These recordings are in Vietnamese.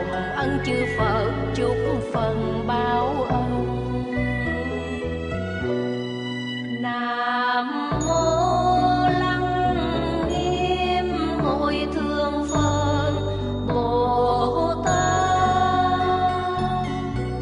lòng ân chư Phật chúc phần báo ân. Nam mô Lăng Nghiêm Hội Thượng Phật Bồ Tát.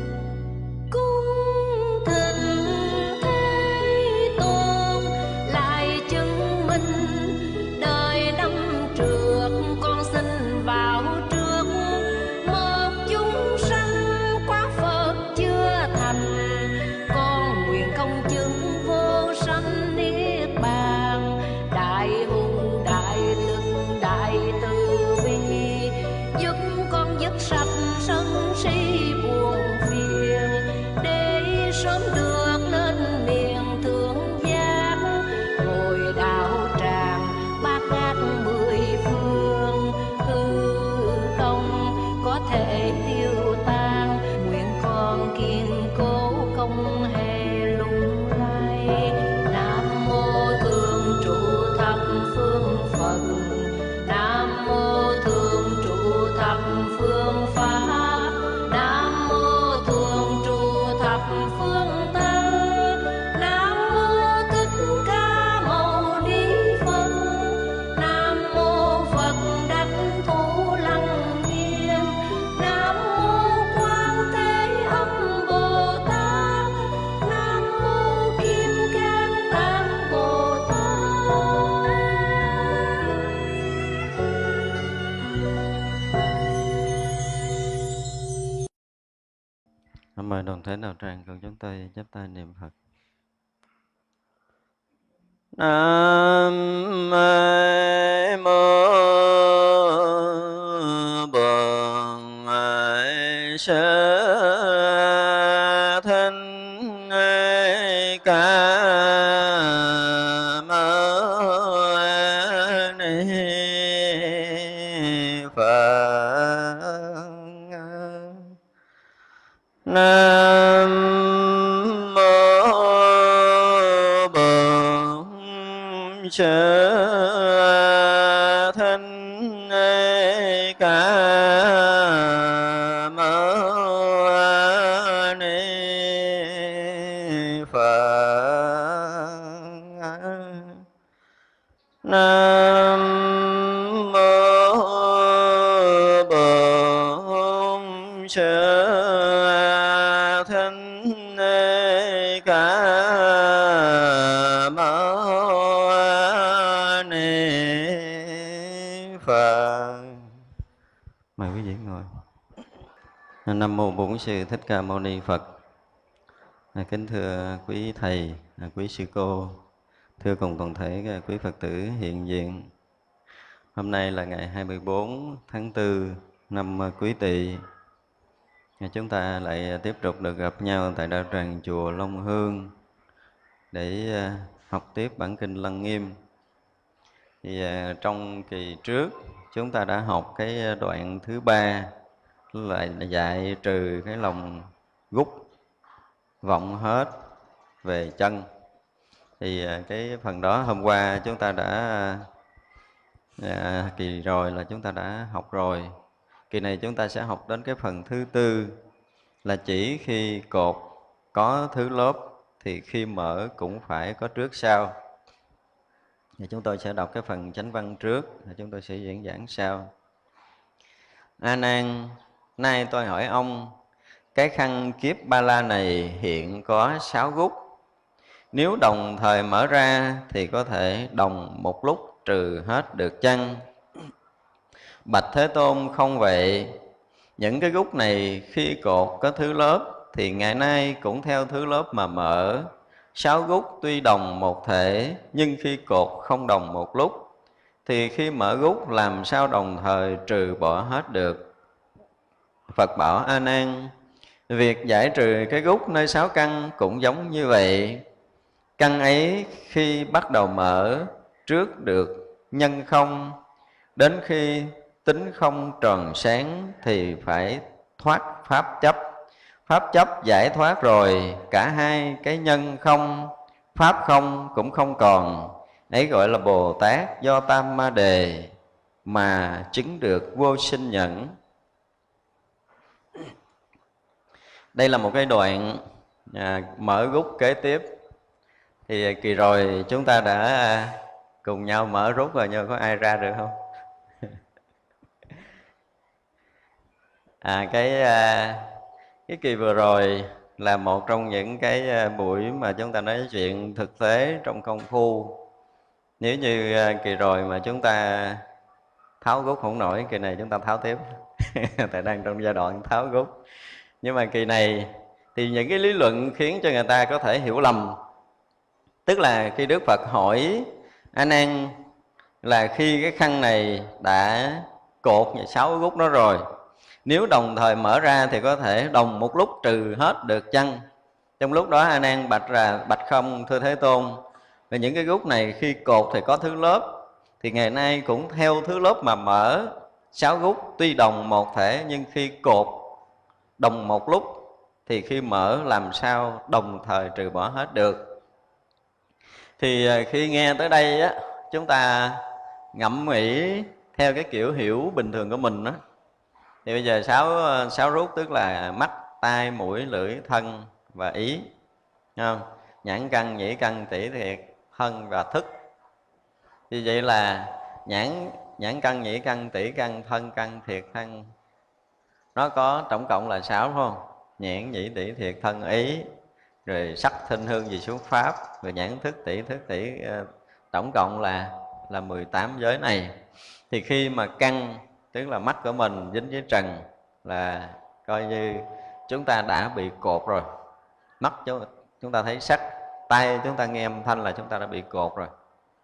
Cung thỉnh Thế Tôn lại chứng minh, đời năm trước con xin vào trước, một chúng sanh quá Phật chưa thành, con nguyện công chứng vô sanh niết bàn. Đại hùng đại lực đại từ bi, giúp con dứt sạch sân si buồn phiền, để sớm được lên miền thượng giác, ngồi đạo tràng bát ngát mười phương, hư không có thể tiêu tan. Nguyện con kiên cố không hề lung lay. Nam mô Thường trụ thập phương Phật, Nam mô Thường trụ thập phương Pháp, Nam mô Thường trụ thập phương Tăng, Nam mô Thích Ca Mâu Ni Phật, Nam mô Phật Đảnh Thủ Lăng Nghiêm, Nam mô Quan Thế Âm Bồ Tát, Nam mô Kim Cang Tạng Bồ Tát. Mời đoàn thể đạo tràng cùng chúng tôi chắp tay niệm Phật. Nam mô Bổn Sư Thích Ca Mâu Ni Phật. Nam mô Bổn Sư Thích Ca Mâu Ni Phật. Nam mô Bổn Sư Thích Ca Mâu Ni Phật. Mời quý vị ngồi. Nam mô Bổn Sư Thích Ca Mâu Ni Phật. Kính thưa quý thầy, quý sư cô, thưa cùng toàn thể quý Phật tử hiện diện. Hôm nay là ngày 24 tháng 4 năm Quý Tỵ. Chúng ta lại tiếp tục được gặp nhau tại đạo tràng chùa Long Hương để học tiếp bản kinh Lăng Nghiêm. Thì trong kỳ trước chúng ta đã học cái đoạn thứ 3 là dạy trừ cái lòng gút vọng hết về chân. Thì cái phần đó hôm qua chúng ta đã kỳ rồi là chúng ta đã học rồi. Kỳ này chúng ta sẽ học đến cái phần thứ 4 là chỉ khi cột có thứ lớp thì khi mở cũng phải có trước sau. Thì chúng tôi sẽ đọc cái phần chánh văn trước, chúng tôi sẽ diễn giảng sau. A Nan, nay tôi hỏi ông, cái khăn kiếp ba la này hiện có 6 gút. Nếu đồng thời mở ra thì có thể đồng một lúc trừ hết được chăng? Bạch Thế Tôn, không vậy. Những cái gút này khi cột có thứ lớp thì ngày nay cũng theo thứ lớp mà mở. 6 gút tuy đồng một thể, nhưng khi cột không đồng một lúc, thì khi mở gút làm sao đồng thời trừ bỏ hết được? Phật bảo A Nan, việc giải trừ cái gút nơi 6 căn cũng giống như vậy. Căn ấy khi bắt đầu mở trước được nhân không, đến khi tính không tròn sáng thì phải thoát pháp chấp. Pháp chấp giải thoát rồi, cả hai cái nhân không, pháp không cũng không còn. Ấy gọi là Bồ Tát do Tam Ma Đề mà chứng được vô sinh nhẫn. Đây là một cái đoạn mở rút kế tiếp. Thì kỳ rồi chúng ta đã cùng nhau mở rút rồi, nhưng có ai ra được không? Cái kỳ vừa rồi là một trong những cái buổi mà chúng ta nói chuyện thực tế trong công phu. Nếu như kỳ rồi mà chúng ta tháo rút không nổi, kỳ này chúng ta tháo tiếp. Tại đang trong giai đoạn tháo rút. Nhưng mà kỳ này thì những cái lý luận khiến cho người ta có thể hiểu lầm. Tức là khi Đức Phật hỏi A Nan là khi cái khăn này đã cột và 6 gút đó rồi, nếu đồng thời mở ra thì có thể đồng một lúc trừ hết được chăng? Trong lúc đó A Nan bạch không, thưa Thế Tôn, và những cái gút này khi cột thì có thứ lớp, thì ngày nay cũng theo thứ lớp mà mở 6 gút, tuy đồng một thể nhưng khi cột đồng một lúc thì khi mở làm sao đồng thời trừ bỏ hết được? Thì khi nghe tới đây á, chúng ta ngẫm nghĩ theo cái kiểu hiểu bình thường của mình đó. Thì bây giờ sáu rút tức là mắt, tai, mũi, lưỡi, thân và ý, không? Nhãn căn, nhĩ căn, tỷ thiệt, thân và thức. Vì vậy là nhãn căn, nhĩ căn, tỷ căn, thân căn, thiệt thân, nó có tổng cộng là 6 đúng không? Nhãn, nhĩ, tỷ, thiệt, thân, ý, rồi sắc, thinh, hương, vị, xúc, pháp, rồi nhãn thức tỷ, tổng cộng là 18 giới này. Thì khi mà căn tức là mắt của mình dính với trần là coi như chúng ta đã bị cột rồi. Mắt chúng ta thấy sắc, tai chúng ta nghe âm thanh là chúng ta đã bị cột rồi.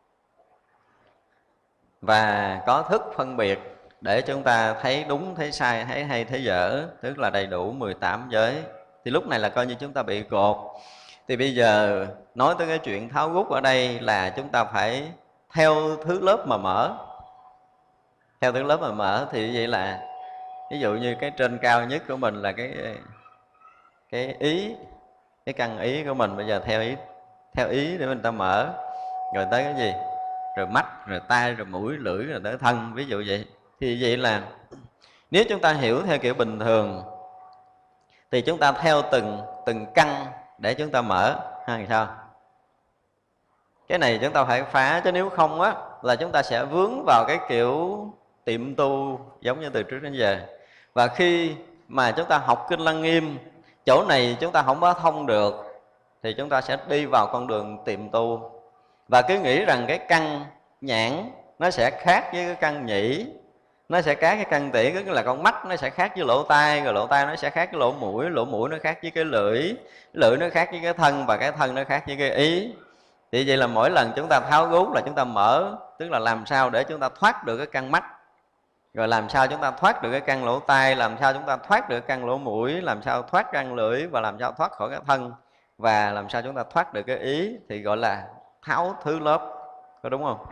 Và có thức phân biệt để chúng ta thấy đúng, thấy sai, thấy hay, thấy dở, tức là đầy đủ 18 giới. Thì lúc này là coi như chúng ta bị cột. Thì bây giờ nói tới cái chuyện tháo rút ở đây là chúng ta phải theo thứ lớp mà mở. Theo thứ lớp mà mở thì vậy là ví dụ như cái trên cao nhất của mình là cái ý, cái căn ý của mình, bây giờ theo ý để mình ta mở. Rồi tới cái gì? Rồi mắt, rồi tai, rồi mũi, lưỡi, rồi tới thân, ví dụ vậy. Thì vậy là nếu chúng ta hiểu theo kiểu bình thường thì chúng ta theo từng căn để chúng ta mở hay sao? Cái này chúng ta phải phá, chứ nếu không á là chúng ta sẽ vướng vào cái kiểu tiệm tu giống như từ trước đến giờ. Và khi mà chúng ta học Kinh Lăng Nghiêm, chỗ này chúng ta không có thông được thì chúng ta sẽ đi vào con đường tiệm tu. Và cứ nghĩ rằng cái căn nhãn nó sẽ khác với cái căn nhĩ, nó sẽ khác cái căn tỷ, tức là con mắt nó sẽ khác với lỗ tai, rồi lỗ tai nó sẽ khác với lỗ mũi nó khác với cái lưỡi nó khác với cái thân, và cái thân nó khác với cái ý. Thì vậy là mỗi lần chúng ta tháo rút là chúng ta mở, tức là làm sao để chúng ta thoát được cái căn mắt, rồi làm sao chúng ta thoát được cái căn lỗ tai, làm sao chúng ta thoát được căn lỗ mũi, làm sao thoát căn lưỡi, và làm sao thoát khỏi cái thân, và làm sao chúng ta thoát được cái ý, thì gọi là tháo thứ lớp, có đúng không?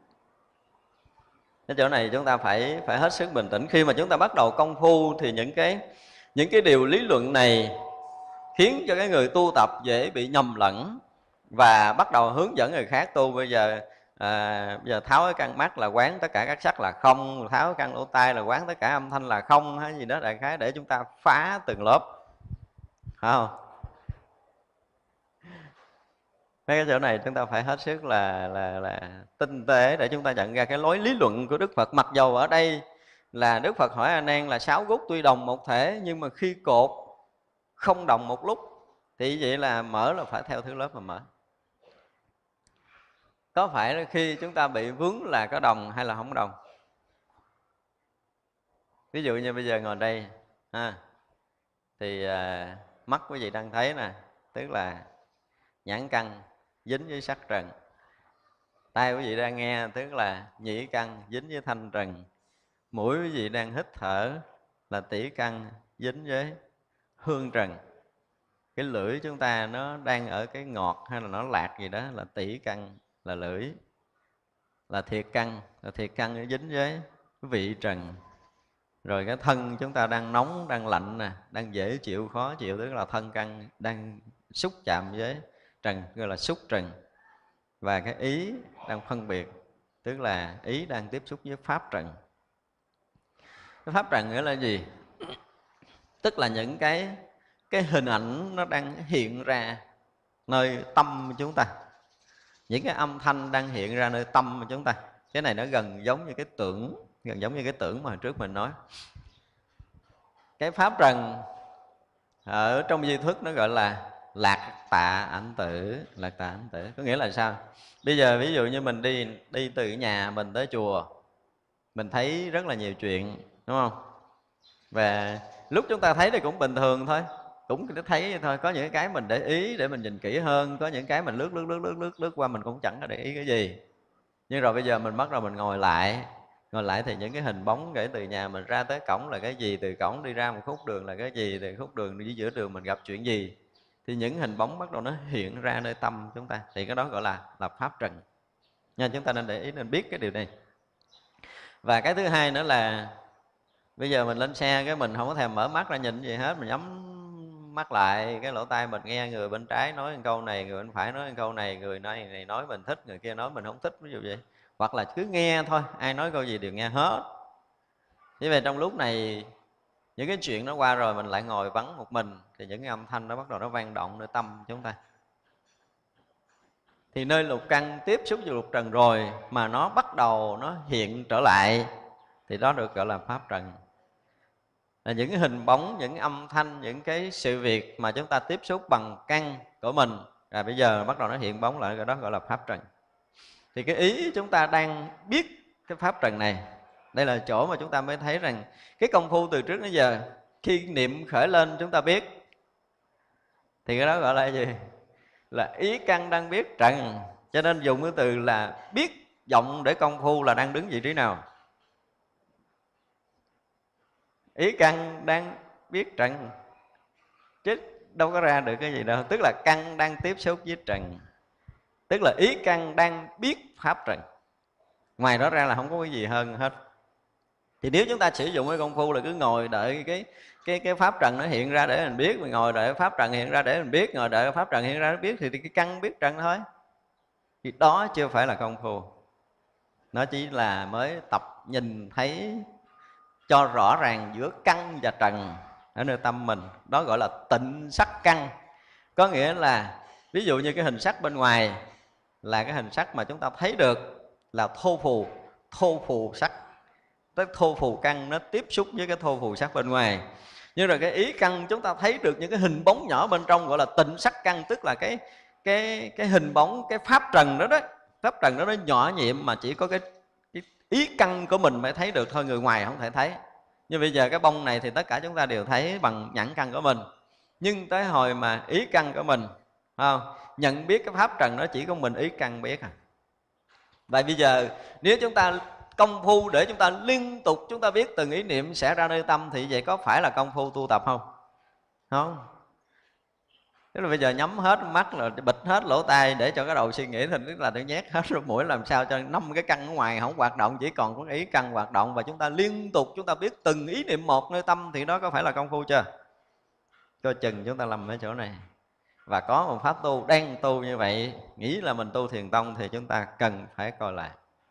Cái chỗ này chúng ta phải hết sức bình tĩnh. Khi mà chúng ta bắt đầu công phu thì những cái điều lý luận này khiến cho cái người tu tập dễ bị nhầm lẫn và bắt đầu hướng dẫn người khác tu. Bây giờ tháo cái căn mắt là quán tất cả các sắc là không, tháo cái căn lỗ tai là quán tất cả âm thanh là không, hay gì đó đại khái, để chúng ta phá từng lớp, phải không? Mấy cái chỗ này chúng ta phải hết sức là tinh tế để chúng ta nhận ra cái lối lý luận của Đức Phật. Mặc dầu ở đây là Đức Phật hỏi A Nan là 6 gút tuy đồng một thể, nhưng mà khi cột không đồng một lúc, thì vậy là mở là phải theo thứ lớp mà mở. Có phải là khi chúng ta bị vướng là có đồng hay là không đồng? Ví dụ như bây giờ ngồi đây thì mắt quý vị đang thấy nè, tức là nhãn căn dính với sắc trần. Tai quý vị đang nghe tức là nhĩ căn dính với thanh trần. Mũi quý vị đang hít thở là tỷ căn dính với hương trần. Cái lưỡi chúng ta nó đang ở cái ngọt hay là nó lạc gì đó là tỷ căn là lưỡi. Là thiệt căn nó dính với vị trần. Rồi cái thân chúng ta đang nóng, đang lạnh nè, đang dễ chịu, khó chịu, tức là thân căn đang xúc chạm với trần, gọi là xúc trần. Và cái ý đang phân biệt, tức là ý đang tiếp xúc với pháp trần. Cái pháp trần nghĩa là gì? Tức là những cái cái hình ảnh nó đang hiện ra nơi tâm chúng ta, những cái âm thanh đang hiện ra nơi tâm của chúng ta. Cái này nó gần giống như cái tưởng, gần giống như cái tưởng mà hồi trước mình nói. Cái pháp trần ở trong di thức nó gọi là lạc tạ ảnh tử. Lạc tạ ảnh tử có nghĩa là sao? Bây giờ ví dụ như mình đi từ nhà mình tới chùa, mình thấy rất là nhiều chuyện, đúng không? Và lúc chúng ta thấy thì cũng bình thường thôi, cũng thấy vậy thôi. Có những cái mình để ý để mình nhìn kỹ hơn, có những cái mình lướt qua mình cũng chẳng có để ý cái gì. Nhưng rồi bây giờ mình bắt đầu mình ngồi lại thì những cái hình bóng kể từ nhà mình ra tới cổng là cái gì, từ cổng đi ra một khúc đường là cái gì, từ khúc đường đi giữa đường mình gặp chuyện gì, thì những hình bóng bắt đầu nó hiện ra nơi tâm chúng ta. Thì cái đó gọi là pháp trần nha. Chúng ta nên để ý, nên biết cái điều này. Và cái thứ hai nữa là bây giờ mình lên xe cái mình không có thèm mở mắt ra nhìn gì hết, mình nhắm mắt lại, cái lỗ tai mình nghe người bên trái nói một câu này, người bên phải nói một câu này, người này nói mình thích, người kia nói mình không thích, ví dụ vậy. Hoặc là cứ nghe thôi, ai nói câu gì đều nghe hết. Như vậy trong lúc này những cái chuyện nó qua rồi, mình lại ngồi vắng một mình, thì những cái âm thanh nó bắt đầu nó vang động nơi tâm chúng ta. Thì nơi lục căn tiếp xúc với lục trần rồi mà nó bắt đầu nó hiện trở lại, thì đó được gọi là pháp trần. Là những cái hình bóng, những âm thanh, những cái sự việc mà chúng ta tiếp xúc bằng căn của mình, rồi bây giờ bắt đầu nó hiện bóng lại, cái đó gọi là pháp trần. Thì cái ý chúng ta đang biết cái pháp trần này, đây là chỗ mà chúng ta mới thấy rằng cái công phu từ trước đến giờ, khi niệm khởi lên chúng ta biết, thì cái đó gọi là gì? Là ý căn đang biết trần. Cho nên dùng cái từ là biết vọng để công phu là đang đứng vị trí nào? Ý căn đang biết trần, chứ đâu có ra được cái gì đâu. Tức là căn đang tiếp xúc với trần, tức là ý căn đang biết pháp trần. Ngoài đó ra là không có cái gì hơn hết. Thì nếu chúng ta sử dụng cái công phu là cứ ngồi đợi cái pháp trần nó hiện ra để mình biết, mình ngồi đợi pháp trần hiện ra để mình biết, ngồi đợi pháp trần hiện ra để biết, thì cái căn biết trần thôi. Thì đó chưa phải là công phu, nó chỉ là mới tập nhìn thấy cho rõ ràng giữa căn và trần ở nơi tâm mình. Đó gọi là tịnh sắc căn. Có nghĩa là ví dụ như cái hình sắc bên ngoài là cái hình sắc mà chúng ta thấy được là thô phù sắc, cái thô phù căn nó tiếp xúc với cái thô phù sắc bên ngoài. Nhưng rồi cái ý căn chúng ta thấy được những cái hình bóng nhỏ bên trong, gọi là tịnh sắc căn, tức là cái hình bóng, cái pháp trần đó đó. Pháp trần đó nó nhỏ nhiệm mà chỉ có cái ý căn của mình mới thấy được thôi, người ngoài không thể thấy. Nhưng bây giờ cái bông này thì tất cả chúng ta đều thấy bằng nhãn căn của mình. Nhưng tới hồi mà ý căn của mình, không, nhận biết cái pháp trần đó chỉ có mình ý căn biết à. Vậy bây giờ nếu chúng ta công phu để chúng ta liên tục chúng ta biết từng ý niệm sẽ ra nơi tâm, thì vậy có phải là công phu tu tập không? Không. Tức là bây giờ nhắm hết mắt là bịt hết lỗ tai để cho cái đầu suy nghĩ, thì tức là nó nhét hết rồi mũi, làm sao cho 5 cái căn ở ngoài không hoạt động, chỉ còn có ý căn hoạt động, và chúng ta liên tục chúng ta biết từng ý niệm một nơi tâm, thì đó có phải là công phu chưa? Coi chừng chúng ta lầm ở chỗ này. Và có một pháp tu đang tu như vậy, nghĩ là mình tu thiền tông, thì chúng ta cần phải coi lại.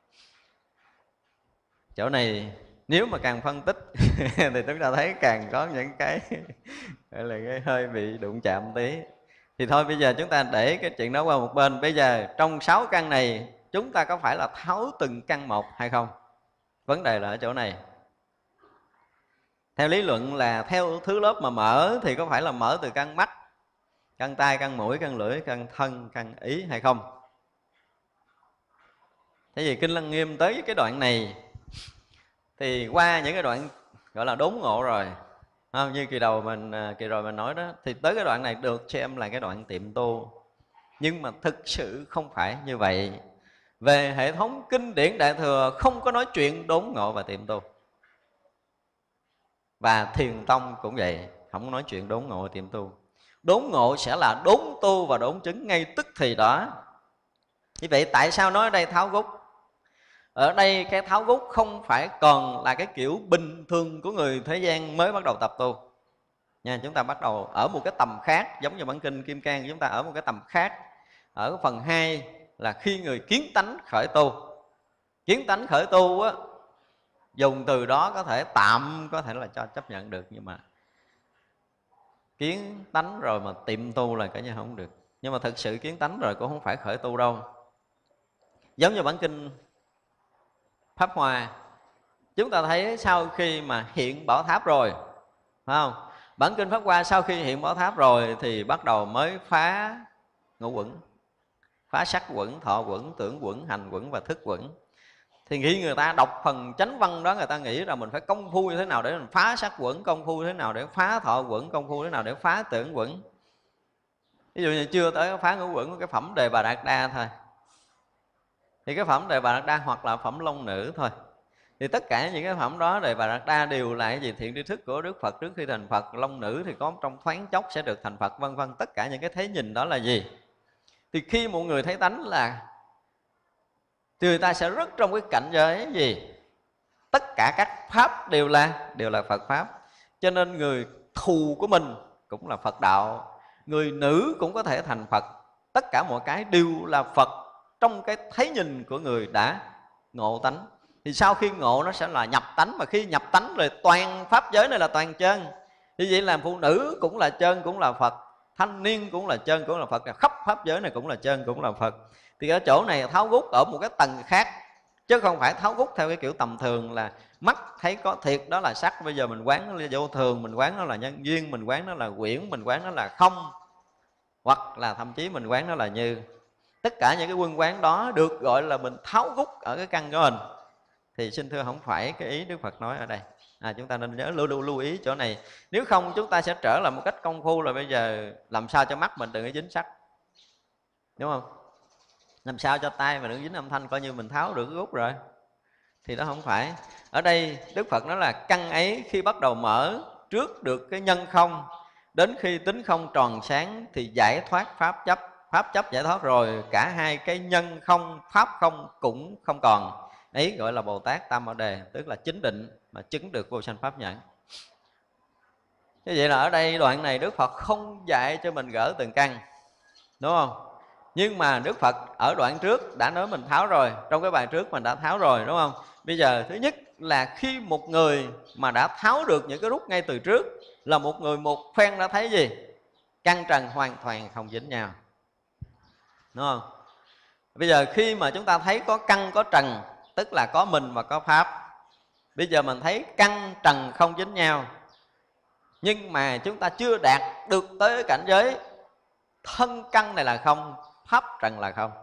Chỗ này nếu mà càng phân tích thì chúng ta thấy càng có những cái gọi là cái hơi bị đụng chạm tí. Thì thôi bây giờ chúng ta để cái chuyện đó qua một bên. Bây giờ trong 6 căn này chúng ta có phải là tháo từng căn một hay không? Vấn đề là ở chỗ này. Theo lý luận là theo thứ lớp mà mở thì có phải là mở từ căn mắt, căn tai, căn mũi, căn lưỡi, căn thân, căn ý hay không? Thế vì Kinh Lăng Nghiêm tới cái đoạn này thì qua những cái đoạn gọi là đốn ngộ rồi, không? Như kỳ rồi mình nói đó, thì tới cái đoạn này được xem là cái đoạn tiệm tu. Nhưng mà thực sự không phải như vậy. Về hệ thống kinh điển Đại Thừa không có nói chuyện đốn ngộ và tiệm tu. Và Thiền Tông cũng vậy, không có nói chuyện đốn ngộ và tiệm tu. Đốn ngộ sẽ là đốn tu và đốn chứng ngay tức thì đó. Như vậy tại sao nói ở đây tháo gốc? Ở đây cái tháo gốc không phải còn là cái kiểu bình thường của người thế gian mới bắt đầu tập tu nha. Chúng ta bắt đầu ở một cái tầm khác, giống như bản kinh Kim Cang, chúng ta ở một cái tầm khác. Ở cái phần 2 là khi người kiến tánh khởi tu. Kiến tánh khởi tu á, dùng từ đó có thể tạm có thể là cho chấp nhận được, nhưng mà kiến tánh rồi mà tiệm tu là cả nhà không được. Nhưng mà thực sự kiến tánh rồi cũng không phải khởi tu đâu. Giống như bản kinh Pháp Hoa, chúng ta thấy sau khi mà hiện bảo tháp rồi, phải không? Bản kinh Pháp Hoa sau khi hiện bảo tháp rồi thì bắt đầu mới phá ngũ quẩn, phá sắc quẩn, thọ quẩn, tưởng quẩn, hành quẩn và thức quẩn. Thì khi người ta đọc phần chánh văn đó, người ta nghĩ là mình phải công phu như thế nào để mình phá sắc quẩn, công phu như thế nào để phá thọ quẩn, công phu như thế nào để phá tưởng quẩn. Ví dụ như chưa tới phá ngũ quẩn của cái phẩm Đề Bà Đạt Đa thôi, thì cái phẩm Đề Bà Đạt Đa hoặc là phẩm Long Nữ thôi, thì tất cả những cái phẩm đó Đề Bà Đạt Đa đều là cái gì? Thiện tri thức của Đức Phật trước khi thành Phật. Long Nữ thì có trong thoáng chốc sẽ được thành Phật, vân vân. Tất cả những cái thế nhìn đó là gì? Thì khi một người thấy tánh là thì người ta sẽ rất trong cái cảnh giới gì? Tất cả các pháp đều là Phật pháp. Cho nên người thù của mình cũng là Phật đạo, người nữ cũng có thể thành Phật. Tất cả mọi cái đều là Phật trong cái thấy nhìn của người đã ngộ tánh. Thì sau khi ngộ nó sẽ là nhập tánh, mà khi nhập tánh rồi toàn pháp giới này là toàn chân. Như vậy làm phụ nữ cũng là chân, cũng là Phật, thanh niên cũng là chân, cũng là Phật, khắp pháp giới này cũng là chân, cũng là Phật. Thì ở chỗ này tháo gút ở một cái tầng khác, chứ không phải tháo gút theo cái kiểu tầm thường là mắt thấy có thiệt đó là sắc, bây giờ mình quán nó là vô thường, mình quán nó là nhân duyên, mình quán nó là quyển, mình quán nó là không, hoặc là thậm chí mình quán nó là như. Tất cả những cái quân quán đó được gọi là mình tháo gút ở cái căn của mình. Thì xin thưa không phải cái ý Đức Phật nói ở đây. Chúng ta nên nhớ lưu ý chỗ này. Nếu không chúng ta sẽ trở lại một cách công phu là bây giờ làm sao cho mắt mình đừng có dính sắc, đúng không? Làm sao cho tay mà đừng dính âm thanh, coi như mình tháo được cái gút rồi. Thì đó không phải. Ở đây Đức Phật nói là căn ấy khi bắt đầu mở trước được cái nhân không, đến khi tính không tròn sáng thì giải thoát pháp chấp. Pháp chấp giải thoát rồi, cả hai cái nhân không, pháp không cũng không còn. Ấy gọi là Bồ Tát Tam Bảo Đề, tức là chính định mà chứng được vô sanh pháp nhẫn. Như vậy là ở đây đoạn này Đức Phật không dạy cho mình gỡ từng căn, đúng không? Nhưng mà Đức Phật ở đoạn trước đã nói mình tháo rồi, trong cái bài trước mình đã tháo rồi, đúng không? Bây giờ thứ nhất là khi một người mà đã tháo được những cái rút ngay từ trước, là một người một phen đã thấy gì? Căn trần hoàn toàn không dính nhau, đúng không? Bây giờ khi mà chúng ta thấy có căn có trần, tức là có mình và có pháp. Bây giờ mình thấy căn trần không dính nhau, nhưng mà chúng ta chưa đạt được tới cảnh giới thân căn này là không, pháp trần là không.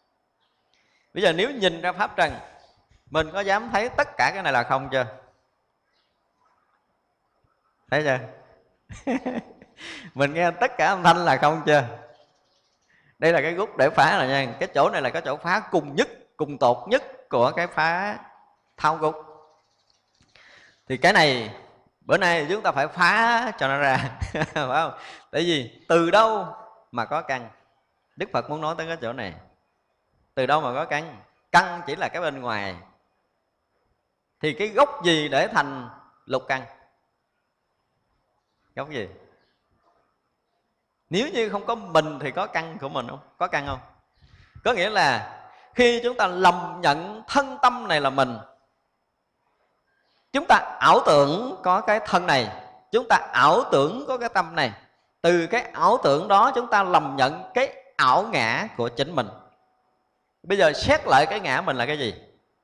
Bây giờ nếu nhìn ra pháp trần, mình có dám thấy tất cả cái này là không chưa? Thấy chưa? Mình nghe tất cả âm thanh là không chưa? Đây là cái gút để phá rồi nha. Cái chỗ này là cái chỗ phá cùng nhất, cùng tột nhất của cái phá tháo gút. Thì cái này bữa nay chúng ta phải phá cho nó ra. Phải không? Tại vì từ đâu mà có căn? Đức Phật muốn nói tới cái chỗ này. Từ đâu mà có căn? Căn chỉ là cái bên ngoài. Thì cái gốc gì để thành lục căn? Gốc gì? Nếu như không có mình thì có căn của mình không? Có căn không? Có nghĩa là khi chúng ta lầm nhận thân tâm này là mình, chúng ta ảo tưởng có cái thân này, chúng ta ảo tưởng có cái tâm này. Từ cái ảo tưởng đó chúng ta lầm nhận cái ảo ngã của chính mình. Bây giờ xét lại cái ngã mình là cái gì?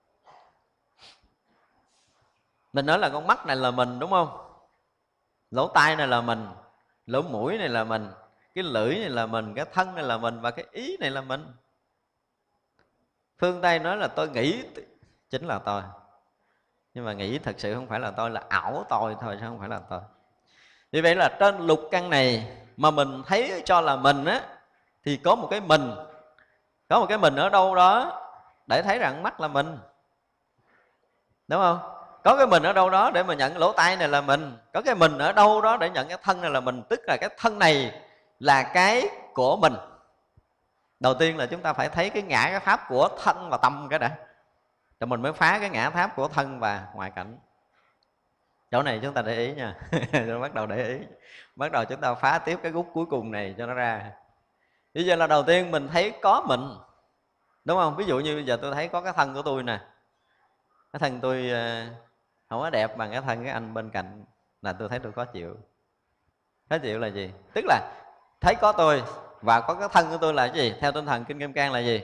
Mình nói là con mắt này là mình, đúng không? Lỗ tai này là mình, lỗ mũi này là mình, cái lưỡi này là mình, cái thân này là mình, và cái ý này là mình. Phương Tây nói là tôi nghĩ chính là tôi, nhưng mà nghĩ thật sự không phải là tôi, là ảo tôi thôi chứ không phải là tôi. Vì vậy là trên lục căn này mà mình thấy cho là mình á, thì có một cái mình. Có một cái mình ở đâu đó để thấy rằng mắt là mình, đúng không? Có cái mình ở đâu đó để mà nhận lỗ tai này là mình. Có cái mình ở đâu đó để nhận cái thân này là mình. Tức là cái thân này là cái của mình. Đầu tiên là chúng ta phải thấy cái ngã cái pháp của thân và tâm cái đã, rồi mình mới phá cái ngã pháp của thân và ngoại cảnh. Chỗ này chúng ta để ý nha. Bắt đầu để ý. Bắt đầu chúng ta phá tiếp cái gút cuối cùng này cho nó ra. Bây giờ là đầu tiên mình thấy có mình, đúng không? Ví dụ như bây giờ tôi thấy có cái thân của tôi nè. Cái thân tôi không có đẹp bằng cái thân cái anh bên cạnh, là tôi thấy tôi khó chịu. Khó chịu là gì? Tức là thấy có tôi và có cái thân của tôi là cái gì? Theo tinh thần Kinh Kim Cang là gì?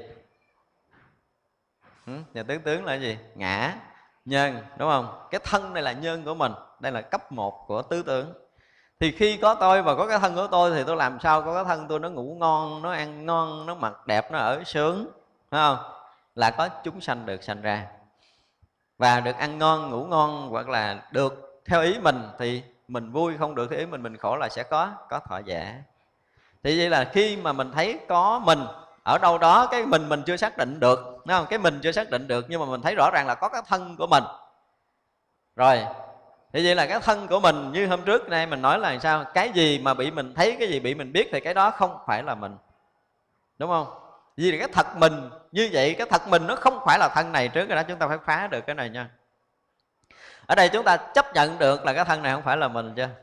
Và tứ tướng là cái gì? Ngã, nhân, đúng không? Cái thân này là nhân của mình, đây là cấp 1 của tứ tướng. Thì khi có tôi và có cái thân của tôi thì tôi làm sao có cái thân tôi nó ngủ ngon, nó ăn ngon, nó mặc đẹp, nó ở sướng, phải không? Là có chúng sanh được sanh ra và được ăn ngon, ngủ ngon, hoặc là được theo ý mình thì mình vui, không được theo ý mình khổ, là sẽ có thọ giả. Thì vậy là khi mà mình thấy có mình ở đâu đó, cái mình chưa xác định được, đúng không? Cái mình chưa xác định được, nhưng mà mình thấy rõ ràng là có cái thân của mình rồi. Thì vậy là cái thân của mình, như hôm trước nay mình nói là sao? Cái gì mà bị mình thấy, cái gì bị mình biết thì cái đó không phải là mình, đúng không? Vì là cái thật mình như vậy, cái thật mình nó không phải là thân này. Trước cái đó chúng ta phải phá được cái này nha. Ở đây chúng ta chấp nhận được là cái thân này không phải là mình chưa?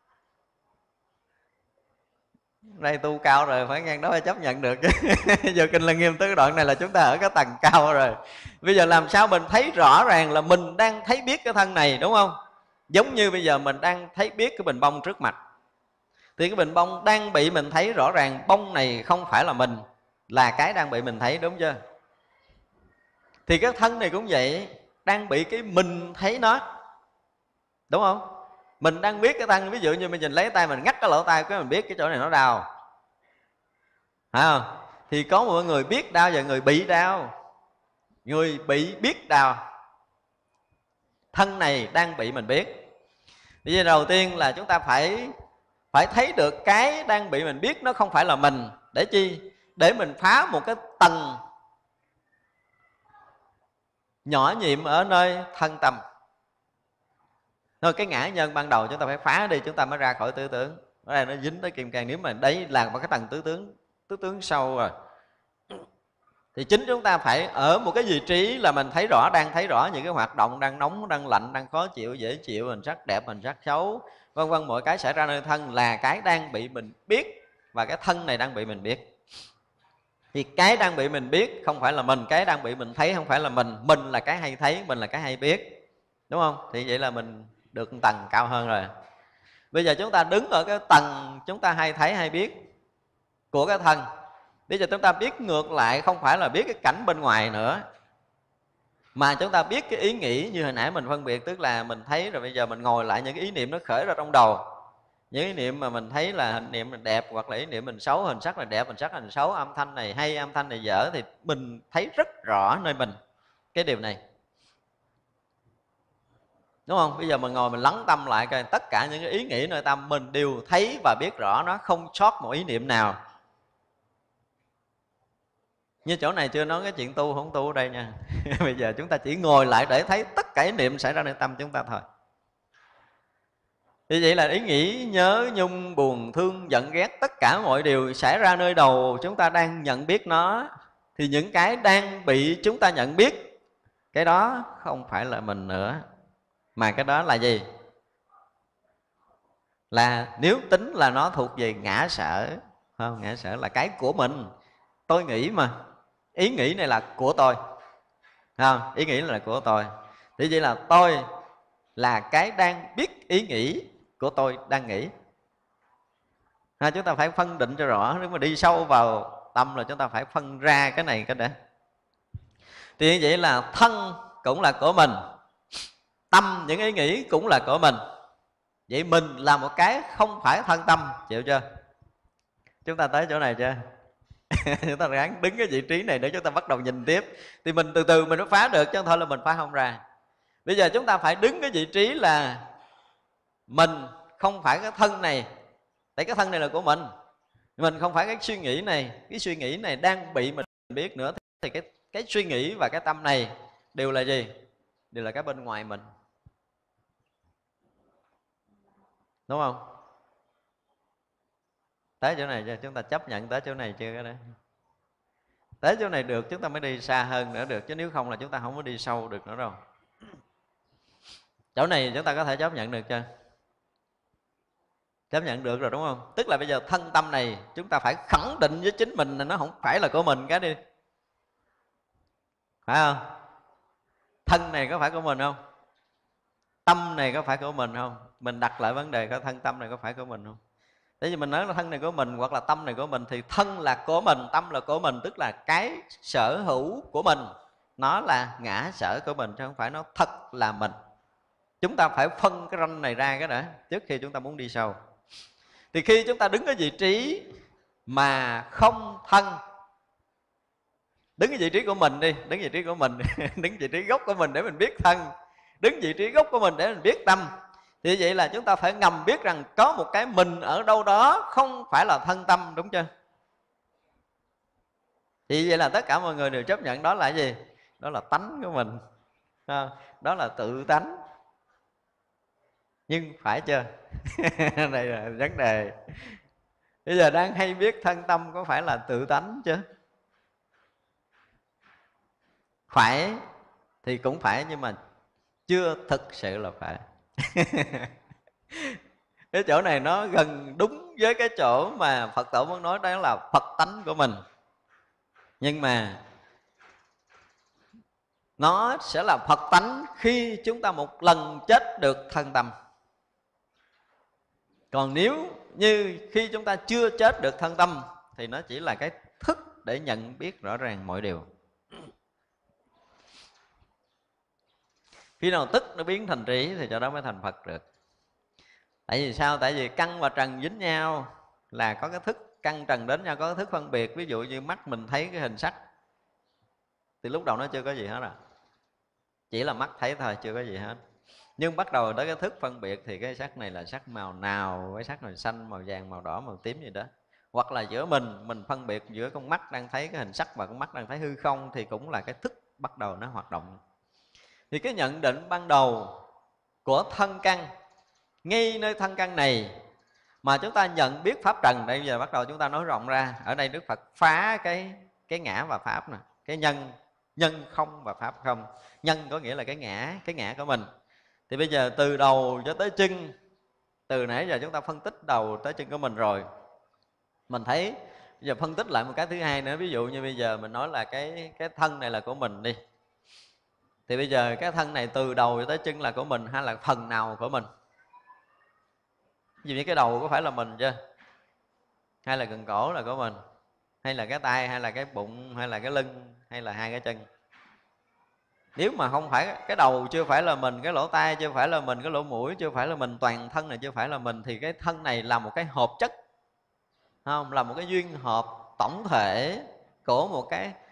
Đây tu cao rồi, phải ngang đó phải chấp nhận được chứ. Giờ Kinh Lăng Nghiêm tới cái đoạn này là chúng ta ở cái tầng cao rồi. Bây giờ làm sao mình thấy rõ ràng là mình đang thấy biết cái thân này, đúng không? Giống như bây giờ mình đang thấy biết cái bình bông trước mặt, thì cái bình bông đang bị mình thấy rõ ràng bông này không phải là mình, là cái đang bị mình thấy, đúng chưa? Thì cái thân này cũng vậy, đang bị cái mình thấy nó, đúng không? Mình đang biết cái thân, ví dụ như mình nhìn lấy tay mình ngắt cái lỗ tai, cái mình biết cái chỗ này nó đau, phải không? Thì có một người biết đau và người bị đau. Người bị biết đau, thân này đang bị mình biết. Bây giờ đầu tiên là chúng ta phải thấy được cái đang bị mình biết nó không phải là mình. Để chi? Để mình phá một cái tầng nhỏ nhiệm ở nơi thân tâm. Thôi cái ngã nhân ban đầu chúng ta phải phá đi, chúng ta mới ra khỏi tứ tướng. Ở đây nó dính tới kim cang. Nếu mà đấy là một cái tầng tứ tướng sâu rồi, thì chính chúng ta phải ở một cái vị trí là mình thấy rõ, đang thấy rõ những cái hoạt động đang nóng, đang lạnh, đang khó chịu, dễ chịu, hình sắc đẹp, hình sắc xấu, vân vân, mọi cái xảy ra nơi thân là cái đang bị mình biết, và cái thân này đang bị mình biết. Thì cái đang bị mình biết không phải là mình, cái đang bị mình thấy không phải là mình là cái hay thấy, mình là cái hay biết, đúng không? Thì vậy là mình được một tầng cao hơn rồi. Bây giờ chúng ta đứng ở cái tầng chúng ta hay thấy hay biết của cái thân. Bây giờ chúng ta biết ngược lại, không phải là biết cái cảnh bên ngoài nữa, mà chúng ta biết cái ý nghĩ như hồi nãy mình phân biệt. Tức là mình thấy rồi, bây giờ mình ngồi lại những cái ý niệm nó khởi ra trong đầu. Những ý niệm mà mình thấy là hình niệm mình đẹp, hoặc là ý niệm mình xấu, hình sắc là đẹp, hình sắc là xấu, âm thanh này hay, âm thanh này dở, thì mình thấy rất rõ nơi mình cái điều này, đúng không? Bây giờ mình ngồi mình lắng tâm lại coi, tất cả những cái ý nghĩ nơi tâm mình đều thấy và biết rõ nó, không sót một ý niệm nào. Như chỗ này chưa nói cái chuyện tu không tu ở đây nha. Bây giờ chúng ta chỉ ngồi lại để thấy tất cả ý niệm xảy ra nơi tâm chúng ta thôi. Như vậy là ý nghĩ, nhớ, nhung, buồn, thương, giận, ghét, tất cả mọi điều xảy ra nơi đầu chúng ta đang nhận biết nó. Thì những cái đang bị chúng ta nhận biết, cái đó không phải là mình nữa, mà cái đó là gì? Là nếu tính là nó thuộc về ngã sở. Không, ngã sở là cái của mình. Tôi nghĩ mà, ý nghĩ này là của tôi, không? Ý nghĩ là của tôi. Thì vậy là tôi là cái đang biết ý nghĩ của tôi đang nghĩ. Chúng ta phải phân định cho rõ. Nếu mà đi sâu vào tâm là chúng ta phải phân ra cái này cái để. Thì như vậy là thân cũng là của mình, tâm, những ý nghĩ cũng là của mình. Vậy mình là một cái không phải thân tâm, chịu chưa? Chúng ta tới chỗ này chưa? Chúng ta ráng đứng cái vị trí này để chúng ta bắt đầu nhìn tiếp. Thì mình từ từ mình mới phá được, chứ không thôi là mình phá không ra. Bây giờ chúng ta phải đứng cái vị trí là mình không phải cái thân này. Tại cái thân này là của mình không phải cái suy nghĩ này. Cái suy nghĩ này đang bị mình biết nữa. Thì cái suy nghĩ và cái tâm này đều là gì? Đều là cái bên ngoài mình, đúng không? Tới chỗ này chưa? Chúng ta chấp nhận tới chỗ này chưa? Cái đó tới chỗ này được chúng ta mới đi xa hơn nữa được, chứ nếu không là chúng ta không có đi sâu được nữa đâu. Chỗ này chúng ta có thể chấp nhận được chưa? Chấp nhận được rồi, đúng không? Tức là bây giờ thân tâm này chúng ta phải khẳng định với chính mình là nó không phải là của mình cái đi, phải không? Thân này có phải của mình không? Tâm này có phải của mình không? Mình đặt lại vấn đề coi thân tâm này có phải của mình không? Tại vì mình nói là thân này của mình hoặc là tâm này của mình, thì thân là của mình, tâm là của mình, tức là cái sở hữu của mình, nó là ngã sở của mình, chứ không phải nó thật là mình. Chúng ta phải phân cái ranh này ra cái đã, trước khi chúng ta muốn đi sâu. Thì khi chúng ta đứng ở vị trí mà không thân, đứng ở vị trí của mình đi, đứng vị trí của mình đứng vị trí gốc của mình để mình biết thân, đứng vị trí gốc của mình để mình biết tâm, thì vậy là chúng ta phải ngầm biết rằng có một cái mình ở đâu đó, không phải là thân tâm, đúng chưa? Thì vậy là tất cả mọi người đều chấp nhận đó là cái gì? Đó là tánh của mình, đó là tự tánh. Nhưng phải chưa? Đây là vấn đề. Bây giờ đang hay biết thân tâm có phải là tự tánh chứ? Phải thì cũng phải, nhưng mà chưa thực sự là phải. Cái chỗ này nó gần đúng với cái chỗ mà Phật tổ muốn nói, đó là Phật tánh của mình. Nhưng mà nó sẽ là Phật tánh khi chúng ta một lần chết được thân tâm. Còn nếu như khi chúng ta chưa chết được thân tâm, thì nó chỉ là cái thức để nhận biết rõ ràng mọi điều. Khi nào tức nó biến thành trí thì cho đó mới thành Phật được. Tại vì sao? Tại vì căn và trần dính nhau là có cái thức, căn trần đến nhau có cái thức phân biệt. Ví dụ như mắt mình thấy cái hình sắc thì lúc đầu nó chưa có gì hết à, chỉ là mắt thấy thôi, chưa có gì hết. Nhưng bắt đầu tới cái thức phân biệt thì cái sắc này là sắc màu nào, cái sắc này xanh, màu vàng, màu đỏ, màu tím gì đó. Hoặc là giữa mình phân biệt giữa con mắt đang thấy cái hình sắc và con mắt đang thấy hư không, thì cũng là cái thức bắt đầu nó hoạt động. Thì cái nhận định ban đầu của thân căn, ngay nơi thân căn này mà chúng ta nhận biết pháp trần. Đây giờ bắt đầu chúng ta nói rộng ra. Ở đây Đức Phật phá cái ngã và pháp nè, cái nhân không và pháp không. Nhân có nghĩa là cái ngã của mình. Thì bây giờ từ đầu cho tới chân, từ nãy giờ chúng ta phân tích đầu tới chân của mình rồi, mình thấy giờ phân tích lại một cái thứ hai nữa. Ví dụ như bây giờ mình nói là cái thân này là của mình đi, thì bây giờ cái thân này từ đầu tới chân là của mình hay là phần nào của mình? Ví dụ như cái đầu có phải là mình chưa? Hay là gần cổ là của mình? Hay là cái tay, hay là cái bụng, hay là cái lưng, hay là hai cái chân? Nếu mà không phải, cái đầu chưa phải là mình, cái lỗ tai chưa phải là mình, cái lỗ mũi chưa phải là mình, toàn thân này chưa phải là mình, thì cái thân này là một cái hợp chất, không? Là một cái duyên hợp tổng thể của một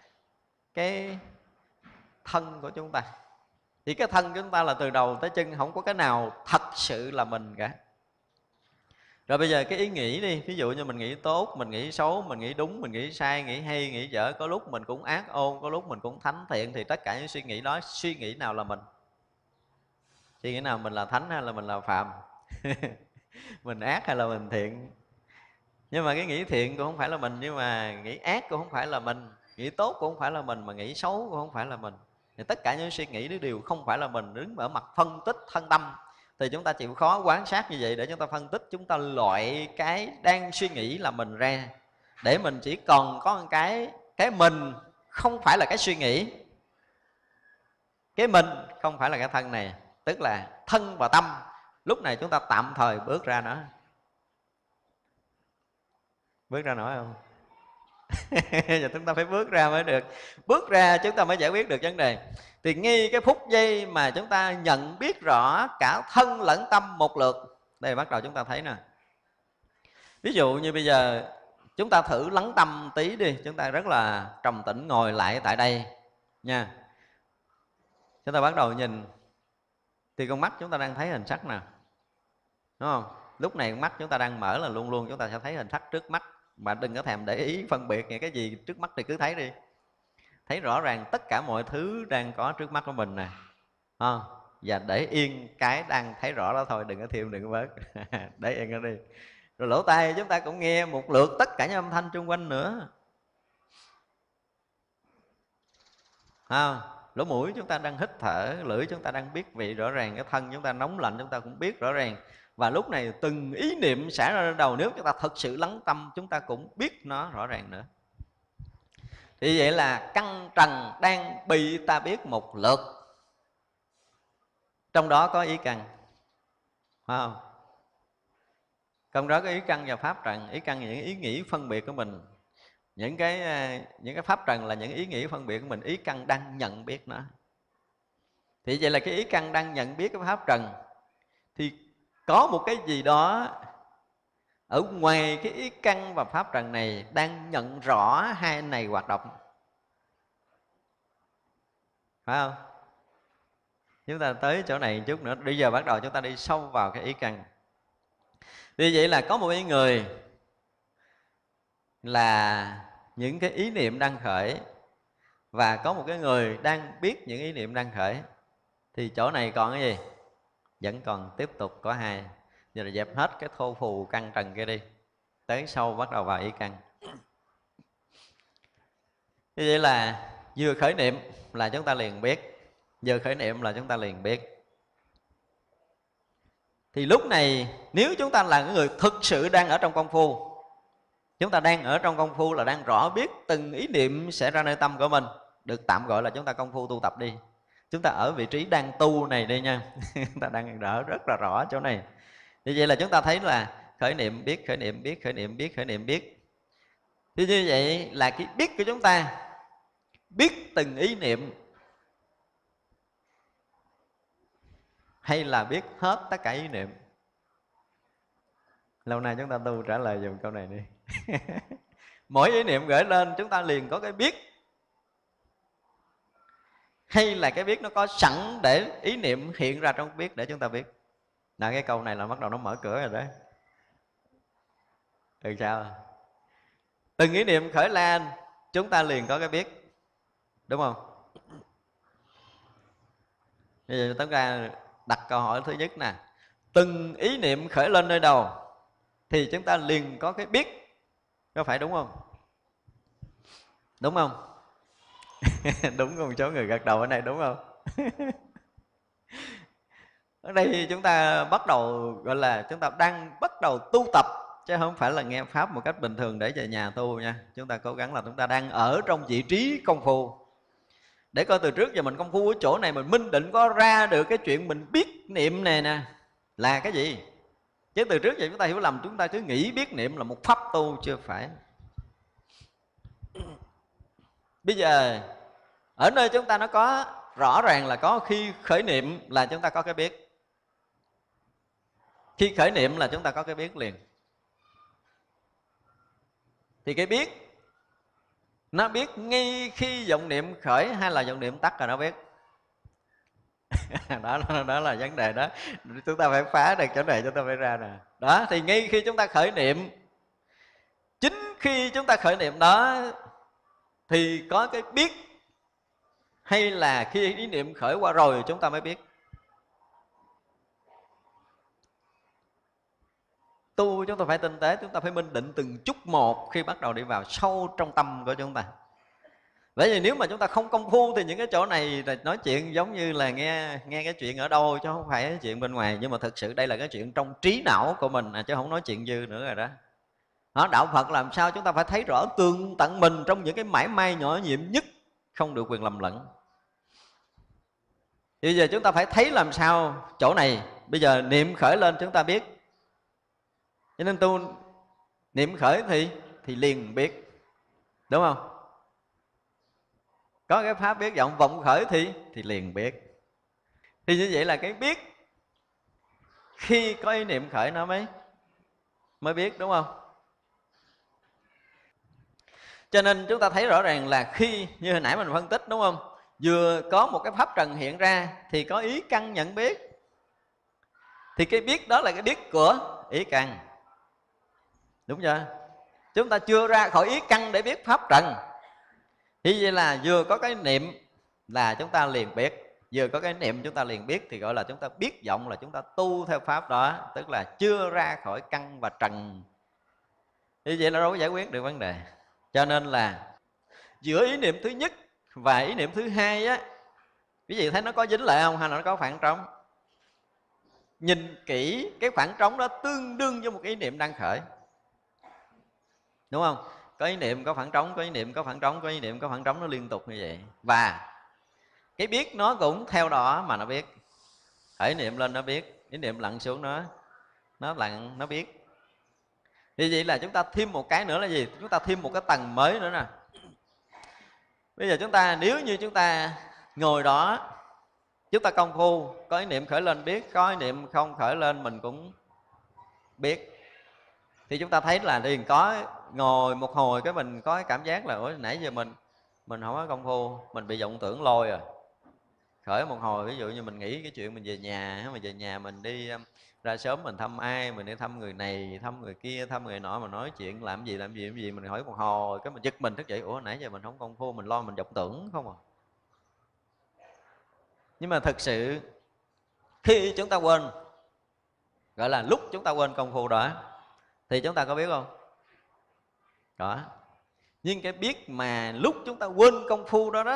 cái thân của chúng ta. Thì cái thân của chúng ta là từ đầu tới chân, không có cái nào thật sự là mình cả. Rồi bây giờ cái ý nghĩ đi, ví dụ như mình nghĩ tốt, mình nghĩ xấu, mình nghĩ đúng, mình nghĩ sai, nghĩ hay, nghĩ dở, có lúc mình cũng ác ôn, có lúc mình cũng thánh thiện, thì tất cả những suy nghĩ đó, suy nghĩ nào là mình? Suy nghĩ nào mình là thánh hay là mình là phàm? Mình ác hay là mình thiện? Nhưng mà cái nghĩ thiện cũng không phải là mình, nhưng mà nghĩ ác cũng không phải là mình, nghĩ tốt cũng không phải là mình, mà nghĩ xấu cũng không phải là mình. Thì tất cả những suy nghĩ đó đều không phải là mình. Đứng ở mặt phân tích thân tâm thì chúng ta chịu khó quán sát như vậy để chúng ta phân tích, chúng ta loại cái đang suy nghĩ là mình ra, để mình chỉ còn có một cái mình không phải là cái suy nghĩ, cái mình không phải là cái thân này, tức là thân và tâm. Lúc này chúng ta tạm thời bước ra nó. Bước ra nổi không? Giờ chúng ta phải bước ra mới được. Bước ra chúng ta mới giải quyết được vấn đề. Thì ngay cái phút giây mà chúng ta nhận biết rõ cả thân lẫn tâm một lượt, đây bắt đầu chúng ta thấy nè. Ví dụ như bây giờ chúng ta thử lắng tâm tí đi. Chúng ta rất là trầm tĩnh ngồi lại tại đây nha. Chúng ta bắt đầu nhìn, thì con mắt chúng ta đang thấy hình sắc nè, đúng không? Lúc này con mắt chúng ta đang mở là luôn luôn chúng ta sẽ thấy hình sắc trước mắt. Bạn đừng có thèm để ý phân biệt cái gì trước mắt thì cứ thấy đi. Thấy rõ ràng tất cả mọi thứ đang có trước mắt của mình nè, và để yên cái đang thấy rõ đó thôi, đừng có thêm, đừng có bớt. Để yên nó đi. Rồi lỗ tai chúng ta cũng nghe một lượt tất cả những âm thanh xung quanh nữa. Lỗ mũi chúng ta đang hít thở, lưỡi chúng ta đang biết vị rõ ràng, cái thân chúng ta nóng lạnh chúng ta cũng biết rõ ràng. Và lúc này từng ý niệm xả ra đầu, nếu chúng ta thật sự lắng tâm, chúng ta cũng biết nó rõ ràng nữa. Thì vậy là căn trần đang bị ta biết một lượt, trong đó có ý căn, phải không? Trong đó có ý căn và pháp trần. Ý căn là những ý nghĩ phân biệt của mình. Những cái pháp trần là những ý nghĩ phân biệt của mình. Ý căn đang nhận biết nó. Thì vậy là cái ý căn đang nhận biết cái pháp trần, thì có một cái gì đó ở ngoài cái ý căn và pháp trần này đang nhận rõ hai này hoạt động, phải không? Chúng ta tới chỗ này chút nữa. Bây giờ bắt đầu chúng ta đi sâu vào cái ý căn. Vì vậy là có một cái người là những cái ý niệm đang khởi, và có một cái người đang biết những ý niệm đang khởi. Thì chỗ này còn cái gì? Vẫn còn tiếp tục có hai. Giờ là dẹp hết cái thô phù căn trần kia đi, tới sâu bắt đầu vào ý căn. Như vậy là vừa khởi niệm là chúng ta liền biết, vừa khởi niệm là chúng ta liền biết. Thì lúc này nếu chúng ta là người thực sự đang ở trong công phu, chúng ta đang ở trong công phu là đang rõ biết từng ý niệm sẽ ra nơi tâm của mình, được tạm gọi là chúng ta công phu tu tập đi. Chúng ta ở vị trí đang tu này đi nha. Chúng ta đang đỡ rất là rõ chỗ này. Như vậy là chúng ta thấy là khởi niệm biết, khởi niệm biết, khởi niệm biết, khởi niệm biết. Thì như vậy là cái biết của chúng ta biết từng ý niệm, hay là biết hết tất cả ý niệm? Lâu nay chúng ta tu trả lời dùng câu này đi. Mỗi ý niệm gửi lên chúng ta liền có cái biết, hay là cái biết nó có sẵn để ý niệm hiện ra trong biết để chúng ta biết? Là cái câu này là bắt đầu nó mở cửa rồi đó. Được sao? Từng ý niệm khởi lên chúng ta liền có cái biết, đúng không? Bây giờ chúng ta đặt câu hỏi thứ nhất nè. Từng ý niệm khởi lên nơi đầu thì chúng ta liền có cái biết, có phải đúng không? Đúng không? Đúng không? Số người gật đầu ở đây đúng không? Ở đây chúng ta bắt đầu gọi là chúng ta đang bắt đầu tu tập, chứ không phải là nghe pháp một cách bình thường để về nhà tu nha. Chúng ta cố gắng là chúng ta đang ở trong vị trí công phu, để coi từ trước giờ mình công phu ở chỗ này mình minh định có ra được cái chuyện mình biết niệm này nè là cái gì. Chứ từ trước giờ chúng ta hiểu lầm, chúng ta cứ nghĩ biết niệm là một pháp tu, chưa phải. Bây giờ ở nơi chúng ta nó có rõ ràng là có khi khởi niệm là chúng ta có cái biết. Khi khởi niệm là chúng ta có cái biết liền. Thì cái biết nó biết ngay khi vọng niệm khởi hay là vọng niệm tắt là nó biết. đó là vấn đề đó. Chúng ta phải phá được chỗ này, chúng ta phải ra nè. Đó, thì ngay khi chúng ta khởi niệm, chính khi chúng ta khởi niệm đó thì có cái biết, hay là khi ý niệm khởi qua rồi chúng ta mới biết? Tu chúng ta phải tinh tế, chúng ta phải minh định từng chút một khi bắt đầu đi vào sâu trong tâm của chúng ta. Bởi vì nếu mà chúng ta không công phu thì những cái chỗ này là nói chuyện giống như là nghe cái chuyện ở đâu, chứ không phải cái chuyện bên ngoài. Nhưng mà thực sự đây là cái chuyện trong trí não của mình, chứ không nói chuyện dư nữa rồi đó. Đó, đạo Phật làm sao chúng ta phải thấy rõ tường tận mình trong những cái mảy may nhỏ nhiệm nhất, không được quyền lầm lẫn. Bây giờ chúng ta phải thấy làm sao chỗ này. Bây giờ niệm khởi lên chúng ta biết, cho nên tu niệm khởi thì liền biết, đúng không? Có cái pháp biết vọng vọng khởi thì liền biết. Thì như vậy là cái biết khi có ý niệm khởi nó mới biết, đúng không? Cho nên chúng ta thấy rõ ràng là khi như hồi nãy mình phân tích, đúng không? Vừa có một cái pháp trần hiện ra thì có ý căn nhận biết. Thì cái biết đó là cái biết của ý căn, đúng chưa? Chúng ta chưa ra khỏi ý căn để biết pháp trần. Thì vậy là vừa có cái niệm là chúng ta liền biết, vừa có cái niệm chúng ta liền biết, thì gọi là chúng ta biết vọng, là chúng ta tu theo pháp đó, tức là chưa ra khỏi căn và trần. Như vậy là đâu có giải quyết được vấn đề. Cho nên là giữa ý niệm thứ nhất và ý niệm thứ hai á, quý vị thấy nó có dính lại không, hay là nó có khoảng trống? Nhìn kỹ cái khoảng trống đó tương đương với một ý niệm đang khởi, đúng không? Có ý niệm có khoảng trống, có ý niệm có khoảng trống, có ý niệm có khoảng trống, nó liên tục như vậy. Và cái biết nó cũng theo đó mà nó biết. Khởi niệm lên nó biết, ý niệm lặn xuống nó lặn nó biết. Thì vậy là chúng ta thêm một cái nữa là gì? Chúng ta thêm một cái tầng mới nữa nè. Bây giờ chúng ta, nếu như chúng ta ngồi đó, chúng ta công phu, có ý niệm khởi lên biết, có ý niệm không khởi lên mình cũng biết, thì chúng ta thấy là liền có ngồi một hồi cái mình có cái cảm giác là ủa nãy giờ mình không có công phu, mình bị vọng tưởng lôi rồi. Khởi một hồi, ví dụ như mình nghĩ cái chuyện mình về nhà, mình về nhà mình đi ra sớm mình thăm ai, mình đi thăm người này, thăm người kia, thăm người nọ, mà nói chuyện làm gì, mình hỏi một hồi, cái mình giật mình thức dậy, ủa nãy giờ mình không công phu, mình lo mình vọng tưởng không à. Nhưng mà thực sự khi chúng ta quên, gọi là lúc chúng ta quên công phu đó, thì chúng ta có biết không? Có. Nhưng cái biết mà lúc chúng ta quên công phu đó đó,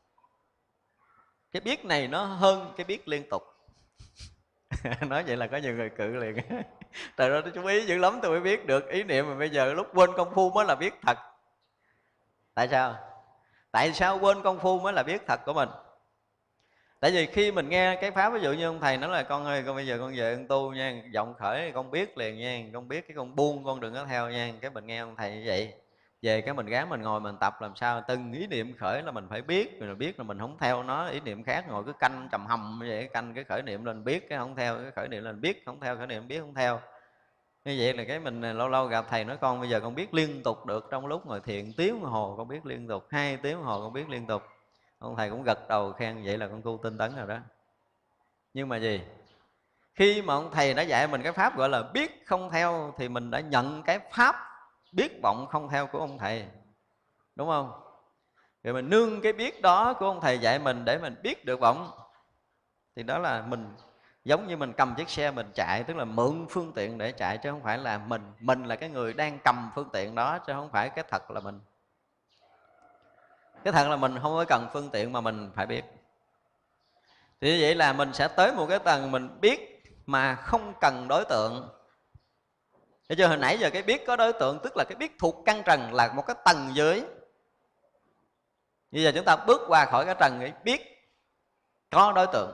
cái biết này nó hơn cái biết liên tục. Nói vậy là có nhiều người cự liền. Trời ơi, tôi chú ý dữ lắm tôi mới biết được ý niệm, mà bây giờ lúc quên công phu mới là biết thật. Tại sao? Tại sao quên công phu mới là biết thật của mình? Tại vì khi mình nghe cái pháp, ví dụ như ông thầy nói là con ơi, con bây giờ con về con tu nha, giọng khởi con biết liền nha, con biết cái con buông con đừng có theo nha. Cái mình nghe ông thầy như vậy, về cái mình gán mình ngồi mình tập làm sao từng ý niệm khởi là mình phải biết, rồi biết là mình không theo nó. Ý niệm khác ngồi cứ canh trầm hầm như vậy, canh cái khởi niệm lên biết cái không theo, cái khởi niệm lên biết không theo, khởi niệm biết không theo. Như vậy là cái mình lâu lâu gặp thầy nói con bây giờ con biết liên tục được, trong lúc ngồi thiền tiếng đồng hồ con biết liên tục, 2 tiếng đồng hồ con biết liên tục. Ông thầy cũng gật đầu khen vậy là con tu tinh tấn rồi đó. Nhưng mà gì? Khi mà ông thầy đã dạy mình cái pháp gọi là biết không theo, thì mình đã nhận cái pháp biết vọng không theo của ông thầy, đúng không? Rồi mình nương cái biết đó của ông thầy dạy mình để mình biết được vọng. Thì đó là mình giống như mình cầm chiếc xe mình chạy, tức là mượn phương tiện để chạy, chứ không phải là mình là cái người đang cầm phương tiện đó, chứ không phải cái thật là mình. Cái thật là mình không có cần phương tiện mà mình phải biết. Thì như vậy là mình sẽ tới một cái tầng mình biết mà không cần đối tượng. Thế chứ hồi nãy giờ cái biết có đối tượng, tức là cái biết thuộc căn trần, là một cái tầng dưới. Bây giờ chúng ta bước qua khỏi cái trần cái biết có đối tượng.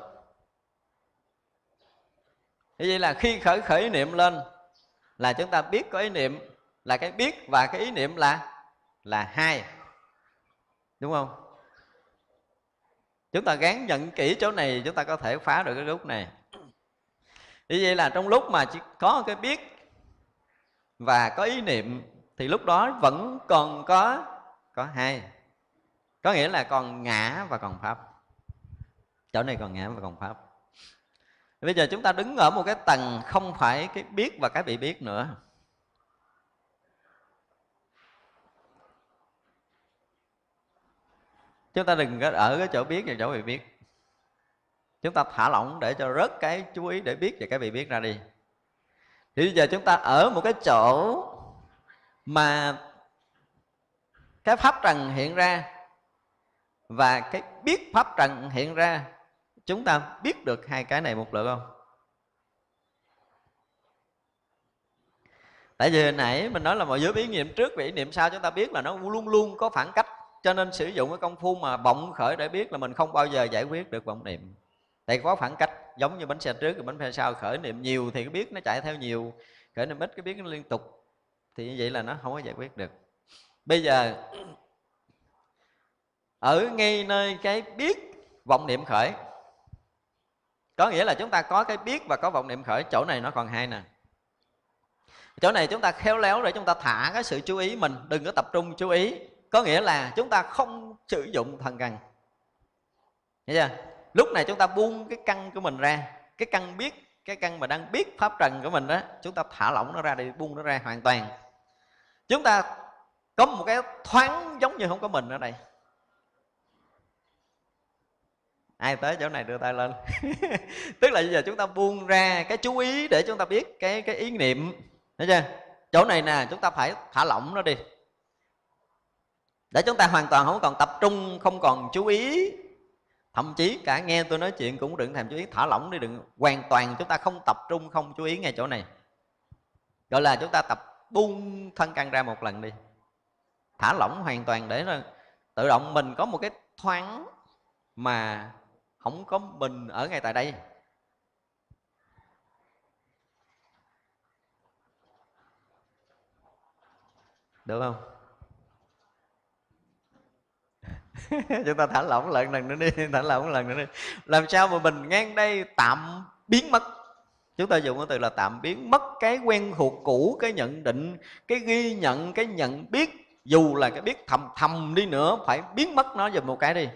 Thế vậy là khi khởi ý niệm lên là chúng ta biết có ý niệm, là cái biết và cái ý niệm là hai, đúng không? Chúng ta gán nhận kỹ chỗ này, chúng ta có thể phá được cái gốc này. Như vậy là trong lúc mà chỉ có cái biết và có ý niệm, thì lúc đó vẫn còn có hai. Có nghĩa là còn ngã và còn pháp. Chỗ này còn ngã và còn pháp. Bây giờ chúng ta đứng ở một cái tầng không phải cái biết và cái bị biết nữa. Chúng ta đừng có ở cái chỗ biết và chỗ bị biết. Chúng ta thả lỏng để cho rớt cái chú ý để biết và cái bị biết ra đi. Thì bây giờ chúng ta ở một cái chỗ mà cái pháp trần hiện ra và cái biết pháp trần hiện ra, chúng ta biết được hai cái này một lượt không? Tại vì hồi nãy mình nói là mọi dưới ý niệm trước và ý niệm sau, chúng ta biết là nó luôn luôn có phản cách. Cho nên sử dụng cái công phu mà vọng khởi để biết là mình không bao giờ giải quyết được vọng niệm. Tại có phản cách, giống như bánh xe trước và bánh xe sau, khởi niệm nhiều thì cái biết nó chạy theo nhiều, khởi niệm ít cái biết nó liên tục. Thì như vậy là nó không có giải quyết được. Bây giờ ở ngay nơi cái biết vọng niệm khởi, có nghĩa là chúng ta có cái biết và có vọng niệm khởi. Chỗ này nó còn hai nè. Chỗ này chúng ta khéo léo để chúng ta thả cái sự chú ý mình, đừng có tập trung chú ý. Có nghĩa là chúng ta không sử dụng thần căn. Hiểu chưa? Lúc này chúng ta buông cái căn của mình ra, cái căn biết, cái căn mà đang biết pháp trần của mình đó, chúng ta thả lỏng nó ra đi, buông nó ra hoàn toàn. Chúng ta có một cái thoáng giống như không có mình ở đây. Ai tới chỗ này đưa tay lên. Tức là bây giờ chúng ta buông ra cái chú ý để chúng ta biết cái ý niệm. Thấy chưa? Chỗ này nè, chúng ta phải thả lỏng nó đi, để chúng ta hoàn toàn không còn tập trung, không còn chú ý. Thậm chí cả nghe tôi nói chuyện cũng đừng thèm chú ý, thả lỏng đi, đừng hoàn toàn chúng ta không tập trung, không chú ý ngay chỗ này. Gọi là chúng ta tập buông thân căn ra một lần đi, thả lỏng hoàn toàn để nó tự động mình có một cái thoáng mà không có mình ở ngay tại đây. Bây Được không? Chúng ta thả lỏng lần nữa đi, thả lỏng lần nữa đi. Làm sao mà mình ngang đây tạm biến mất? Chúng ta dùng cái từ là tạm biến mất cái quen thuộc cũ, cái nhận định, cái ghi nhận, cái nhận biết. Dù là cái biết thầm thầm đi nữa, phải biến mất nó giùm một cái đi,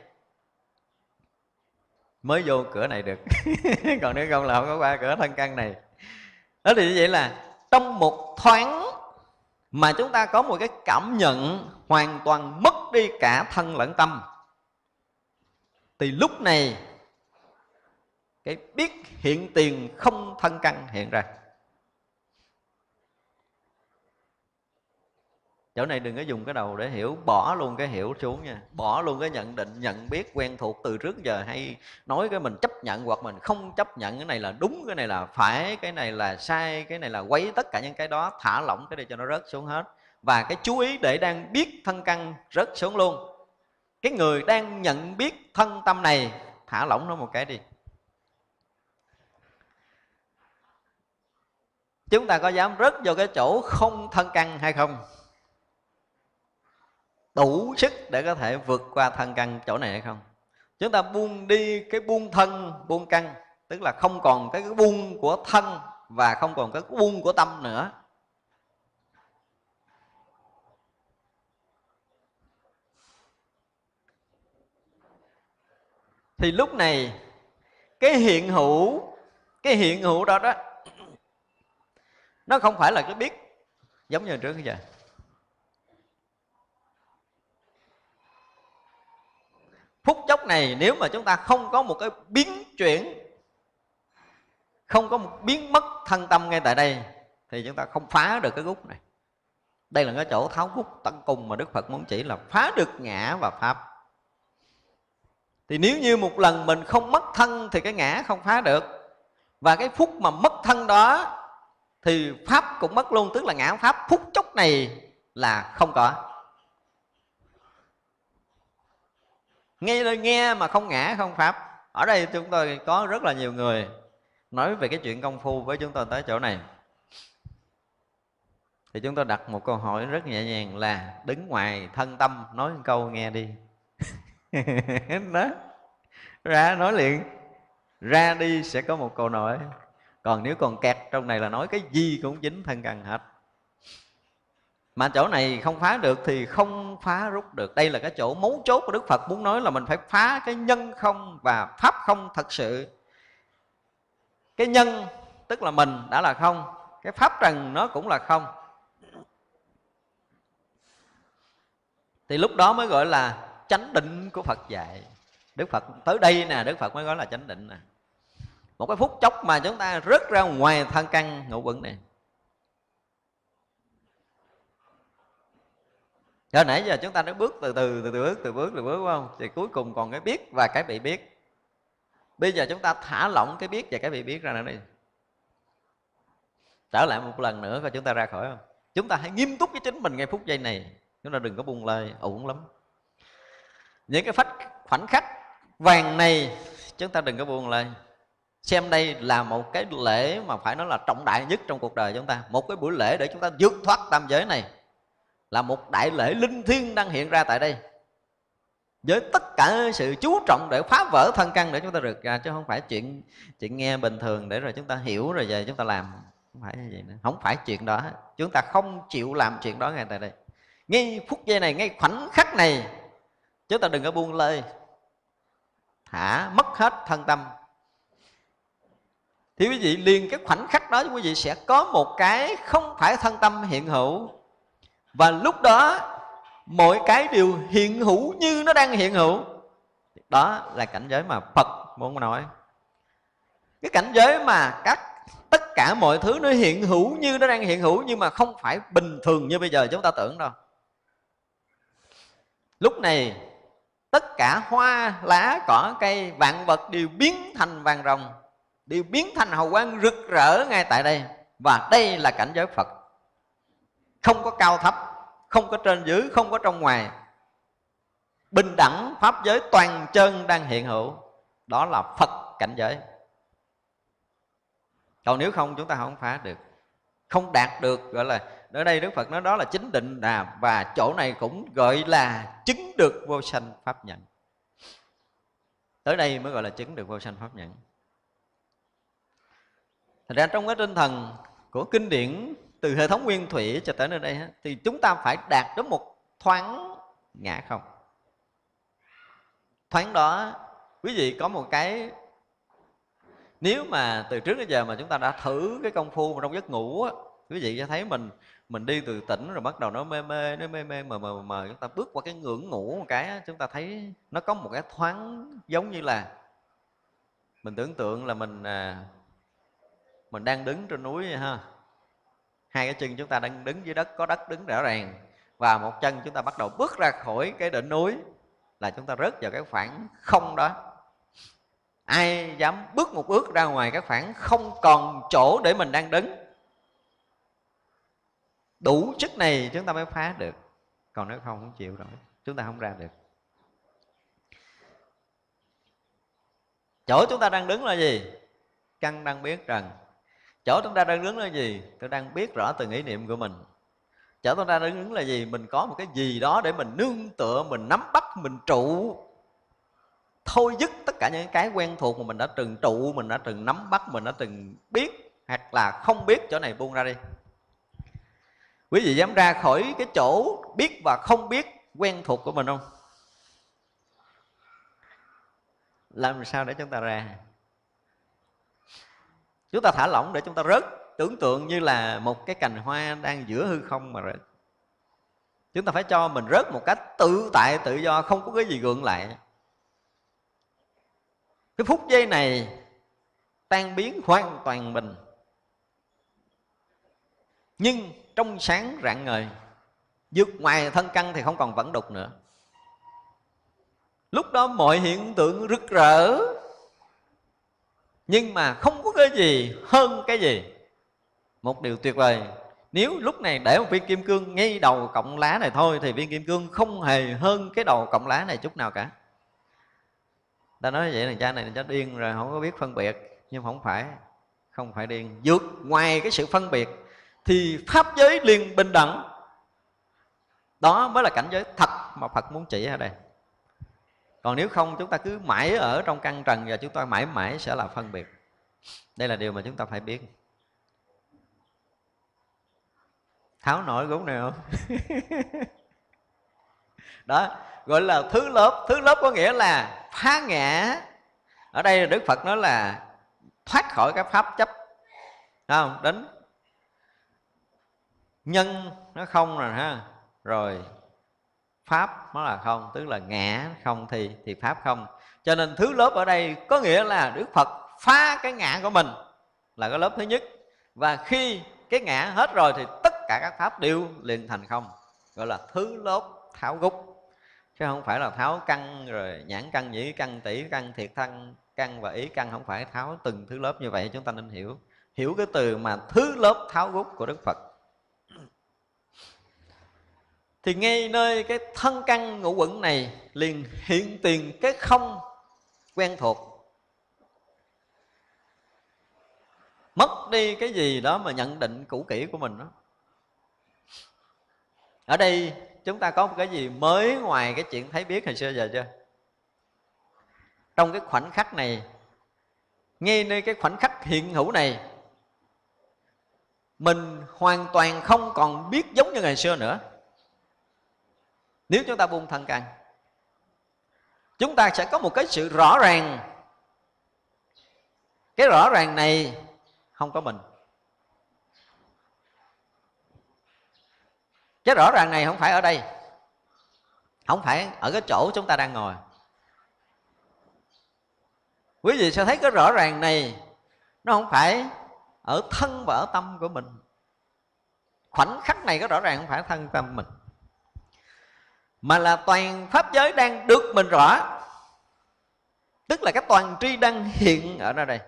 mới vô cửa này được. Còn nếu không là không có qua cửa thân căn này. Đó thì như vậy là trong một thoáng mà chúng ta có một cái cảm nhận hoàn toàn mất đi cả thân lẫn tâm, thì lúc này cái biết hiện tiền không thân căn hiện ra. Chỗ này đừng có dùng cái đầu để hiểu, bỏ luôn cái hiểu xuống nha. Bỏ luôn cái nhận định, nhận biết quen thuộc từ trước giờ, hay nói cái mình chấp nhận hoặc mình không chấp nhận. Cái này là đúng, cái này là phải, cái này là sai, cái này là quấy. Tất cả những cái đó thả lỏng cái này cho nó rớt xuống hết. Và cái chú ý để đang biết thân căn rớt xuống luôn. Cái người đang nhận biết thân tâm này, thả lỏng nó một cái đi. Chúng ta có dám rớt vô cái chỗ không thân căn hay không? Đủ sức để có thể vượt qua thân căn chỗ này hay không? Chúng ta buông đi cái buông thân, buông căn, tức là không còn cái buông của thân và không còn cái buông của tâm nữa. Thì lúc này cái hiện hữu đó đó, nó không phải là cái biết giống như trước giờ. Phút chốc này nếu mà chúng ta không có một cái biến chuyển, không có một biến mất thân tâm ngay tại đây, thì chúng ta không phá được cái gút này. Đây là cái chỗ tháo gút tận cùng mà Đức Phật muốn chỉ, là phá được ngã và pháp. Thì nếu như một lần mình không mất thân thì cái ngã không phá được. Và cái phút mà mất thân đó thì pháp cũng mất luôn, tức là ngã pháp phút chốc này là không có. Nghe mà không ngã không pháp. Ở đây chúng tôi có rất là nhiều người nói về cái chuyện công phu với chúng tôi tới chỗ này. Thì chúng tôi đặt một câu hỏi rất nhẹ nhàng là đứng ngoài thân tâm nói một câu nghe đi. Đó. Ra nói liền, ra đi sẽ có một câu nói. Còn nếu còn kẹt trong này là nói cái gì cũng dính thân căn hết. Mà chỗ này không phá được thì không phá rút được. Đây là cái chỗ mấu chốt của Đức Phật muốn nói là mình phải phá cái nhân không và pháp không thật sự. Cái nhân tức là mình đã là không, cái pháp trần nó cũng là không. Thì lúc đó mới gọi là chánh định của Phật dạy. Đức Phật tới đây nè, Đức Phật mới gọi là chánh định nè. Một cái phút chốc mà chúng ta rớt ra ngoài thân căn ngũ uẩn này. Rồi nãy giờ chúng ta đã bước từ bước đúng không? Thì cuối cùng còn cái biết và cái bị biết. Bây giờ chúng ta thả lỏng cái biết và cái bị biết ra nữa đi. Trở lại một lần nữa coi chúng ta ra khỏi không? Chúng ta hãy nghiêm túc với chính mình ngay phút giây này. Chúng ta đừng có buông lơi, ổn lắm. Những cái khoảnh khắc vàng này chúng ta đừng có buông lơi. Xem đây là một cái lễ mà phải nói là trọng đại nhất trong cuộc đời chúng ta. Một cái buổi lễ để chúng ta vượt thoát tam giới này. Là một đại lễ linh thiêng đang hiện ra tại đây, với tất cả sự chú trọng để phá vỡ thân căn để chúng ta rực ra. Chứ không phải chuyện nghe bình thường để rồi chúng ta hiểu rồi về chúng ta làm. Không phải như vậy nữa. Không phải chuyện đó. Chúng ta không chịu làm chuyện đó ngay tại đây. Ngay phút giây này, ngay khoảnh khắc này, chúng ta đừng có buông lơi, thả mất hết thân tâm. Thì quý vị liền cái khoảnh khắc đó quý vị sẽ có một cái không phải thân tâm hiện hữu. Và lúc đó mọi cái đều hiện hữu như nó đang hiện hữu. Đó là cảnh giới mà Phật muốn nói. Cái cảnh giới mà tất cả mọi thứ nó hiện hữu như nó đang hiện hữu, nhưng mà không phải bình thường như bây giờ chúng ta tưởng đâu. Lúc này tất cả hoa, lá, cỏ, cây, vạn vật đều biến thành vàng ròng, đều biến thành hào quang rực rỡ ngay tại đây. Và đây là cảnh giới Phật. Không có cao thấp, không có trên dưới, không có trong ngoài. Bình đẳng pháp giới toàn chân đang hiện hữu. Đó là Phật cảnh giới. Còn nếu không chúng ta không phá được, không đạt được gọi là Ở đây Đức Phật nói đó là chính định đà, và chỗ này cũng gọi là chứng được vô sanh pháp nhận. Tới đây mới gọi là chứng được vô sanh pháp nhận. Thật ra trong cái tinh thần của kinh điển từ hệ thống nguyên thủy cho tới nơi đây thì chúng ta phải đạt đến một thoáng ngã không. Thoáng đó quý vị có một cái, nếu mà từ trước đến giờ mà chúng ta đã thử cái công phu mà trong giấc ngủ á, quý vị sẽ thấy mình đi từ tỉnh rồi bắt đầu nó mê mê mờ, chúng ta bước qua cái ngưỡng ngủ một cái, chúng ta thấy nó có một cái thoáng giống như là mình tưởng tượng là mình đang đứng trên núi vậy ha. Hai cái chân chúng ta đang đứng dưới đất, có đất đứng rõ ràng, và một chân chúng ta bắt đầu bước ra khỏi cái đỉnh núi là chúng ta rớt vào cái khoảng không đó. Ai dám bước một bước ra ngoài cái khoảng không còn chỗ để mình đang đứng, đủ sức này chúng ta mới phá được. Còn nếu không chịu rồi, chúng ta không ra được. Chỗ chúng ta đang đứng là gì? Căn đang biết rằng. Chỗ chúng ta đang đứng là gì? Tôi đang biết rõ từng ý niệm của mình. Chỗ chúng ta đang đứng là gì? Mình có một cái gì đó để mình nương tựa, mình nắm bắt, mình trụ, thôi dứt tất cả những cái quen thuộc mà mình đã từng trụ, mình đã từng nắm bắt, mình đã từng biết hoặc là không biết. Chỗ này buông ra đi. Quý vị dám ra khỏi cái chỗ biết và không biết quen thuộc của mình không? Làm sao để chúng ta ra? Chúng ta thả lỏng để chúng ta rớt. Tưởng tượng như là một cái cành hoa đang giữa hư không mà rớt. Chúng ta phải cho mình rớt một cách tự tại, tự do, không có cái gì gượng lại. Cái phút giây này tan biến hoàn toàn mình, nhưng trong sáng rạng ngời, vượt ngoài thân căn thì không còn vẫn đục nữa. Lúc đó mọi hiện tượng rực rỡ, nhưng mà không có cái gì hơn cái gì. Một điều tuyệt vời, nếu lúc này để một viên kim cương ngay đầu cọng lá này thôi, thì viên kim cương không hề hơn cái đầu cọng lá này chút nào cả. Ta nói vậy là cha này cha điên rồi, không có biết phân biệt. Nhưng không phải điên. Vượt ngoài cái sự phân biệt thì pháp giới liền bình đẳng. Đó mới là cảnh giới thật mà Phật muốn chỉ ở đây. Còn nếu không, chúng ta cứ mãi ở trong căn trần và chúng ta mãi mãi sẽ là phân biệt. Đây là điều mà chúng ta phải biết. Tháo nổi gút này không? Đó gọi là thứ lớp. Thứ lớp có nghĩa là phá ngã. Ở đây Đức Phật nói là thoát khỏi cái pháp chấp, không? Đến nhân nó không rồi ha, rồi pháp nó là không, tức là ngã không thì pháp không. Cho nên thứ lớp ở đây có nghĩa là Đức Phật phá cái ngã của mình, là cái lớp thứ nhất. Và khi cái ngã hết rồi thì tất cả các pháp đều liền thành không, gọi là thứ lớp tháo gút. Chứ không phải là tháo căn rồi nhãn căn, nhĩ căn, tỷ căn, thiệt thân căn và ý căn. Không phải tháo từng thứ lớp như vậy. Chúng ta nên hiểu cái từ mà thứ lớp tháo gút của Đức Phật. Thì ngay nơi cái thân căn ngũ uẩn này liền hiện tiền cái không quen thuộc. Mất đi cái gì đó mà nhận định cũ kỹ của mình đó. Ở đây chúng ta có một cái gì mới ngoài cái chuyện thấy biết hồi xưa giờ chưa? Trong cái khoảnh khắc này, ngay nơi cái khoảnh khắc hiện hữu này, mình hoàn toàn không còn biết giống như ngày xưa nữa. Nếu chúng ta buông thân căn, chúng ta sẽ có một cái sự rõ ràng. Cái rõ ràng này không có mình. Cái rõ ràng này không phải ở đây, không phải ở cái chỗ chúng ta đang ngồi. Quý vị sẽ thấy cái rõ ràng này nó không phải ở thân và ở tâm của mình. Khoảnh khắc này cái rõ ràng không phải thân tâm mình, mà là toàn pháp giới đang được mình rõ. Tức là cái toàn tri đang hiện ở đây.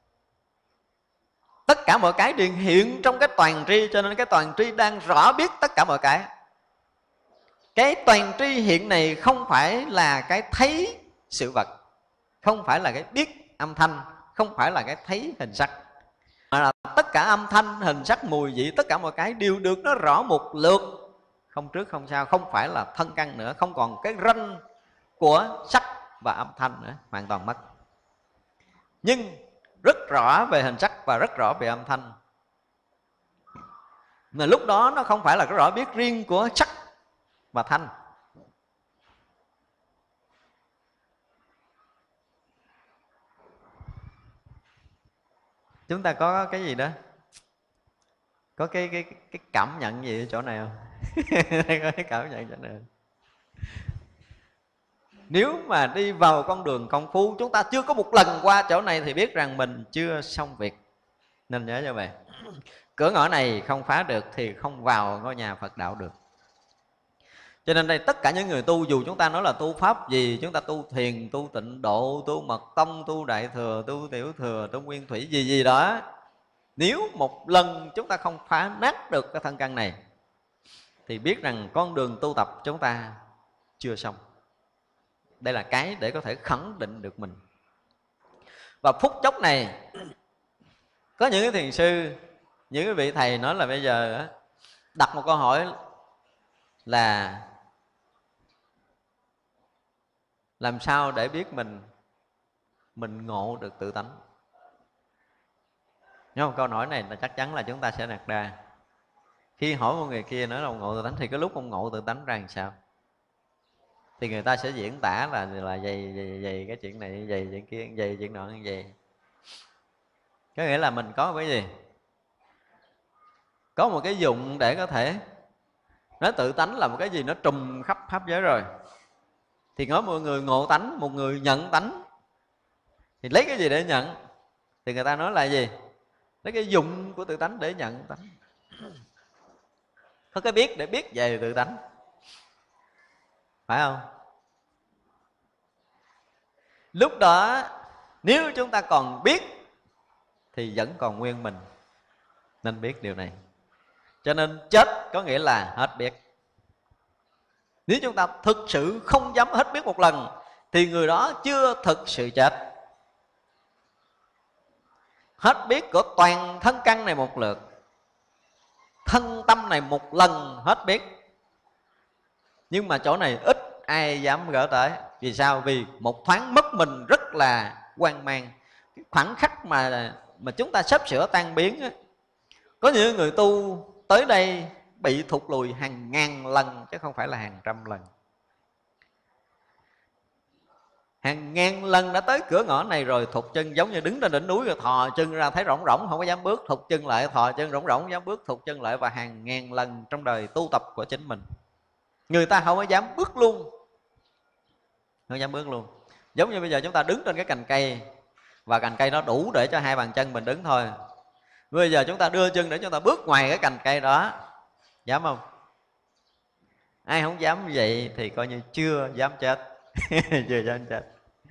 Tất cả mọi cái đều hiện trong cái toàn tri, cho nên cái toàn tri đang rõ biết tất cả mọi cái. Cái toàn tri hiện này không phải là cái thấy sự vật, không phải là cái biết âm thanh, không phải là cái thấy hình sắc, mà là tất cả âm thanh, hình sắc, mùi vị, tất cả mọi cái đều được nó rõ một lượt, không trước không sau, không phải là thân căn nữa, không còn cái ranh của sắc và âm thanh nữa, hoàn toàn mất. Nhưng rất rõ về hình sắc và rất rõ về âm thanh. Mà lúc đó nó không phải là cái rõ biết riêng của sắc và thanh. Chúng ta có cái gì đó, có cái cảm nhận gì ở chỗ này không? Có cái cảm nhận chỗ này. Nếu mà đi vào con đường công phu, chúng ta chưa có một lần qua chỗ này thì biết rằng mình chưa xong việc. Nên nhớ như vậy, cửa ngõ này không phá được thì không vào ngôi nhà Phật đạo được. Cho nên đây tất cả những người tu, dù chúng ta nói là tu pháp gì, chúng ta tu thiền, tu tịnh độ, tu mật tông, tu đại thừa, tu tiểu thừa, tu nguyên thủy gì gì đó, nếu một lần chúng ta không phá nát được cái thân căn này thì biết rằng con đường tu tập chúng ta chưa xong. Đây là cái để có thể khẳng định được mình. Và phút chốc này có những cái thiền sư, những cái vị thầy nói là bây giờ đặt một câu hỏi là làm sao để biết mình ngộ được tự tánh. Nhớ câu hỏi này là chắc chắn là chúng ta sẽ đặt ra. Khi hỏi một người kia nói là ngộ tự tánh thì cái lúc ông ngộ tự tánh ra làm sao? Thì người ta sẽ diễn tả là vậy cái chuyện này, vậy chuyện kia, vậy chuyện nọ, như vậy. Có nghĩa là mình có cái gì? Có một cái dụng để có thể nói tự tánh là một cái gì nó trùm khắp pháp giới rồi. Thì nói một người ngộ tánh, một người nhận tánh, thì lấy cái gì để nhận? Thì người ta nói là gì? Lấy cái dụng của tự tánh để nhận tánh. Có cái biết để biết về tự tánh, phải không? Lúc đó nếu chúng ta còn biết thì vẫn còn nguyên mình, nên biết điều này. Cho nên chết có nghĩa là hết biết. Nếu chúng ta thực sự không dám hết biết một lần thì người đó chưa thực sự chết. Hết biết của toàn thân căn này một lượt, thân tâm này một lần hết biết. Nhưng mà chỗ này ít ai dám gỡ tới. Vì sao? Vì một thoáng mất mình rất là hoang mang. Cái khoảnh khắc mà chúng ta sắp sửa tan biến á, có những người tu tới đây bị thụt lùi hàng ngàn lần chứ không phải là hàng trăm lần. Hàng ngàn lần đã tới cửa ngõ này rồi thụt chân, giống như đứng trên đỉnh núi rồi thò chân ra thấy rỗng rỗng không có dám bước, thụt chân lại, thò chân rỗng rỗng không dám bước, thụt chân lại. Và hàng ngàn lần trong đời tu tập của chính mình, người ta không có dám bước luôn, không dám bước luôn. Giống như bây giờ chúng ta đứng trên cái cành cây và cành cây nó đủ để cho hai bàn chân mình đứng thôi. Bây giờ chúng ta đưa chân để chúng ta bước ngoài cái cành cây đó, dám không? Ai không dám vậy thì coi như chưa dám chết. Chưa dám chết.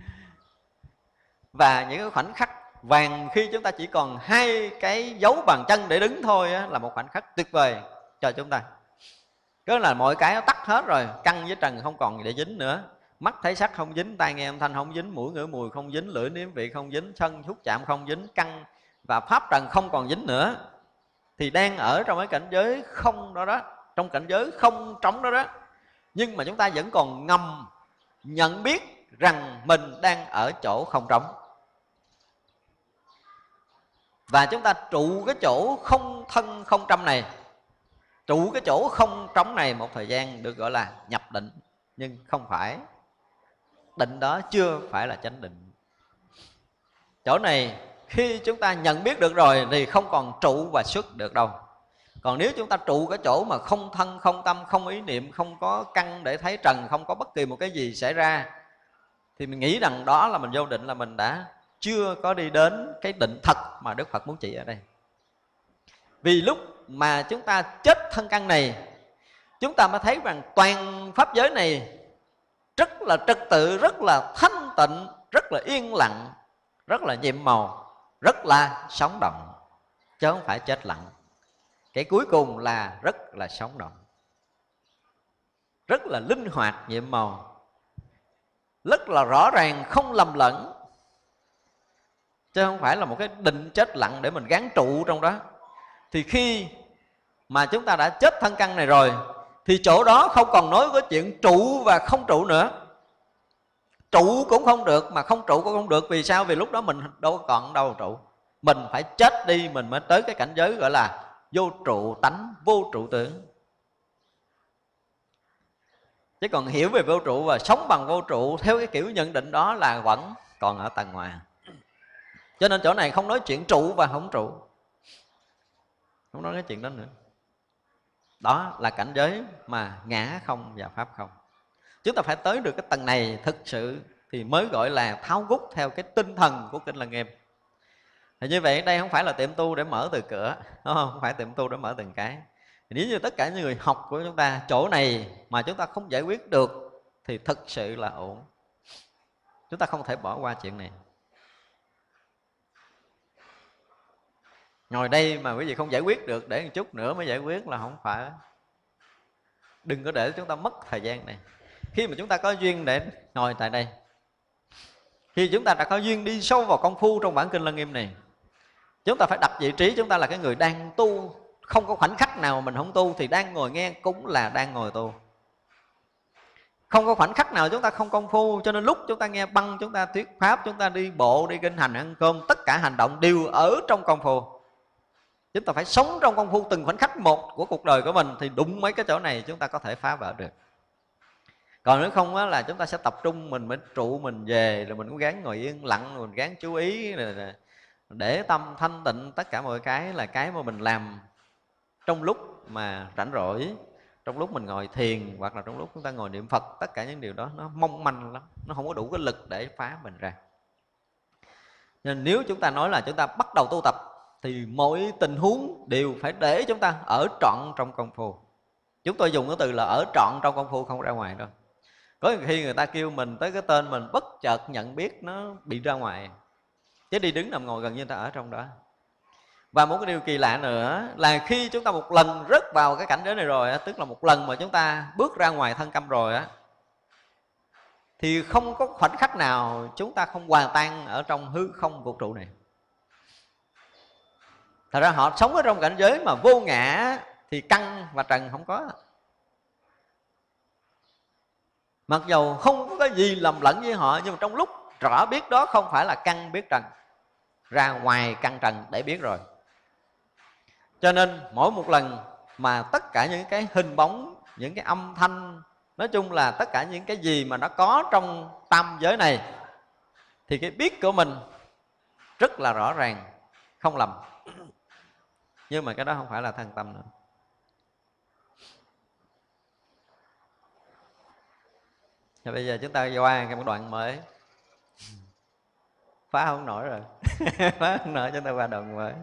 Và những cái khoảnh khắc vàng khi chúng ta chỉ còn hai cái dấu bàn chân để đứng thôi á, là một khoảnh khắc tuyệt vời cho chúng ta. Đó là mọi cái nó tắt hết rồi, căn với trần không còn để dính nữa. Mắt thấy sắc không dính, tai nghe âm thanh không dính, mũi ngửi mùi không dính, lưỡi nếm vị không dính, thân xúc chạm không dính, căn và pháp trần không còn dính nữa. Thì đang ở trong cái cảnh giới không đó đó, trong cảnh giới không trống đó đó. Nhưng mà chúng ta vẫn còn ngầm nhận biết rằng mình đang ở chỗ không trống. Và chúng ta trụ cái chỗ không thân không trăm này, trụ cái chỗ không trống này một thời gian được gọi là nhập định. Nhưng không phải, định đó chưa phải là chánh định. Chỗ này khi chúng ta nhận biết được rồi thì không còn trụ và xuất được đâu. Còn nếu chúng ta trụ cái chỗ mà không thân, không tâm, không ý niệm, không có căn để thấy trần, không có bất kỳ một cái gì xảy ra, thì mình nghĩ rằng đó là mình vô định, là mình đã chưa có đi đến cái định thật mà Đức Phật muốn chỉ ở đây. Vì lúc mà chúng ta chết thân căn này, chúng ta mới thấy rằng toàn pháp giới này rất là trật tự, rất là thanh tịnh, rất là yên lặng, rất là nhiệm màu, rất là sống động, chứ không phải chết lặng. Cái cuối cùng là rất là sống động, rất là linh hoạt, nhiệm màu, rất là rõ ràng, không lầm lẫn. chứ không phải là một cái định chết lặng để mình gán trụ trong đó. Thì khi mà chúng ta đã chết thân căn này rồi thì chỗ đó không còn nói với chuyện trụ và không trụ nữa. Trụ cũng không được mà không trụ cũng không được. Vì sao? Vì lúc đó mình đâu còn đâu trụ. Mình phải chết đi mình mới tới cái cảnh giới gọi là vô trụ tánh, vô trụ tưởng. Chứ còn hiểu về vô trụ và sống bằng vô trụ theo cái kiểu nhận định đó là vẫn còn ở tầng ngoài. Cho nên chỗ này không nói chuyện trụ và không trụ, không nói cái chuyện đó nữa. Đó là cảnh giới mà ngã không và pháp không. Chúng ta phải tới được cái tầng này thực sự thì mới gọi là tháo gút theo cái tinh thần của Kinh Lăng Nghiêm. Thì như vậy đây không phải là tiệm tu để mở từ cửa, không phải tiệm tu để mở từng cái. Nếu như tất cả những người học của chúng ta chỗ này mà chúng ta không giải quyết được thì thực sự là ổn. Chúng ta không thể bỏ qua chuyện này. Ngồi đây mà quý vị không giải quyết được, để một chút nữa mới giải quyết là không phải. Đừng có để chúng ta mất thời gian này. Khi mà chúng ta có duyên để ngồi tại đây, khi chúng ta đã có duyên đi sâu vào công phu trong bản Kinh Lăng Nghiêm này, chúng ta phải đặt vị trí chúng ta là cái người đang tu. Không có khoảnh khắc nào mình không tu, thì đang ngồi nghe cũng là đang ngồi tu. Không có khoảnh khắc nào chúng ta không công phu. Cho nên lúc chúng ta nghe băng, chúng ta thuyết pháp, chúng ta đi bộ, đi kinh hành, ăn cơm, tất cả hành động đều ở trong công phu. Chúng ta phải sống trong công phu từng khoảnh khắc một của cuộc đời của mình, thì đụng mấy cái chỗ này chúng ta có thể phá vỡ được. Còn nếu không á, là chúng ta sẽ tập trung, mình mới trụ mình về, rồi mình cũng gắng ngồi yên lặng, mình gắng chú ý, rồi để tâm thanh tịnh. Tất cả mọi cái là cái mà mình làm trong lúc mà rảnh rỗi, trong lúc mình ngồi thiền, hoặc là trong lúc chúng ta ngồi niệm Phật. Tất cả những điều đó nó mong manh lắm, nó không có đủ cái lực để phá mình ra. Nên nếu chúng ta nói là chúng ta bắt đầu tu tập thì mọi tình huống đều phải để chúng ta ở trọn trong công phu. Chúng tôi dùng cái từ là ở trọn trong công phu, không ra ngoài đâu. Có khi người ta kêu mình tới cái tên mình bất chợt nhận biết nó bị ra ngoài, chứ đi đứng nằm ngồi gần như người ta ở trong đó. Và một cái điều kỳ lạ nữa là khi chúng ta một lần rớt vào cái cảnh giới này rồi, tức là một lần mà chúng ta bước ra ngoài thân câm rồi á, thì không có khoảnh khắc nào chúng ta không hòa tan ở trong hư không vũ trụ này. Thật ra họ sống ở trong cảnh giới mà vô ngã thì căn và trần không có. Mặc dầu không có cái gì lầm lẫn với họ, nhưng mà trong lúc rõ biết đó không phải là căn biết trần, ra ngoài căn trần để biết rồi. Cho nên mỗi một lần mà tất cả những cái hình bóng, những cái âm thanh, nói chung là tất cả những cái gì mà nó có trong tam giới này, thì cái biết của mình rất là rõ ràng, không lầm. Nhưng mà cái đó không phải là thân tâm nữa. Rồi bây giờ chúng ta qua cái đoạn mới. Phá không nổi rồi. Phá không nổi, chúng ta qua đoạn mới.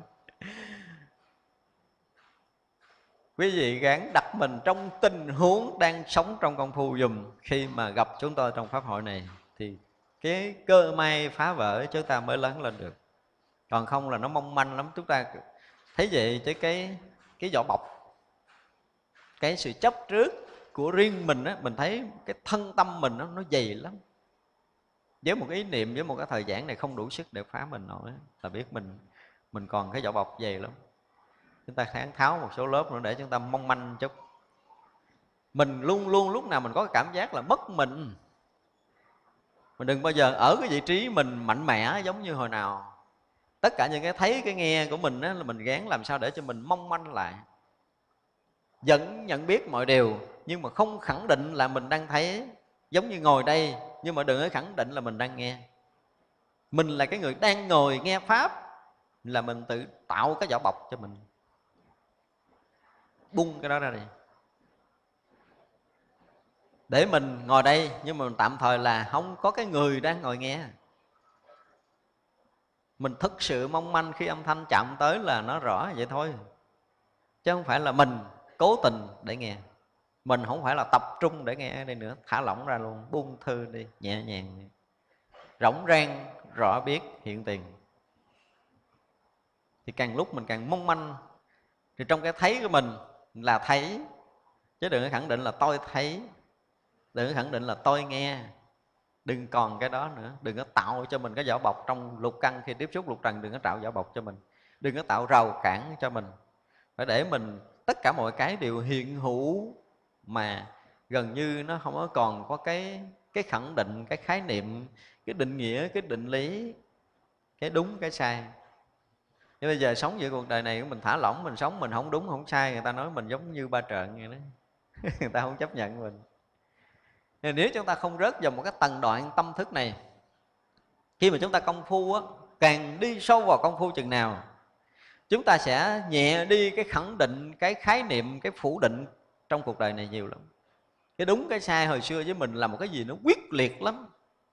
Quý vị gắng đặt mình trong tình huống đang sống trong công phu dùm. Khi mà gặp chúng tôi trong pháp hội này thì cái cơ may phá vỡ chúng ta mới lớn lên được. Còn không là nó mong manh lắm. Chúng ta thấy vậy chứ cái vỏ bọc, cái sự chấp trước của riêng mình á, mình thấy cái thân tâm mình nó dày lắm. Với một cái ý niệm, với một cái thời gian này không đủ sức để phá mình nổi, là biết mình còn cái vỏ bọc dày lắm. Chúng ta kháng tháo một số lớp nữa để chúng ta mong manh chút. Mình luôn luôn lúc nào mình có cái cảm giác là mất mình. Mình đừng bao giờ ở cái vị trí mình mạnh mẽ giống như hồi nào. Tất cả những cái thấy, cái nghe của mình á, là mình gán làm sao để cho mình mong manh lại. Vẫn nhận biết mọi điều, nhưng mà không khẳng định là mình đang thấy. Giống như ngồi đây, nhưng mà đừng có khẳng định là mình đang nghe. Mình là cái người đang ngồi nghe Pháp, là mình tự tạo cái vỏ bọc cho mình. Bung cái đó ra đi. Để mình ngồi đây, nhưng mà mình tạm thời là không có cái người đang ngồi nghe. Mình thực sự mong manh khi âm thanh chạm tới là nó rõ vậy thôi. Chứ không phải là mình cố tình để nghe. Mình không phải là tập trung để nghe ở đây nữa. Thả lỏng ra luôn, buông thư đi, nhẹ nhàng đi. Rỗng rang, rõ biết, hiện tiền. Thì càng lúc mình càng mong manh. Thì trong cái thấy của mình là thấy, chứ đừng có khẳng định là tôi thấy, đừng có khẳng định là tôi nghe. Đừng còn cái đó nữa. Đừng có tạo cho mình cái vỏ bọc trong lục căn. Khi tiếp xúc lục trần đừng có tạo vỏ bọc cho mình. Đừng có tạo rào cản cho mình. Phải để mình tất cả mọi cái đều hiện hữu, mà gần như nó không có còn có cái khẳng định, cái khái niệm, cái định nghĩa, cái định lý, cái đúng, cái sai. Nhưng bây giờ sống giữa cuộc đời này mình thả lỏng, mình sống, mình không đúng, không sai, người ta nói mình giống như ba trợn vậy đó. Người ta không chấp nhận mình. Nên nếu chúng ta không rớt vào một cái tầng đoạn tâm thức này, khi mà chúng ta công phu á, càng đi sâu vào công phu chừng nào, chúng ta sẽ nhẹ đi cái khẳng định, cái khái niệm, cái phủ định trong cuộc đời này nhiều lắm. Cái đúng cái sai hồi xưa với mình là một cái gì nó quyết liệt lắm.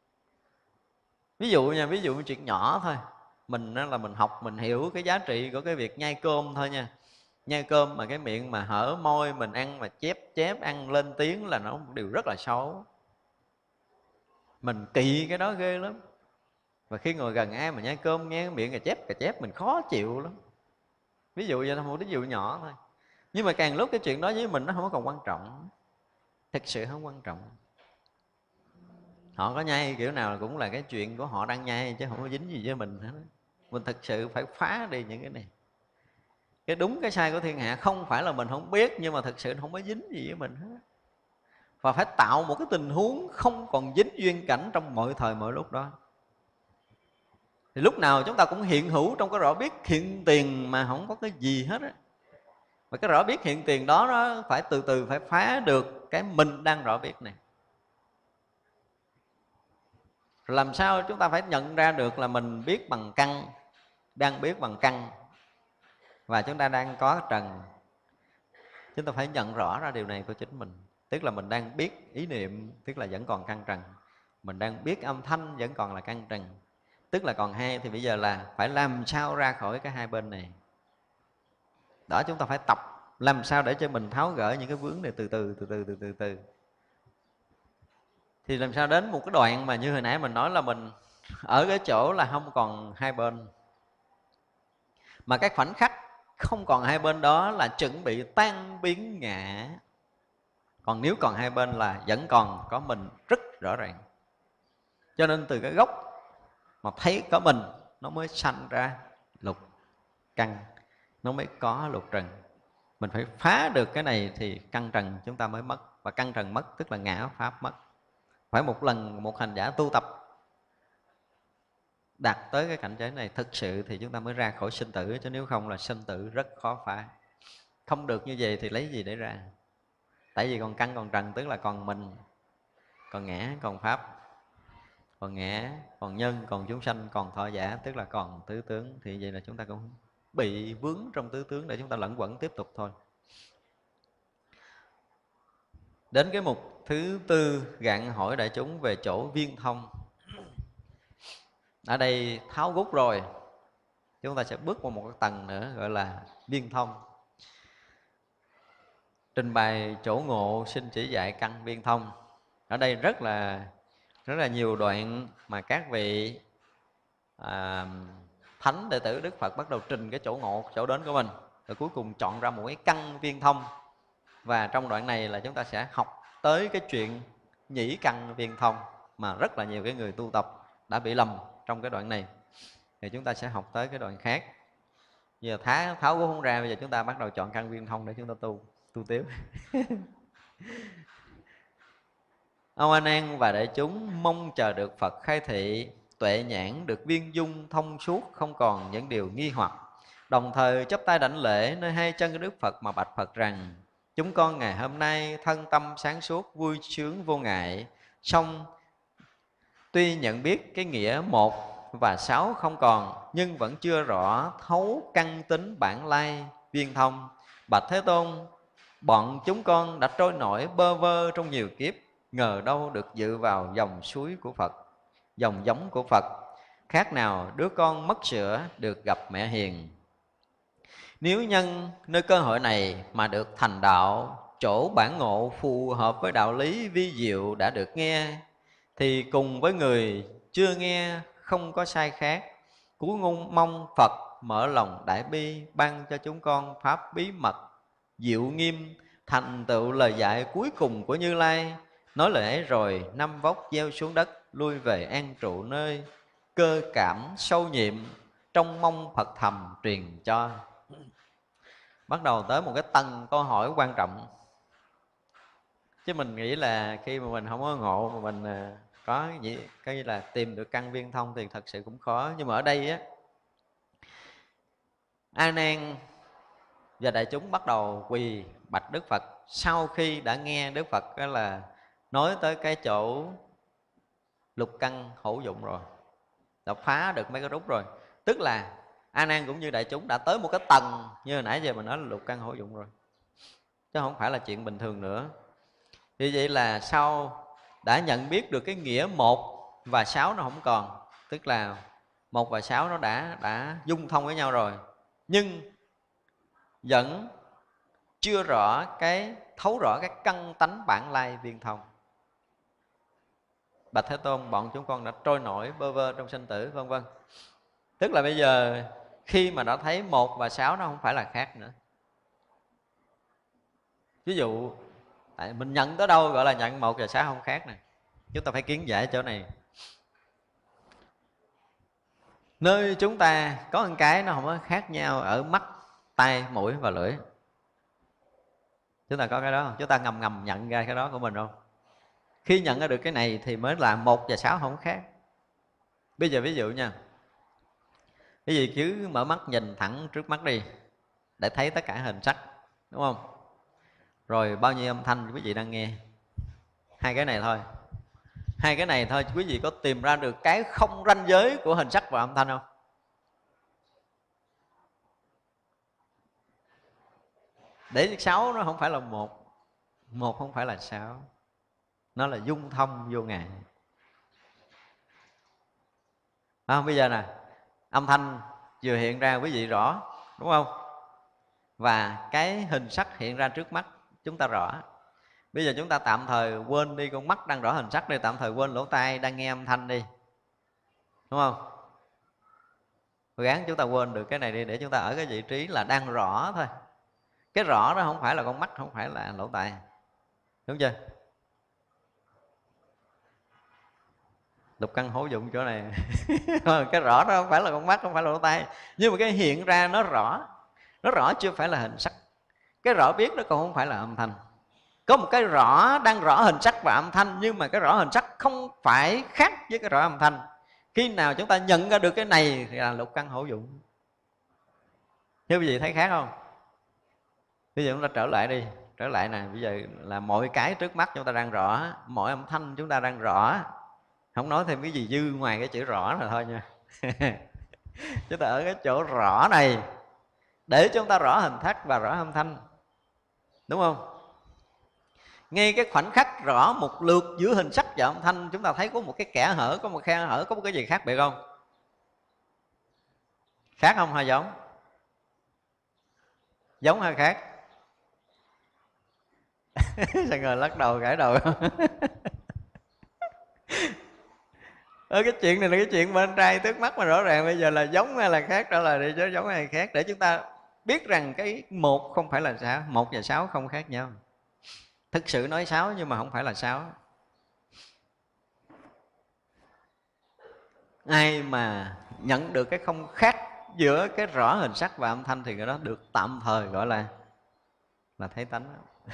Ví dụ nha, ví dụ chuyện nhỏ thôi, mình là mình học, mình hiểu cái giá trị của cái việc nhai cơm thôi nha. Nhai cơm mà cái miệng mà hở môi, mình ăn mà chép ăn lên tiếng là nó một điều rất là xấu. Mình kỵ cái đó ghê lắm. Và khi ngồi gần ai mà nhai cơm nghe cái miệng cà chép mình khó chịu lắm. Ví dụ vậy là một ví dụ nhỏ thôi. Nhưng mà càng lúc cái chuyện đó với mình nó không còn quan trọng. Thực sự không quan trọng. Họ có nhai kiểu nào cũng là cái chuyện của họ đang nhai, chứ không có dính gì với mình hết. Mình thực sự phải phá đi những cái này. Cái đúng cái sai của thiên hạ không phải là mình không biết, nhưng mà thực sự không có dính gì với mình hết. Và phải tạo một cái tình huống không còn dính duyên cảnh trong mọi thời mọi lúc đó. Thì lúc nào chúng ta cũng hiện hữu trong cái rõ biết hiện tiền mà không có cái gì hết á. Và cái rõ biết hiện tiền đó nó phải từ từ phải phá được cái mình đang rõ biết này. Làm sao chúng ta phải nhận ra được là mình biết bằng căn, đang biết bằng căn, và chúng ta đang có trần. Chúng ta phải nhận rõ ra điều này của chính mình. Tức là mình đang biết ý niệm, tức là vẫn còn căn trần. Mình đang biết âm thanh vẫn còn là căn trần. Tức là còn hai, thì bây giờ là phải làm sao ra khỏi cái hai bên này. Đó, chúng ta phải tập làm sao để cho mình tháo gỡ những cái vướng này từ từ. Thì làm sao đến một cái đoạn mà như hồi nãy mình nói là mình ở cái chỗ là không còn hai bên. Mà cái khoảnh khắc không còn hai bên đó là chuẩn bị tan biến ngã. Còn nếu còn hai bên là vẫn còn có mình rất rõ ràng. Cho nên từ cái gốc mà thấy có mình, nó mới sanh ra lục căn, nó mới có lục trần. Mình phải phá được cái này thì căn trần chúng ta mới mất. Và căn trần mất tức là ngã pháp mất. Phải một lần một hành giả tu tập đạt tới cái cảnh giới này thực sự thì chúng ta mới ra khỏi sinh tử. Chứ nếu không là sinh tử rất khó phá. Không được như vậy thì lấy gì để ra? Tại vì còn căn còn trần tức là còn mình, còn ngã, còn pháp, còn ngã, còn nhân, còn chúng sanh, còn thọ giả, tức là còn tứ tướng. Thì vậy là chúng ta cũng bị vướng trong tứ tướng để chúng ta lẫn quẩn tiếp tục thôi. Đến cái mục thứ tư, gạn hỏi đại chúng về chỗ viên thông. Ở đây tháo gút rồi, chúng ta sẽ bước vào một cái tầng nữa gọi là viên thông. Trình bày chỗ ngộ xin chỉ dạy căn viên thông. Ở đây rất là nhiều đoạn mà các vị thánh đệ tử Đức Phật bắt đầu trình cái chỗ ngộ, chỗ đến của mình, rồi cuối cùng chọn ra một cái căn viên thông. Và trong đoạn này là chúng ta sẽ học tới cái chuyện nhĩ căn viên thông mà rất là nhiều cái người tu tập đã bị lầm trong cái đoạn này. Thì chúng ta sẽ học tới cái đoạn khác. Giờ tháo gút không ra, bây giờ chúng ta bắt đầu chọn căn viên thông để chúng ta tu tiếp. Ông A Nan và đại chúng mong chờ được Phật khai thị, tuệ nhãn được viên dung thông suốt, không còn những điều nghi hoặc. Đồng thời chắp tay đảnh lễ nơi hai chân của Đức Phật mà bạch Phật rằng: chúng con ngày hôm nay thân tâm sáng suốt, vui sướng vô ngại, song tuy nhận biết cái nghĩa 1 và 6 không còn, nhưng vẫn chưa rõ thấu căn tính bản lai viên thông. Bạch Thế Tôn, bọn chúng con đã trôi nổi bơ vơ trong nhiều kiếp, ngờ đâu được dự vào dòng suối của Phật, dòng giống của Phật, khác nào đứa con mất sữa được gặp mẹ hiền. Nếu nhân nơi cơ hội này mà được thành đạo, chỗ bản ngộ phù hợp với đạo lý vi diệu đã được nghe, thì cùng với người chưa nghe không có sai khác. Cú mong Phật mở lòng đại bi, ban cho chúng con pháp bí mật diệu nghiêm, thành tựu lời dạy cuối cùng của Như Lai, Nói lời ấy rồi, năm vóc gieo xuống đất, lui về an trụ nơi cơ cảm sâu nhiệm, trong mong Phật thầm truyền cho. Bắt đầu tới một cái tầng câu hỏi quan trọng. Chứ mình nghĩ là khi mà mình không có ngộ mà mình có gì cái là tìm được căn viên thông thì thật sự cũng khó. Nhưng mà ở đây á, A Nan và đại chúng bắt đầu quỳ bạch Đức Phật sau khi đã nghe Đức Phật đó là nói tới cái chỗ lục căn hữu dụng rồi, đã phá được mấy cái rút rồi. Tức là A Nan cũng như đại chúng đã tới một cái tầng như hồi nãy giờ mình nói là lục căn hữu dụng rồi, chứ không phải là chuyện bình thường nữa. Vì vậy là sau đã nhận biết được cái nghĩa 1 và 6 nó không còn, tức là 1 và 6 nó đã dung thông với nhau rồi, nhưng vẫn chưa rõ cái thấu rõ cái căn tánh bản lai viên thông. Bạch Thế Tôn, bọn chúng con đã trôi nổi bơ vơ trong sinh tử, vân vân. Tức là bây giờ khi mà đã thấy 1 và 6 nó không phải là khác nữa. Ví dụ tại mình nhận tới đâu gọi là nhận 1 và 6 không khác nè. Chúng ta phải kiến giải chỗ này. Nơi chúng ta có một cái nó không có khác nhau ở mắt, tai, mũi và lưỡi. Chúng ta có cái đó không? Chúng ta ngầm ngầm nhận ra cái đó của mình không? Khi nhận ra được cái này thì mới là 1 và 6 không khác. Bây giờ ví dụ nha, cái gì cứ mở mắt nhìn thẳng trước mắt đi để thấy tất cả hình sắc, đúng không? Rồi bao nhiêu âm thanh quý vị đang nghe, hai cái này thôi. Hai cái này thôi, quý vị có tìm ra được cái không ranh giới của hình sắc và âm thanh không? Để 6 nó không phải là 1, 1 không phải là 6, nó là dung thông vô ngại. Bây giờ nè, âm thanh vừa hiện ra quý vị rõ, đúng không? Và cái hình sắc hiện ra trước mắt chúng ta rõ. Bây giờ chúng ta tạm thời quên đi con mắt đang rõ hình sắc đi, tạm thời quên lỗ tai đang nghe âm thanh đi, đúng không? Cố gắng chúng ta quên được cái này đi để chúng ta ở cái vị trí là đang rõ thôi. Cái rõ đó không phải là con mắt, không phải là lỗ tai, đúng chưa? Lục căn hữu dụng chỗ này. Cái rõ đó không phải là con mắt, không phải là lỗ tai, nhưng mà cái hiện ra nó rõ. Nó rõ chưa phải là hình sắc. Cái rõ biết đó còn không phải là âm thanh. Có một cái rõ đang rõ hình sắc và âm thanh, nhưng mà cái rõ hình sắc không phải khác với cái rõ âm thanh. Khi nào chúng ta nhận ra được cái này thì là lục căn hữu dụng. Thế quý vị thấy khác không? Bây giờ chúng ta trở lại đi, trở lại nè. Bây giờ là mọi cái trước mắt chúng ta đang rõ, mọi âm thanh chúng ta đang rõ. Không nói thêm cái gì dư ngoài cái chữ rõ này thôi nha. Chúng ta ở cái chỗ rõ này để chúng ta rõ hình sắc và rõ âm thanh, đúng không? Ngay cái khoảnh khắc rõ một lượt giữa hình sắc và âm thanh, chúng ta thấy có một cái kẽ hở, có một khe hở, có một cái gì khác biệt không? Khác không hay giống? Giống hay khác? Sao ngồi lắc đầu gãi đầu? Cái chuyện này là cái chuyện bên trai trước mắt mà rõ ràng. Bây giờ là giống hay là khác, trả lời đi chứ giống hay khác, để chúng ta biết rằng cái 1 không phải là 6, 1 và 6 không khác nhau. Thực sự nói 6 nhưng mà không phải là 6. Ai mà nhận được cái không khác giữa cái rõ hình sắc và âm thanh thì cái đó được tạm thời gọi là thấy tánh.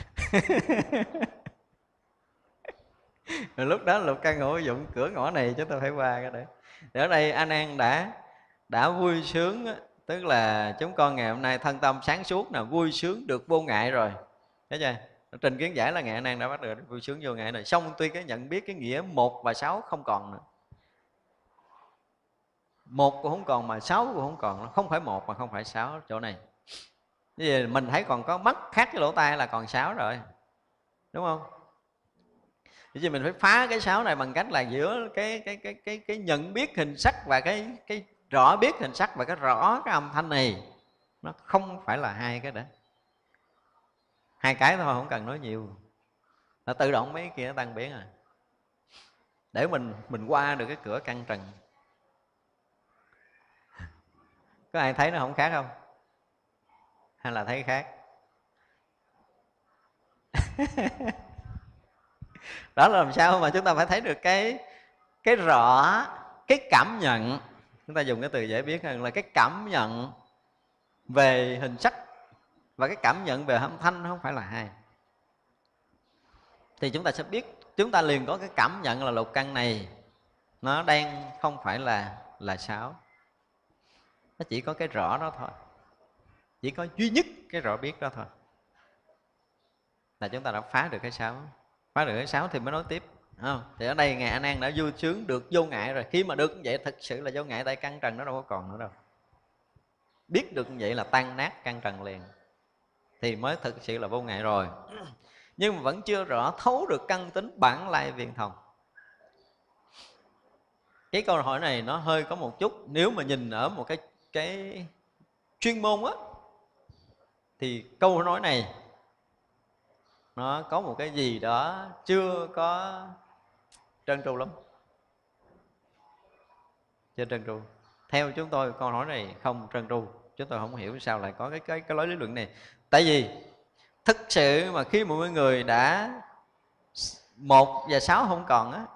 Rồi lúc đó lục căn hữu dụng, cửa ngõ này chúng ta phải qua cái đấy. Thì ở đây A Nan đã vui sướng, tức là chúng con ngày hôm nay thân tâm sáng suốt nè, vui sướng được vô ngại rồi. Thấy chưa? Trình kiến giải là ngày A Nan đã bắt được vui sướng vô ngại rồi. Xong tuy cái nhận biết cái nghĩa 1 và 6 không còn nữa. 1 cũng không còn mà 6 cũng không còn. Nó không phải 1 mà không phải 6 chỗ này. Vì mình thấy còn có mắt khác cái lỗ tai là còn 6 rồi, đúng không? Vì mình phải phá cái 6 này bằng cách là giữa cái nhận biết hình sắc và cái rõ biết hình sắc và cái rõ cái âm thanh này, nó không phải là hai cái đó. Hai cái thôi, không cần nói nhiều, nó tự động mấy kia nó tan biến à. Để mình qua được cái cửa căn trần. Có ai thấy nó không khác không? Hay là thấy khác? Đó là làm sao mà chúng ta phải thấy được cái rõ, cái cảm nhận. Chúng ta dùng cái từ dễ biết hơn là cái cảm nhận về hình sắc và cái cảm nhận về âm thanh, nó không phải là hai. Thì chúng ta sẽ biết, chúng ta liền có cái cảm nhận là lục căn này nó đang không phải là sáu. Nó chỉ có cái rõ đó thôi, chỉ có duy nhất cái rõ biết đó thôi là chúng ta đã phá được cái sáu. Phá được cái sáu thì mới nói tiếp, không? Thì ở đây Ngài A Nan đã vui sướng được vô ngại rồi. Khi mà được như vậy thực sự là vô ngại, tại căn trần nó đâu có còn nữa đâu. Biết được như vậy là tan nát căn trần liền, thì mới thực sự là vô ngại rồi. Nhưng mà vẫn chưa rõ thấu được căn tính bản lai viên thông. Cái câu hỏi này nó hơi có một chút, nếu mà nhìn ở một cái chuyên môn á, thì câu nói này nó có một cái gì đó chưa có trơn tru lắm. Chưa trơn tru. Theo chúng tôi câu hỏi này không trơn tru. Chúng tôi không hiểu sao lại có cái lối lý luận này. Tại vì thực sự mà khi mọi người đã 1 và 6 không còn á,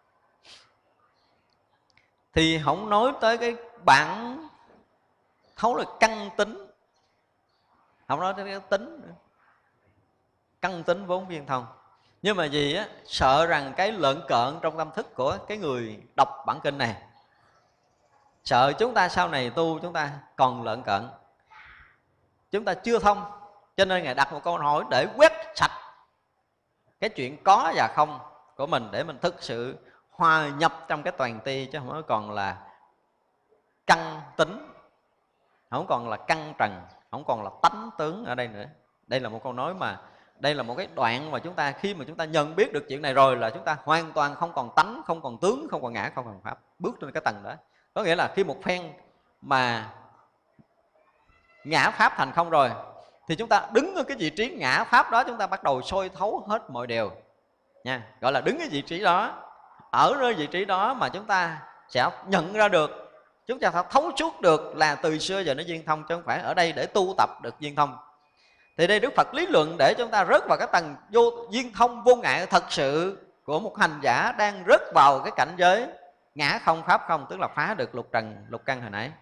thì không nói tới cái bản thấu là căn tính, không nói tới cái tính nữa. Căn tính vốn viên thông. Nhưng mà gì á, sợ rằng cái lợn cợn trong tâm thức của cái người đọc bản kinh này, sợ chúng ta sau này tu chúng ta còn lợn cợn, chúng ta chưa thông, cho nên Ngài đặt một câu hỏi để quét sạch cái chuyện có và không của mình, để mình thực sự hòa nhập trong cái toàn ti, chứ không còn là căn tính, không còn là căn trần, không còn là tánh tướng ở đây nữa. Đây là một câu nói mà, đây là một cái đoạn mà chúng ta, khi mà chúng ta nhận biết được chuyện này rồi là chúng ta hoàn toàn không còn tánh, không còn tướng, không còn ngã, không còn pháp, bước lên cái tầng đó. Có nghĩa là khi một phen mà ngã pháp thành không rồi, thì chúng ta đứng ở cái vị trí ngã pháp đó, chúng ta bắt đầu soi thấu hết mọi điều nha. Gọi là đứng cái vị trí đó, ở nơi vị trí đó mà chúng ta sẽ nhận ra được, chúng ta phải thấu suốt được là từ xưa giờ nó viên thông, chứ không phải ở đây để tu tập được viên thông. Thì đây Đức Phật lý luận để chúng ta rớt vào cái tầng viên thông vô ngại thật sự của một hành giả đang rớt vào cái cảnh giới ngã không pháp không, tức là phá được lục trần lục căn hồi nãy.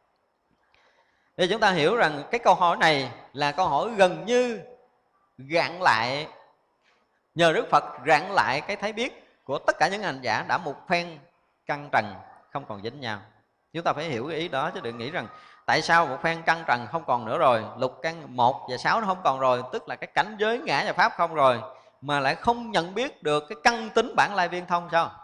Thì chúng ta hiểu rằng cái câu hỏi này là câu hỏi gần như gạn lại, nhờ Đức Phật gạn lại cái thấy biết của tất cả những hành giả đã một phen căn trần không còn dính nhau. Chúng ta phải hiểu cái ý đó, chứ đừng nghĩ rằng tại sao một phen căn trần không còn nữa rồi, lục căn 1 và 6 nó không còn rồi, tức là cái cảnh giới ngã và pháp không rồi, mà lại không nhận biết được cái căn tính bản lai viên thông sao?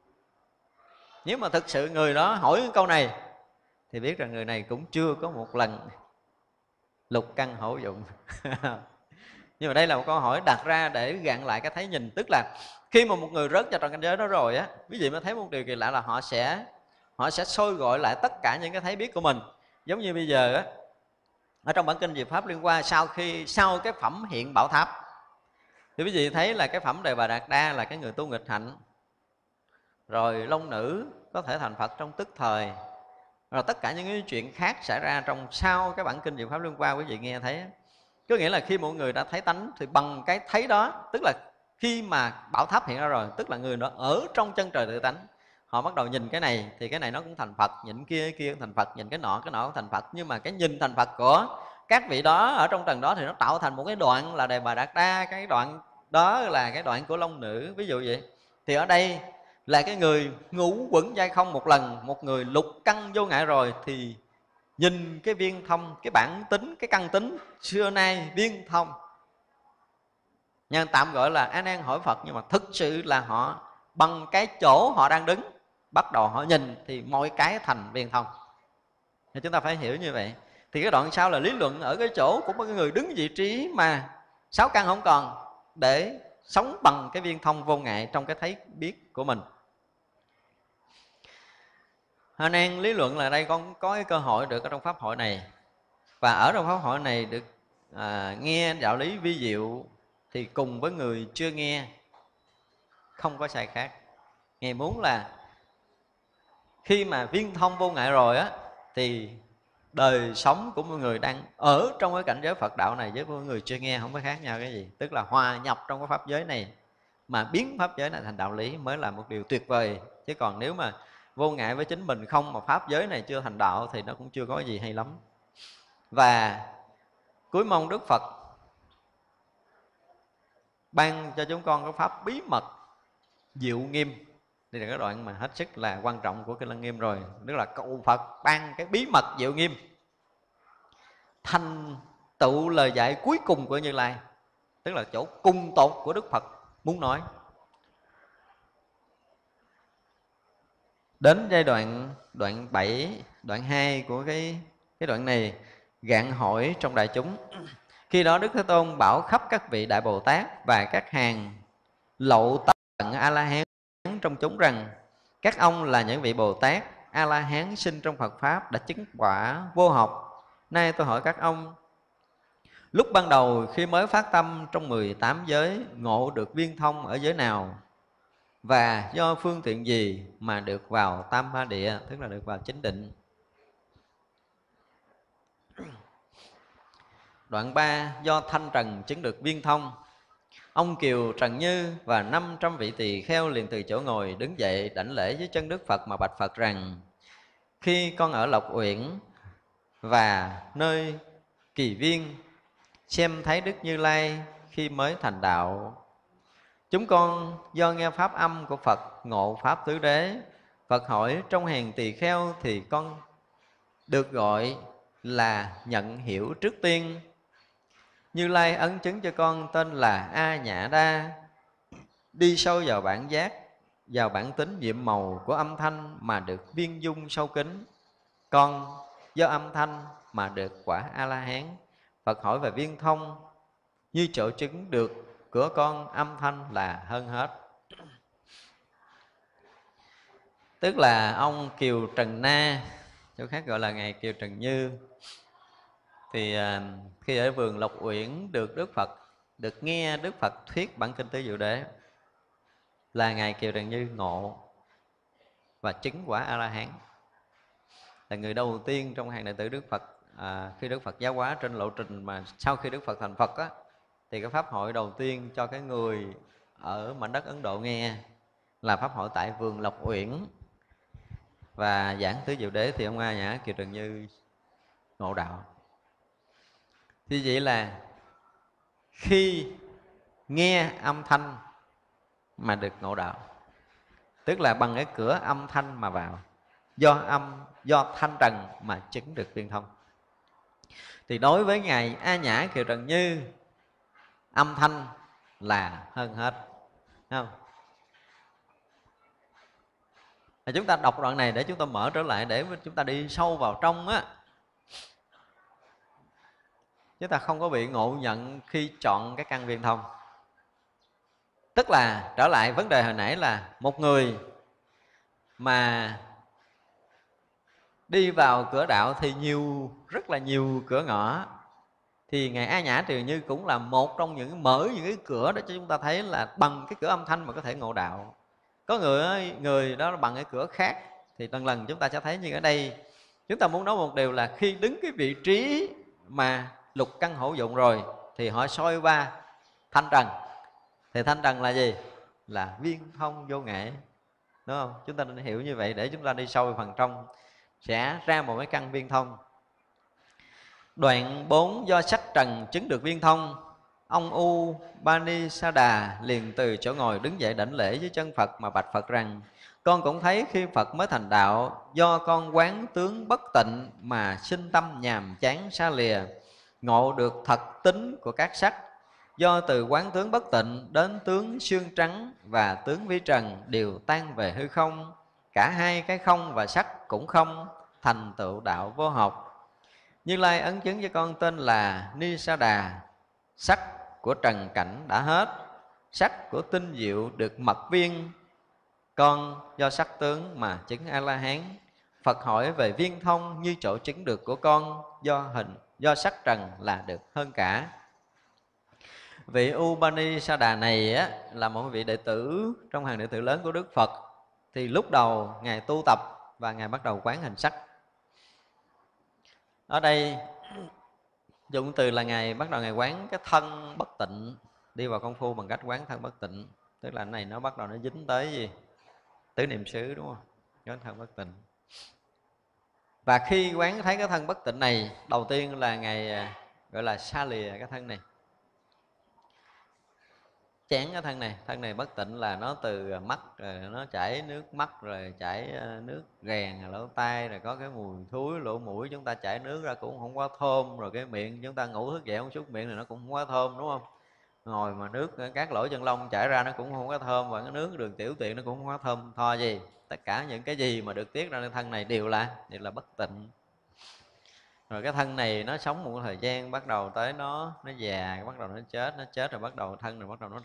Nếu mà thực sự người đó hỏi cái câu này thì biết rằng người này cũng chưa có một lần lục căn hữu dụng. Nhưng mà đây là một câu hỏi đặt ra để gạn lại cái thấy nhìn. Tức là khi mà một người rớt vào trong cảnh giới đó rồi á, quý vị mới thấy một điều kỳ lạ là họ sẽ soi gọi lại tất cả những cái thấy biết của mình. Giống như bây giờ á, ở trong bản kinh Diệu Pháp Liên Hoa, sau cái phẩm hiện Bảo Tháp, thì quý vị thấy là cái phẩm Đề Bà Đạt Đa là cái người tu nghịch hạnh, rồi Long Nữ có thể thành Phật trong tức thời, rồi tất cả những cái chuyện khác xảy ra trong sau cái bản kinh Diệu Pháp Liên Hoa, quý vị nghe thấy. Có nghĩa là khi mọi người đã thấy tánh thì bằng cái thấy đó, tức là khi mà Bảo Tháp hiện ra rồi, tức là người đó ở trong chân trời tự tánh, họ bắt đầu nhìn cái này thì cái này nó cũng thành Phật, nhìn kia cũng thành Phật, nhìn cái nọ cũng thành Phật. Nhưng mà cái nhìn thành Phật của các vị đó ở trong tầng đó thì nó tạo thành một cái đoạn là Đề Bà Đạt Đa, cái đoạn đó là cái đoạn của Long Nữ, ví dụ vậy. Thì ở đây là cái người ngũ quẩn giai không một lần, một người lục căn vô ngại rồi, thì nhìn cái viên thông, cái bản tính, cái căn tính xưa nay viên thông. Nhưng tạm gọi là A Nan hỏi Phật, nhưng mà thực sự là họ bằng cái chỗ họ đang đứng, bắt đầu họ nhìn thì mọi cái thành viên thông. Thì chúng ta phải hiểu như vậy. Thì cái đoạn sau là lý luận ở cái chỗ của một người đứng vị trí mà 6 căn không còn, để sống bằng cái viên thông vô ngại trong cái thấy biết của mình. A Nan lý luận là đây con có cái cơ hội được ở trong pháp hội này, và ở trong pháp hội này được nghe đạo lý vi diệu, thì cùng với người chưa nghe không có sai khác. Ngài muốn là khi mà viên thông vô ngại rồi á, thì đời sống của mọi người đang ở trong cái cảnh giới Phật đạo này với mọi người chưa nghe không có khác nhau cái gì. Tức là hòa nhập trong cái pháp giới này mà biến pháp giới này thành đạo lý mới là một điều tuyệt vời. Chứ còn nếu mà vô ngại với chính mình không mà pháp giới này chưa thành đạo thì nó cũng chưa có gì hay lắm. Và cuối mong Đức Phật ban cho chúng con có pháp bí mật diệu nghiêm. Đây là cái đoạn mà hết sức là quan trọng của Kinh Lăng Nghiêm rồi. Tức là cầu Phật ban cái bí mật diệu nghiêm, thành tựu lời dạy cuối cùng của Như Lai, tức là chỗ cùng tột của Đức Phật muốn nói. Đến giai đoạn 7, đoạn 2 của cái đoạn này, gạn hỏi trong đại chúng. Khi đó Đức Thế Tôn bảo khắp các vị Đại Bồ Tát và các hàng lậu tận A-la-hán trong chúng rằng: các ông là những vị Bồ Tát A-la-hán sinh trong Phật Pháp, đã chứng quả vô học. Nay tôi hỏi các ông, lúc ban đầu khi mới phát tâm trong 18 giới, ngộ được viên thông ở giới nào? Và do phương tiện gì mà được vào Tam Ma Địa, tức là được vào chính định? Đoạn 3, do thanh trần chứng được viên thông. Ông Kiều Trần Như và 500 vị tỳ kheo liền từ chỗ ngồi đứng dậy đảnh lễ với chân Đức Phật mà bạch Phật rằng: khi con ở Lộc Uyển và nơi Kỳ Viên xem thấy Đức Như Lai khi mới thành đạo, chúng con do nghe pháp âm của Phật ngộ pháp tứ đế. Phật hỏi trong hàng tỳ kheo thì con được gọi là nhận hiểu trước tiên. Như Lai ấn chứng cho con tên là A Nhã Đa, đi sâu vào bản giác, vào bản tính nhiệm màu của âm thanh mà được viên dung sâu kín. Con do âm thanh mà được quả A-la-hán. Phật hỏi về viên thông, như chỗ chứng được của con âm thanh là hơn hết. Tức là ông Kiều Trần Na, chỗ khác gọi là Ngài Kiều Trần Như, thì khi ở vườn Lộc Uyển được Đức Phật, được nghe Đức Phật thuyết bản kinh Tứ Diệu Đế, là Ngài Kiều Trần Như ngộ và chứng quả A-la-hán, là người đầu tiên trong hàng đệ tử Đức Phật. Khi Đức Phật giáo hóa trên lộ trình mà sau khi Đức Phật thành Phật á, thì cái pháp hội đầu tiên cho cái người ở mảnh đất Ấn Độ nghe là pháp hội tại vườn Lộc Uyển. Và giảng Tứ Diệu Đế thì ông A Nhã Kiều Trần Như ngộ đạo. Thì vậy là khi nghe âm thanh mà được ngộ đạo, tức là bằng cái cửa âm thanh mà vào, do thanh trần mà chứng được viên thông. Thì đối với Ngài A Nhã Kiều Trần Như, âm thanh là hơn hết, thấy không? Chúng ta đọc đoạn này để chúng ta mở trở lại, để chúng ta đi sâu vào trong á. Chúng ta không có bị ngộ nhận khi chọn cái căn viên thông. Tức là trở lại vấn đề hồi nãy là một người mà đi vào cửa đạo thì rất là nhiều cửa ngõ. Thì Ngài A Nhã Kiều Như cũng là một trong những mở những cái cửa đó cho chúng ta thấy là bằng cái cửa âm thanh mà có thể ngộ đạo. Có người đó là bằng cái cửa khác. Thì lần lần chúng ta sẽ thấy như ở đây, chúng ta muốn nói một điều là khi đứng cái vị trí mà lục căn hữu dụng rồi thì họ soi qua thanh trần. Thì thanh trần là gì? Là viên thông vô nghệ, đúng không? Chúng ta nên hiểu như vậy để chúng ta đi sâu vào phần trong, sẽ ra một cái căn viên thông. Đoạn 4, do sắc trần chứng được viên thông. Ông Upanisada liền từ chỗ ngồi đứng dậy đảnh lễ với chân Phật mà bạch Phật rằng: con cũng thấy khi Phật mới thành đạo, do con quán tướng bất tịnh mà sinh tâm nhàm chán xa lìa, ngộ được thật tính của các sắc. Do từ quán tướng bất tịnh đến tướng xương trắng và tướng vi trần đều tan về hư không, cả hai cái không và sắc cũng không, thành tựu đạo vô học. Như Lai ấn chứng cho con tên là Nisada, sắc của trần cảnh đã hết, sắc của tinh diệu được mật viên. Con do sắc tướng mà chứng A-la-hán. Phật hỏi về viên thông, như chỗ chứng được của con do sắc trần là được hơn cả. Vị Upanisada này á, là một vị đệ tử trong hàng đệ tử lớn của Đức Phật. Thì lúc đầu Ngài tu tập và Ngài bắt đầu quán hình sắc. Ở đây dụng từ là Ngài bắt đầu Ngài quán cái thân bất tịnh, đi vào công phu bằng cách quán thân bất tịnh. tức là cái này nó bắt đầu nó dính tới gì? Tứ niệm xứ, đúng không? Cái thân bất tịnh. Và khi quán thấy cái thân bất tịnh này, đầu tiên là Ngài gọi là xa lìa cái thân này, chán cái thân này bất tịnh là nó từ mắt rồi nó chảy nước mắt, rồi chảy nước ghèn lỗ tai, rồi có cái mùi thúi, lỗ mũi chúng ta chảy nước ra cũng không quá thơm, rồi cái miệng chúng ta ngủ thức dậy không súc miệng này nó cũng không quá thơm, đúng không? Ngồi mà nước các lỗ chân lông chảy ra nó cũng không có thơm, và cái nước đường tiểu tiện nó cũng không có thơm tho gì. Tất cả những cái gì mà được tiết raในthân này đều là bất tịnh. Rồi cái thân này nó sống một thời gian, bắt đầu tới nó già, bắt đầu nó chết rồi bắt đầu thân rồi bắt đầu nó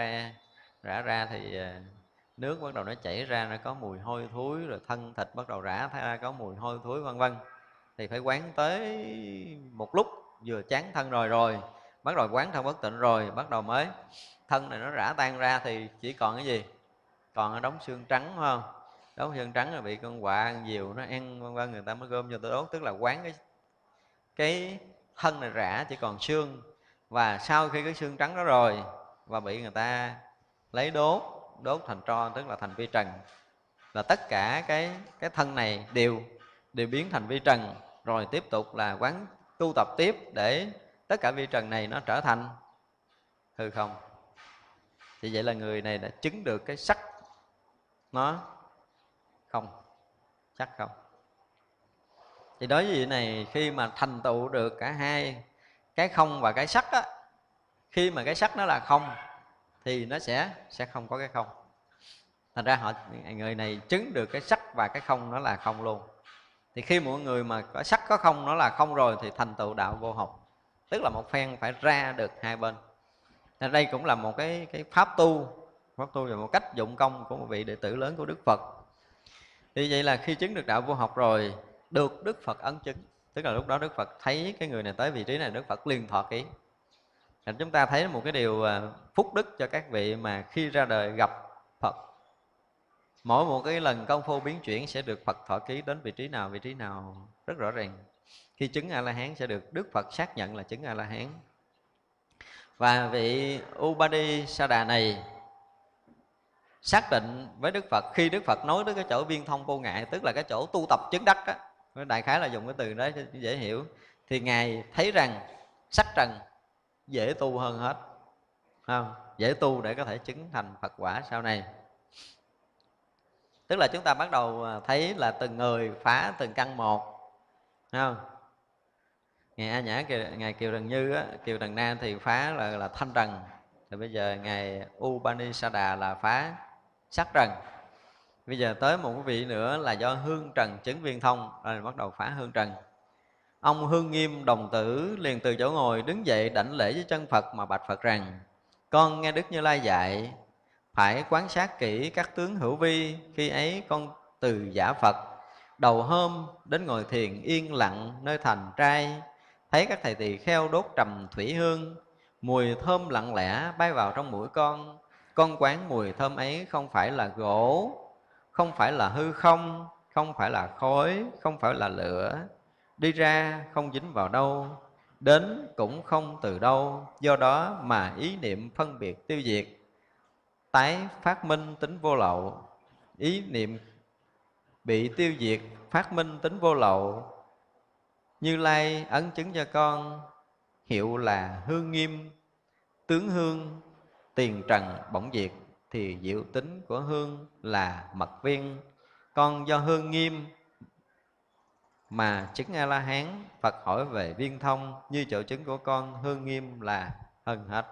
rã ra thì nước bắt đầu nó chảy ra, nó có mùi hôi thối, rồi thân thịt bắt đầu rã ra có mùi hôi thối vân vân. Thì phải quán tới một lúc vừa chán thân rồi bắt đầu quán thân bất tịnh rồi, bắt đầu mới thân này nó rã tan ra thì chỉ còn cái gì? Còn cái đống xương trắng, phải không? Đống xương trắng là bị con quạ, con diều nó ăn vân vân, người ta mới gom cho tôi đốt. Tức là quán cái thân này rã chỉ còn xương. Và sau khi cái xương trắng đó rồi và bị người ta lấy đốt thành tro, tức là thành vi trần, là tất cả cái thân này đều biến thành vi trần. Rồi tiếp tục là quán tu tập tiếp để tất cả vi trần này nó trở thành hư không. Thì vậy là người này đã chứng được cái sắc nó không, sắc không. Thì đối với vị này, khi mà thành tựu được cả hai cái không và cái sắc á, khi mà cái sắc nó là không thì nó sẽ không có cái không. Thành ra người này chứng được cái sắc và cái không nó là không luôn. Thì khi mọi người mà có sắc có không nó là không rồi thì thành tựu đạo vô học. Tức là một phen phải ra được hai bên. Nên đây cũng là một cái pháp tu và một cách dụng công của một vị đệ tử lớn của Đức Phật. Thì vậy là khi chứng được đạo vô học rồi, được Đức Phật ấn chứng, tức là lúc đó Đức Phật thấy cái người này tới vị trí này, Đức Phật liền thọ ký. Thì chúng ta thấy một cái điều phúc đức cho các vị mà khi ra đời gặp Phật, mỗi một cái lần công phu biến chuyển sẽ được Phật thọ ký đến vị trí nào rất rõ ràng. Khi chứng A-la-hán sẽ được Đức Phật xác nhận là chứng A-la-hán. Và vị Upadisada này xác định với Đức Phật khi Đức Phật nói tới cái chỗ viên thông vô ngại, tức là cái chỗ tu tập chứng đắc á, đại khái là dùng cái từ đó cho dễ hiểu. Thì Ngài thấy rằng sắc trần dễ tu hơn hết, không? Dễ tu để có thể chứng thành Phật quả sau này. Tức là chúng ta bắt đầu thấy là từng người phá từng căn một, không? Ngài A Nhã, Ngài Kiều Trần Như á, Kiều Trần Na thì phá là thanh trần. Thì bây giờ Ngài Upanishada là phá sắc trần. Bây giờ tới một cái vị nữa là do hương trần chứng viên thông, rồi bắt đầu phá hương trần. Ông Hương Nghiêm đồng tử liền từ chỗ ngồi đứng dậy đảnh lễ với chân Phật mà bạch Phật rằng: con nghe Đức Như Lai dạy phải quan sát kỹ các tướng hữu vi. Khi ấy con từ giả Phật đầu hôm đến ngồi thiền yên lặng nơi thành trai, thấy các thầy tỳ kheo đốt trầm thủy hương, mùi thơm lặng lẽ bay vào trong mũi con. Con quán mùi thơm ấy không phải là gỗ, không phải là hư không, không phải là khói, không phải là lửa, đi ra không dính vào đâu, đến cũng không từ đâu. Do đó mà ý niệm phân biệt tiêu diệt, tái phát minh tính vô lậu. Ý niệm bị tiêu diệt, phát minh tính vô lậu. Như Lai ấn chứng cho con hiệu là hương nghiêm. Tướng hương tiền trần bỗng diệt, thì diệu tính của hương là mật viên. Con do hương nghiêm mà chứng A-la-hán. Phật hỏi về viên thông, như chỗ chứng của con hương nghiêm là hơn hết.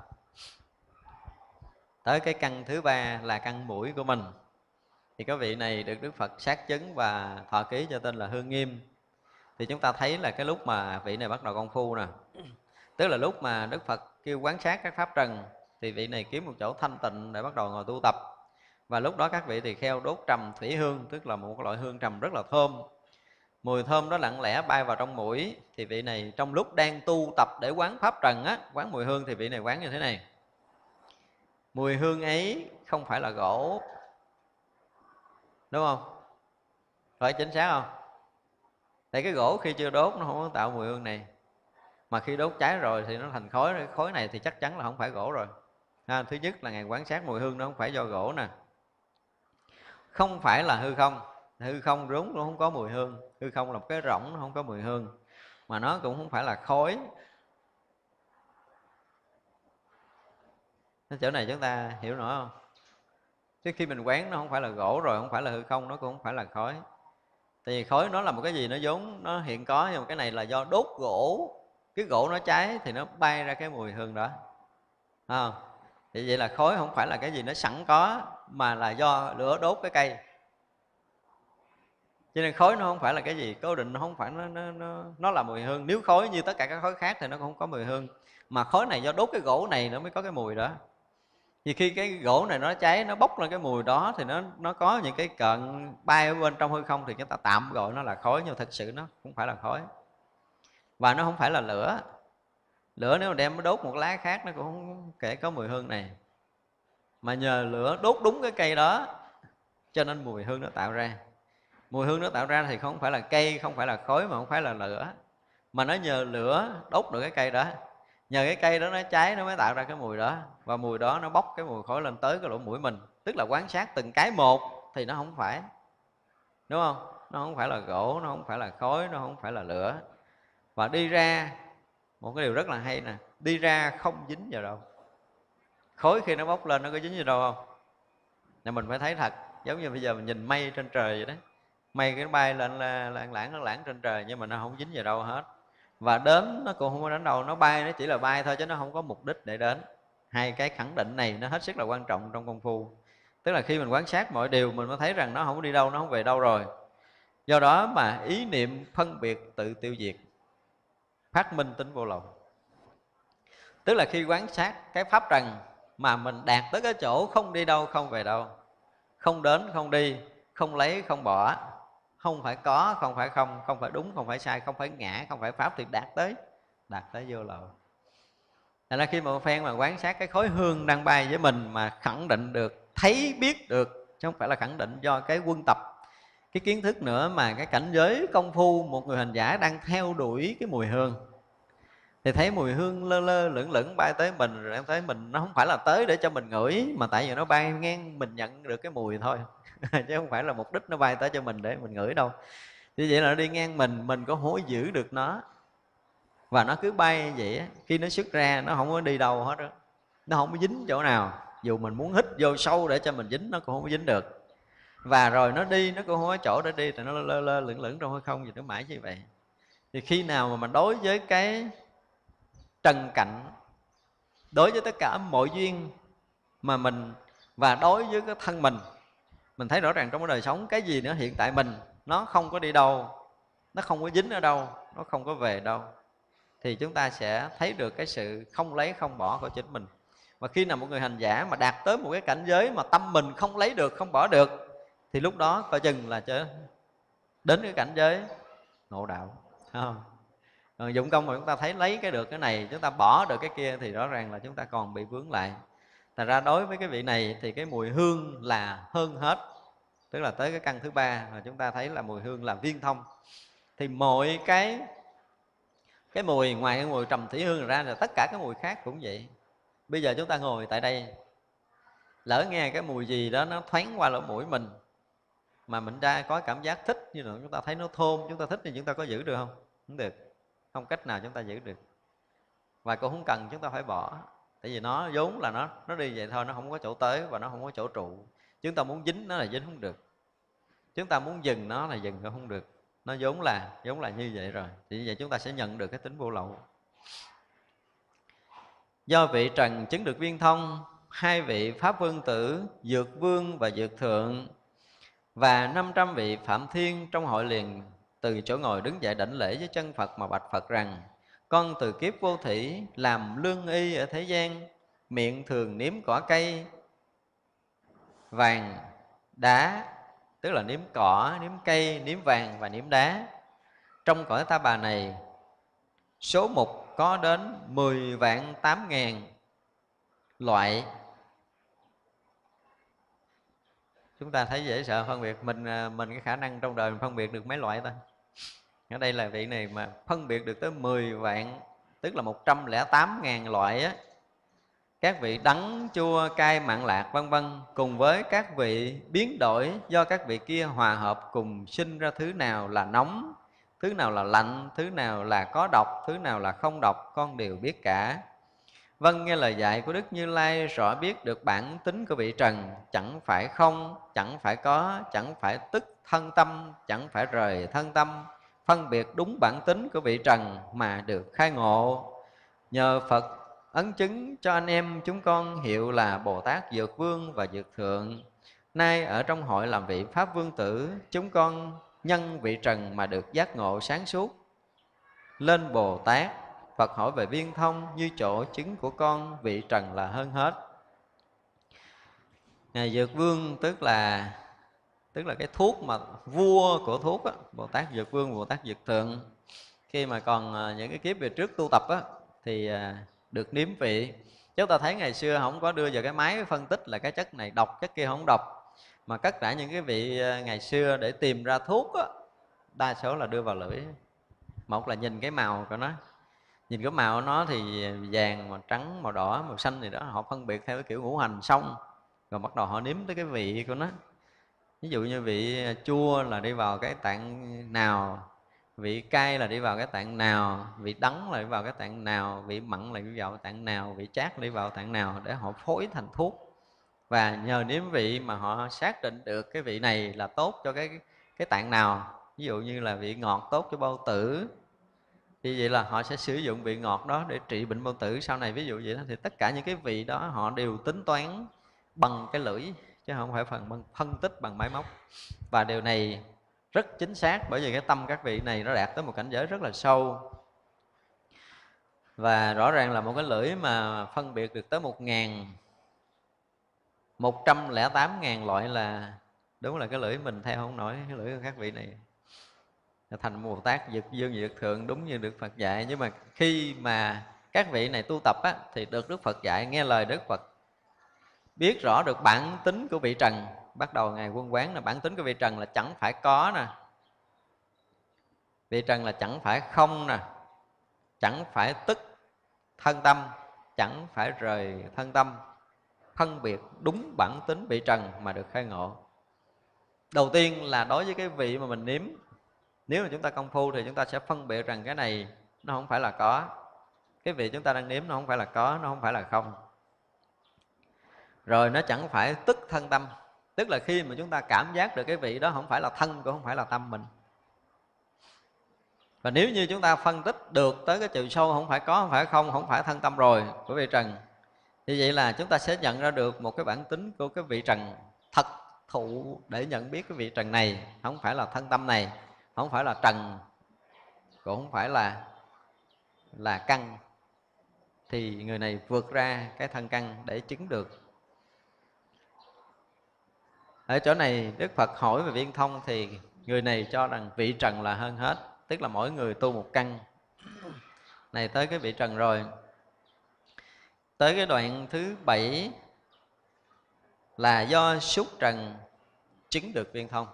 Tới cái căn thứ ba là căn mũi của mình. Thì cái vị này được Đức Phật xác chứng và thọ ký cho tên là hương nghiêm. Thì chúng ta thấy là cái lúc mà vị này bắt đầu công phu nè, tức là lúc mà Đức Phật kêu quán sát các pháp trần, thì vị này kiếm một chỗ thanh tịnh để bắt đầu ngồi tu tập. Và lúc đó các vị tỳ kheo đốt trầm thủy hương, tức là một loại hương trầm rất là thơm. Mùi thơm đó lặng lẽ bay vào trong mũi. Thì vị này trong lúc đang tu tập để quán pháp trần á, quán mùi hương, thì vị này quán như thế này: mùi hương ấy không phải là gỗ, đúng không? Phải chính xác không? Tại cái gỗ khi chưa đốt nó không có tạo mùi hương này, mà khi đốt cháy rồi thì nó thành khói. Khói này thì chắc chắn là không phải gỗ rồi, Thứ nhất là Ngài quan sát mùi hương nó không phải do gỗ nè, không phải là hư không. Hư không rốn nó không có mùi hương, hư không là một cái rỗng, nó không có mùi hương. Mà nó cũng không phải là khói. Cái chỗ này chúng ta hiểu nổi không? Chứ khi mình quán nó không phải là gỗ rồi, không phải là hư không, nó cũng không phải là khói. Tại vì khói nó là một cái gì nó vốn nó hiện có, nhưng mà cái này là do đốt gỗ. Cái gỗ nó cháy thì nó bay ra cái mùi hương đó. Không? Thì vậy là khói không phải là cái gì nó sẵn có, mà là do lửa đốt cái cây. Cho nên khói nó không phải là cái gì cố định, nó không phải nó là mùi hương. Nếu khói như tất cả các khói khác thì nó cũng không có mùi hương. Mà khói này do đốt cái gỗ này nó mới có cái mùi đó. Vì khi cái gỗ này nó cháy, nó bốc lên cái mùi đó, thì nó có những cái cận bay ở bên trong hư không, thì chúng ta tạm gọi nó là khói, nhưng thực sự nó không phải là khói. Và nó không phải là lửa. Lửa nếu mà đem đốt một lá khác nó cũng không kể có mùi hương này. Mà nhờ lửa đốt đúng cái cây đó, cho nên mùi hương nó tạo ra. Mùi hương nó tạo ra thì không phải là cây, không phải là khói, mà không phải là lửa. Mà nó nhờ lửa đốt được cái cây đó. Nhờ cái cây đó nó cháy nó mới tạo ra cái mùi đó. Và mùi đó nó bốc cái mùi khói lên tới cái lỗ mũi mình. Tức là quan sát từng cái một thì nó không phải. Đúng không? Nó không phải là gỗ, nó không phải là khói, nó không phải là lửa. Và đi ra, một cái điều rất là hay nè, đi ra không dính vào đâu. Khói khi nó bốc lên nó có dính vào đâu không? Nên mình phải thấy thật. Giống như bây giờ mình nhìn mây trên trời vậy đó. Mây cái bay lên lãng trên trời, nhưng mà nó không dính vào đâu hết. Và đến nó cũng không có đến đâu. Nó bay, nó chỉ là bay thôi, chứ nó không có mục đích để đến. Hai cái khẳng định này nó hết sức là quan trọng trong công phu. Tức là khi mình quan sát mọi điều, mình mới thấy rằng nó không có đi đâu, nó không về đâu rồi. Do đó mà ý niệm phân biệt tự tiêu diệt, phát minh tính vô lậu. Tức là khi quan sát cái pháp trần mà mình đạt tới cái chỗ không đi đâu, không về đâu, không đến, không đi, không lấy, không bỏ, không phải có, không phải không, không phải đúng, không phải sai, không phải ngã, không phải pháp, thì đạt tới vô lậu. Thành ra khi mà phen mà quan sát cái khối hương đang bay với mình mà khẳng định được, thấy biết được, chứ không phải là khẳng định do cái quân tập, cái kiến thức nữa, mà cái cảnh giới công phu một người hành giả đang theo đuổi cái mùi hương. Thì thấy mùi hương lơ lơ lửng lửng bay tới mình, rồi em thấy mình nó không phải là tới để cho mình ngửi, mà tại vì nó bay ngang mình nhận được cái mùi thôi. Chứ không phải là mục đích nó bay tới cho mình để mình ngửi đâu. Như vậy là nó đi ngang mình có hối giữ được nó. Và nó cứ bay vậy á. Khi nó xuất ra nó không có đi đâu hết đó. Nó không có dính chỗ nào. Dù mình muốn hít vô sâu để cho mình dính, nó cũng không có dính được. Và rồi nó đi, nó cũng không có chỗ để đi, thì nó lơ lơ lửng lửng trong hư không, gì nó mãi như vậy. Thì khi nào mà mình đối với cái trần cảnh, đối với tất cả mọi duyên mà mình, và đối với cái thân mình thấy rõ ràng trong cái đời sống, cái gì nữa hiện tại mình, nó không có đi đâu, nó không có dính ở đâu, nó không có về đâu, thì chúng ta sẽ thấy được cái sự không lấy không bỏ của chính mình. Và khi nào một người hành giả mà đạt tới một cái cảnh giới mà tâm mình không lấy được, không bỏ được, thì lúc đó coi chừng là đến cái cảnh giới ngộ đạo. Không? Còn dụng công mà chúng ta thấy lấy cái được cái này, chúng ta bỏ được cái kia, thì rõ ràng là chúng ta còn bị vướng lại. Thành ra đối với cái vị này thì cái mùi hương là hơn hết. Tức là tới cái căn thứ ba mà chúng ta thấy là mùi hương là viên thông. Thì mọi cái mùi, ngoài cái mùi trầm thủy hương ra, là tất cả cái mùi khác cũng vậy. Bây giờ chúng ta ngồi tại đây, lỡ nghe cái mùi gì đó nó thoáng qua lỗ mũi mình, mà mình ra có cảm giác thích, như là chúng ta thấy nó thơm, chúng ta thích, thì chúng ta có giữ được không? Không được. Không cách nào chúng ta giữ được. Và cũng không cần chúng ta phải bỏ. Tại vì nó vốn là nó đi vậy thôi, nó không có chỗ tới và nó không có chỗ trụ. Chúng ta muốn dính nó là dính không được. Chúng ta muốn dừng nó là dừng nó không được. Nó vốn là như vậy rồi. Thì như vậy chúng ta sẽ nhận được cái tính vô lậu. Do vị trần chứng được viên thông, hai vị Pháp Vương Tử, Dược Vương và Dược Thượng, và 500 vị Phạm Thiên trong hội liền từ chỗ ngồi đứng dậy đảnh lễ với chân Phật mà bạch Phật rằng: con từ kiếp vô thủy làm lương y ở thế gian, miệng thường nếm cỏ cây vàng đá, tức là nếm cỏ, nếm cây, nếm vàng và nếm đá. Trong cõi Ta Bà này, số mục có đến 10.800.000 loại. Chúng ta thấy dễ sợ phân biệt. Mình cái khả năng trong đời mình phân biệt được mấy loại ta? Ở đây là vị này mà phân biệt được tới 10 vạn, tức là 108.000 loại á. các vị đắng, chua, cay, mặn, lạc vân vân, cùng với các vị biến đổi do các vị kia hòa hợp cùng sinh ra thứ nào là nóng, thứ nào là lạnh, thứ nào là có độc, thứ nào là không độc, con đều biết cả. Vâng nghe lời dạy của Đức Như Lai, rõ biết được bản tính của vị trần, chẳng phải không, chẳng phải có, chẳng phải tức thân tâm, chẳng phải rời thân tâm, phân biệt đúng bản tính của vị trần mà được khai ngộ. Nhờ Phật ấn chứng cho anh em chúng con hiệu là Bồ Tát Dược Vương và Dược Thượng. Nay ở trong hội làm vị Pháp Vương Tử, chúng con nhân vị trần mà được giác ngộ sáng suốt, lên Bồ Tát. Phật hỏi về viên thông, như chỗ chứng của con vị trần là hơn hết. Ngài Dược Vương tức là cái thuốc mà vua của thuốc á, Bồ Tát Dược Vương, Bồ Tát Dược Thượng. Khi mà còn những cái kiếp về trước tu tập á, thì được nếm vị. Chúng ta thấy ngày xưa không có đưa vào cái máy phân tích là cái chất này độc, chất kia không độc, mà tất cả những cái vị ngày xưa để tìm ra thuốc á, đa số là đưa vào lưỡi. Một là nhìn cái màu của nó, nhìn cái màu của nó thì vàng, màu trắng, màu đỏ, màu xanh gì đó, họ phân biệt theo cái kiểu ngũ hành xong, rồi bắt đầu họ nếm tới cái vị của nó. Ví dụ như vị chua là đi vào cái tạng nào, vị cay là đi vào cái tạng nào, vị đắng là đi vào cái tạng nào, vị mặn là đi vào cái tạng nào, vị chát là đi vào tạng nào, để họ phối thành thuốc. Và nhờ nếm vị mà họ xác định được cái vị này là tốt cho cái tạng nào. Ví dụ như là vị ngọt tốt cho bao tử, thì vậy là họ sẽ sử dụng vị ngọt đó để trị bệnh bao tử sau này, ví dụ vậy đó. Thì tất cả những cái vị đó họ đều tính toán bằng cái lưỡi, chứ không phải phân tích bằng máy móc. Và điều này rất chính xác, bởi vì cái tâm các vị này nó đạt tới một cảnh giới rất là sâu. Và rõ ràng là một cái lưỡi mà phân biệt được tới 108.000 loại là đúng là cái lưỡi mình theo không nổi cái lưỡi của các vị này. Thành Bồ Tát Dược Vương Dược Thượng đúng như Đức Phật dạy. Nhưng mà khi mà các vị này tu tập á, thì được Đức Phật dạy, nghe lời Đức Phật, biết rõ được bản tính của vị trần. Bắt đầu Ngài Quân Quán là bản tính của vị trần là chẳng phải có nè, vị trần là chẳng phải không nè, chẳng phải tức thân tâm, chẳng phải rời thân tâm, phân biệt đúng bản tính vị trần mà được khai ngộ. Đầu tiên là đối với cái vị mà mình nếm, nếu mà chúng ta công phu thì chúng ta sẽ phân biệt rằng cái này nó không phải là có, cái vị chúng ta đang nếm nó không phải là có, nó không phải là không. Rồi nó chẳng phải tức thân tâm, tức là khi mà chúng ta cảm giác được cái vị đó không phải là thân cũng không phải là tâm mình. Và nếu như chúng ta phân tích được tới cái chiều sâu không phải có, không phải không, không phải thân tâm rồi của vị trần, thì vậy là chúng ta sẽ nhận ra được một cái bản tính của cái vị trần thật thụ, để nhận biết cái vị trần này không phải là thân tâm này, không phải là trần, cũng không phải là căn. Thì người này vượt ra cái thân căn để chứng được. Ở chỗ này Đức Phật hỏi về viên thông thì người này cho rằng vị trần là hơn hết, tức là mỗi người tu một căn. Này tới cái vị trần rồi. Tới cái đoạn thứ 7 là do xúc trần chứng được viên thông.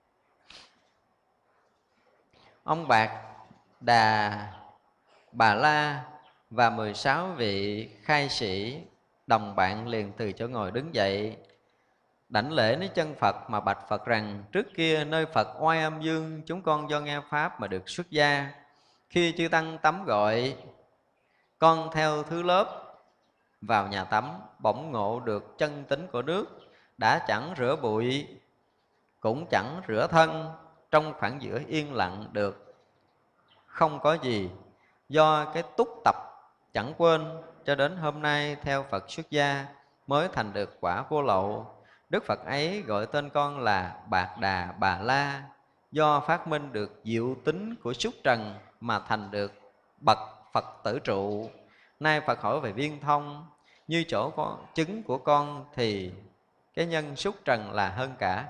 Ông Bạc Đà Bà La và 16 vị khai sĩ đồng bạn liền từ chỗ ngồi đứng dậy, đảnh lễ đến chân Phật mà bạch Phật rằng: trước kia nơi Phật Oai Âm Dương, chúng con do nghe Pháp mà được xuất gia. Khi chư Tăng tắm gọi, con theo thứ lớp vào nhà tắm, bỗng ngộ được chân tính của nước, đã chẳng rửa bụi, cũng chẳng rửa thân, trong khoảng giữa yên lặng được, không có gì. Do cái túc tập chẳng quên, cho đến hôm nay theo Phật xuất gia, mới thành được quả vô lậu. Đức Phật ấy gọi tên con là Bạc Đà Bà La, do phát minh được diệu tính của xúc trần mà thành được bậc Phật tử trụ. Nay Phật hỏi về viên thông, như chỗ con chứng của con thì cái nhân xúc trần là hơn cả.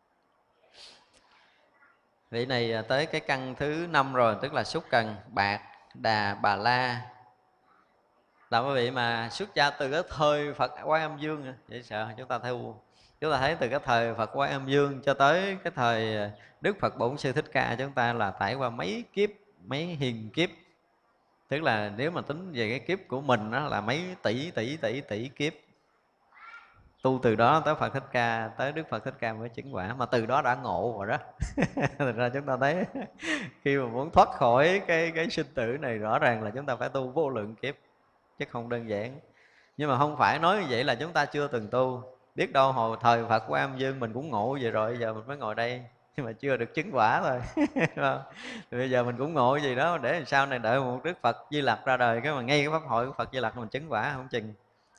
Vị này tới cái căn thứ 5 rồi, tức là xúc trần Bạc Đà Bà La, là quý vị mà xuất gia từ cái thời Phật Oai Âm Dương. Vậy sợ chúng ta thấy từ cái thời Phật Oai Âm Dương cho tới cái thời Đức Phật Bổn Sư Thích Ca, chúng ta là trải qua mấy kiếp, mấy hiền kiếp Tức là nếu mà tính về cái kiếp của mình đó là mấy tỷ kiếp. Tu từ đó tới Phật Thích Ca, tới Đức Phật Thích Ca mới chứng quả, mà từ đó đã ngộ rồi đó. Thành ra chúng ta thấy khi mà muốn thoát khỏi cái sinh tử này, rõ ràng là chúng ta phải tu vô lượng kiếp, chứ không đơn giản. Nhưng mà không phải nói như vậy là chúng ta chưa từng tu. Biết đâu hồi thời Phật của Am Dương mình cũng ngộ vậy rồi, giờ mình mới ngồi đây nhưng mà chưa được chứng quả thôi. Thì bây giờ mình cũng ngộ gì đó để sau này đợi một Đức Phật Di Lặc ra đời, cái mà ngay cái pháp hội của Phật Di Lặc mình chứng quả không chừng.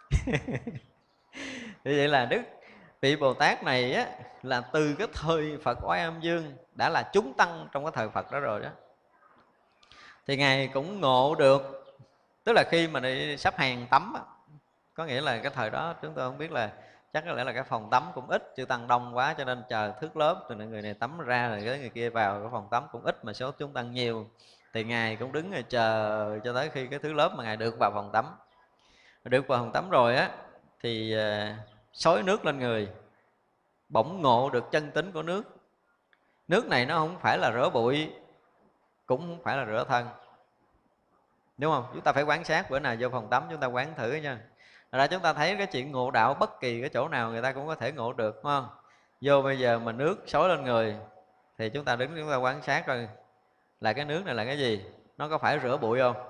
Như vậy là vị Bồ Tát này á, là từ cái thời Phật Oai Am Dương đã là chúng tăng trong cái thời Phật đó rồi đó. Thì Ngài cũng ngộ được, tức là khi mà đi sắp hàng tắm á, có nghĩa là cái thời đó chúng tôi không biết là chắc có lẽ là cái phòng tắm cũng ít, chư tăng đông quá cho nên chờ thước lớp từ người này tắm ra rồi cái người kia vào, cái phòng tắm cũng ít mà số chúng tăng nhiều. Thì Ngài cũng đứng rồi chờ cho tới khi cái thứ lớp mà Ngài được vào phòng tắm. Được vào phòng tắm rồi á thì xối nước lên người, bỗng ngộ được chân tính của nước. Nước này nó không phải là rửa bụi, cũng không phải là rửa thân, đúng không? Chúng ta phải quán sát, bữa nào vô phòng tắm chúng ta quán thử nha. Ra chúng ta thấy cái chuyện ngộ đạo bất kỳ cái chỗ nào người ta cũng có thể ngộ được, đúng không? Vô bây giờ mà nước xối lên người thì chúng ta đứng chúng ta quan sát rồi là cái nước này là cái gì, nó có phải rửa bụi không?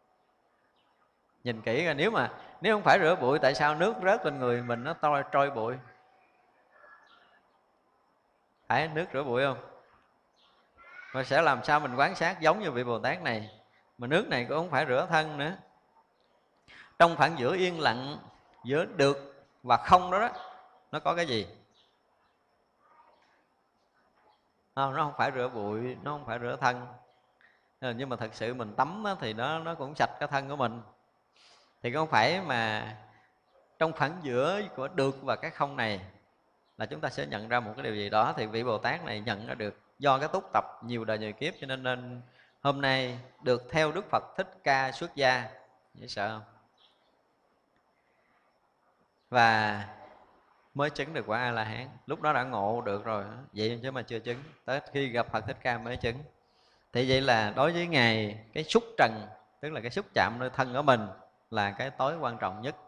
Nhìn kỹ ra, nếu không phải rửa bụi, tại sao nước rớt lên người mình nó trôi bụi? Phải nước rửa bụi không? Và sẽ làm sao mình quán sát giống như vị Bồ Tát này, mà nước này cũng không phải rửa thân nữa. Trong khoảng giữa yên lặng, giữa được và không đó, nó có cái gì? Nó không phải rửa bụi, nó không phải rửa thân. Nhưng mà thật sự mình tắm thì nó cũng sạch cái thân của mình. Thì không phải mà trong khoảng giữa của được và cái không này là chúng ta sẽ nhận ra một cái điều gì đó. Thì vị Bồ Tát này nhận ra được do cái túc tập nhiều đời nhiều kiếp, cho nên hôm nay được theo Đức Phật Thích Ca xuất gia. Dễ sợ không? Và mới chứng được quả A-la-hán. Lúc đó đã ngộ được rồi, vậy chứ mà chưa chứng. Tới khi gặp Phật Thích Ca mới chứng. Thì vậy là đối với Ngài, cái xúc trần, tức là cái xúc chạm nơi thân của mình là cái tối quan trọng nhất.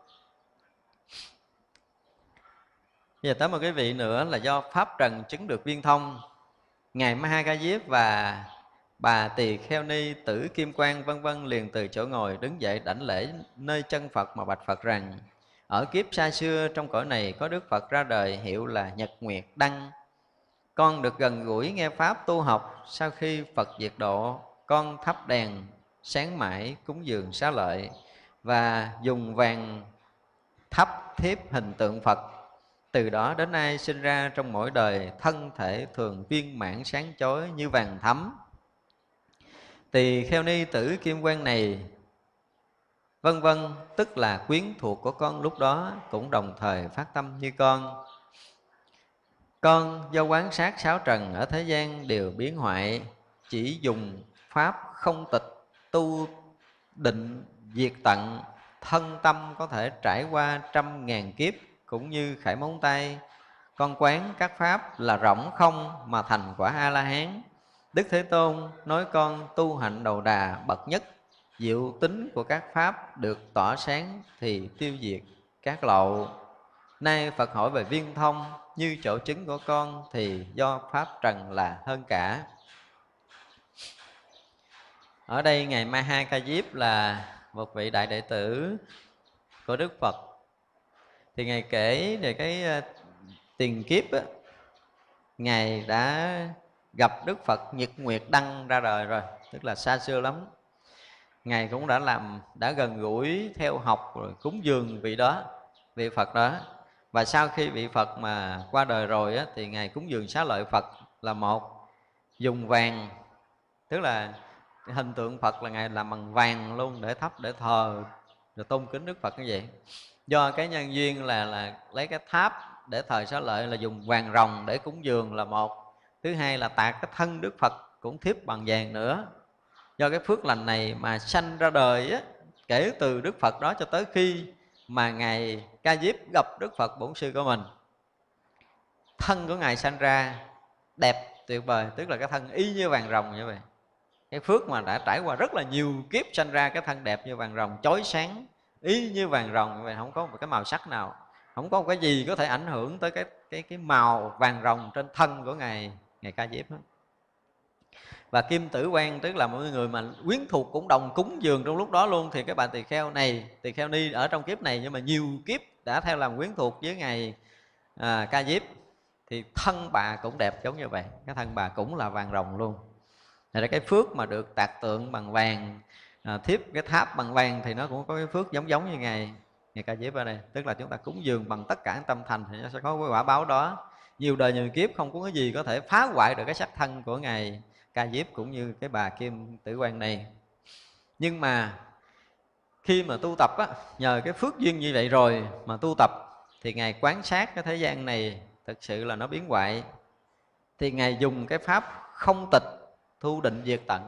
Bây giờ tới một cái vị nữa là do Pháp trần chứng được viên thông. Ngài Ma Ha Ca Diếp và bà Tỳ Kheo Ni, Tử Kim Quang vân vân liền từ chỗ ngồi đứng dậy đảnh lễ nơi chân Phật mà bạch Phật rằng: ở kiếp xa xưa trong cõi này có Đức Phật ra đời hiệu là Nhật Nguyệt Đăng. Con được gần gũi nghe Pháp tu học, sau khi Phật diệt độ, con thắp đèn sáng mãi cúng dường xá lợi và dùng vàng thắp thiếp hình tượng Phật. Từ đó đến nay sinh ra trong mỗi đời, thân thể thường viên mãn sáng chói như vàng thắm. Tỳ Kheo Ni, Tử Kim Quang này vân vân, tức là quyến thuộc của con lúc đó, cũng đồng thời phát tâm như con. Con do quán sát sáu trần ở thế gian đều biến hoại, chỉ dùng pháp không tịch tu định diệt tận, thân tâm có thể trải qua 100.000 kiếp cũng như khải móng tay. Con quán các pháp là rỗng không mà thành quả A-la-hán. Đức Thế Tôn nói con tu hạnh đầu đà bậc nhất, diệu tính của các pháp được tỏa sáng thì tiêu diệt các lậu. Nay Phật hỏi về viên thông, như chỗ chứng của con thì do pháp trần là hơn cả. Ở đây Ngài Ma Ha Ca Diếp là một vị đại đệ tử của Đức Phật. Thì Ngài kể về cái tiền kiếp á, Ngài đã gặp Đức Phật Nhật Nguyệt Đăng ra đời rồi, tức là xa xưa lắm. Ngài cũng đã gần gũi theo học rồi cúng dường vị Phật đó. Và sau khi vị Phật mà qua đời rồi á, thì Ngài cúng dường xá lợi Phật là một, dùng vàng, tức là hình tượng Phật là Ngài làm bằng vàng luôn để thắp, để thờ, rồi tôn kính Đức Phật như vậy. Do cái nhân duyên là lấy cái tháp để thờ xá lợi là dùng vàng ròng để cúng dường là một. Thứ hai là tạc cái thân Đức Phật cũng thiếp bằng vàng nữa. Do cái phước lành này mà sanh ra đời á, kể từ Đức Phật đó cho tới khi mà Ngài Ca Diếp gặp Đức Phật Bổn Sư của mình, thân của Ngài sanh ra đẹp tuyệt vời, tức là cái thân y như vàng ròng như vậy. cái phước mà đã trải qua rất là nhiều kiếp sanh ra cái thân đẹp như vàng ròng, chói sáng y như vàng ròng, vậy không có một cái màu sắc nào, không có một cái gì có thể ảnh hưởng tới cái màu vàng ròng trên thân của ngài Ca Diếp đó. Và Kim Tử Quan tức là một người mà quyến thuộc cũng đồng cúng dường trong lúc đó luôn. Thì cái bà tỳ kheo này, tỳ kheo ni ở trong kiếp này nhưng mà nhiều kiếp đã theo làm quyến thuộc với ngài Ca Diếp, thì thân bà cũng đẹp giống như vậy, cái thân bà cũng là vàng ròng luôn. Thì là cái phước mà được tạc tượng bằng vàng, thiếp cái tháp bằng vàng, thì nó cũng có cái phước giống giống như ngài Ca Diếp ở đây. Tức là chúng ta cúng dường bằng tất cả tâm thành thì nó sẽ có cái quả báo đó. Nhiều đời nhiều kiếp không có cái gì có thể phá hoại được cái sắc thân của ngài Ca Diếp cũng như cái bà Kim Tử Quan này. Nhưng mà khi mà tu tập á, nhờ cái phước duyên như vậy rồi mà tu tập, thì ngài quan sát cái thế gian này thực sự là nó biến hoại, thì ngài dùng cái pháp không tịch thu định diệt tận.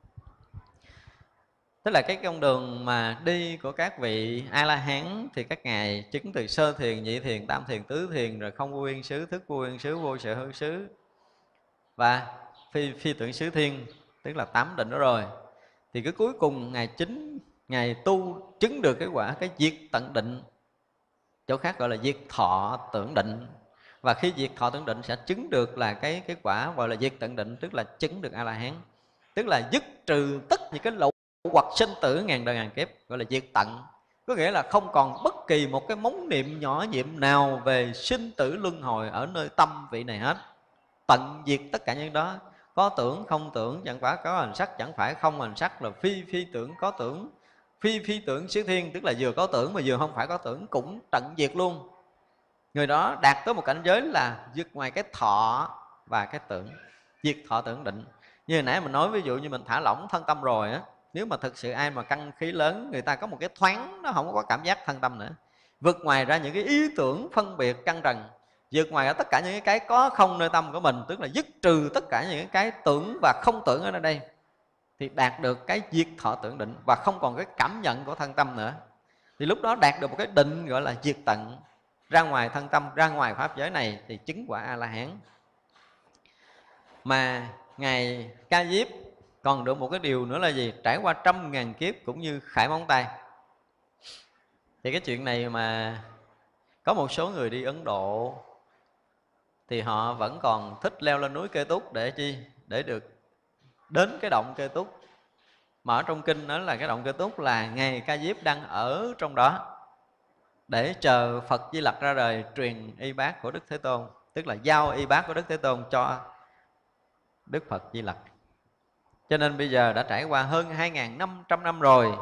Tức là cái con đường mà đi của các vị A-la-hán thì các ngài chứng từ sơ thiền, nhị thiền, tam thiền, tứ thiền, rồi không vô yên xứ, thức vô yên xứ, vô sở hữu xứ và phi tưởng xứ thiên, tức là 8 định đó rồi. Thì cái cuối cùng ngài tu chứng được cái quả cái diệt tận định, chỗ khác gọi là diệt thọ tưởng định. Và khi diệt thọ tưởng định sẽ chứng được là cái quả gọi là diệt tận định, tức là chứng được A-la-hán, tức là dứt trừ tất những cái lậu hoặc sinh tử ngàn đời ngàn kiếp, gọi là diệt tận. Có nghĩa là không còn bất kỳ một cái móng niệm nhỏ nhiệm nào về sinh tử luân hồi ở nơi tâm vị này hết. Tận diệt tất cả những đó. Có tưởng không tưởng, chẳng phải có hình sắc, chẳng phải không hình sắc, là phi tưởng có tưởng, phi tưởng xứ thiên, tức là vừa có tưởng mà vừa không phải có tưởng, cũng tận diệt luôn. Người đó đạt tới một cảnh giới là vượt ngoài cái thọ và cái tưởng, diệt thọ tưởng định. Như hồi nãy mình nói, ví dụ như mình thả lỏng thân tâm rồi á, nếu mà thực sự ai mà căng khí lớn, người ta có một cái thoáng, nó không có cảm giác thân tâm nữa, vượt ngoài ra những cái ý tưởng phân biệt căng trần, vượt ngoài tất cả những cái có không nơi tâm của mình, tức là dứt trừ tất cả những cái tưởng và không tưởng ở đây, thì đạt được cái diệt thọ tưởng định và không còn cái cảm nhận của thân tâm nữa. Thì lúc đó đạt được một cái định gọi là diệt tận, ra ngoài thân tâm, ra ngoài pháp giới này, thì chứng quả A-la-hán. Mà ngài Ca Diếp còn được một cái điều nữa là gì? Trải qua 100.000 kiếp cũng như khải móng tay. Thì cái chuyện này mà có một số người đi Ấn Độ thì họ vẫn còn thích leo lên núi Kê Túc để chi? Để được đến cái động Kê Túc. Mà ở trong kinh đó là cái động Kê Túc là ngài Ca Diếp đang ở trong đó để chờ Phật Di Lặc ra đời truyền y bát của Đức Thế Tôn, tức là giao y bát của Đức Thế Tôn cho Đức Phật Di Lặc. Cho nên bây giờ đã trải qua hơn 2.500 năm rồi,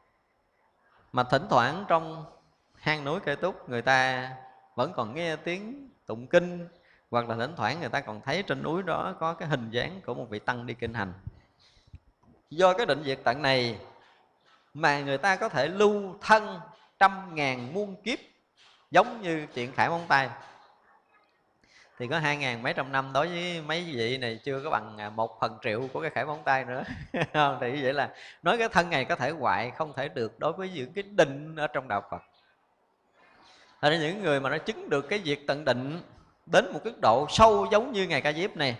mà thỉnh thoảng trong hang núi Kê Túc người ta vẫn còn nghe tiếng tụng kinh, hoặc là thỉnh thoảng người ta còn thấy trên núi đó có cái hình dáng của một vị tăng đi kinh hành. Do cái định diệt tận này mà người ta có thể lưu thân 100.000 muôn kiếp, giống như chuyện khải móng tay. Thì có 2.000 mấy trăm năm, đối với mấy vị này chưa có bằng 1/1000 của cái khải móng tay nữa. Thì như vậy là nói cái thân này có thể hoại, không thể được đối với những cái định ở trong đạo Phật. Thật ra những người mà nó chứng được cái diệt tận định đến một cái độ sâu giống như ngài Ca Diếp này,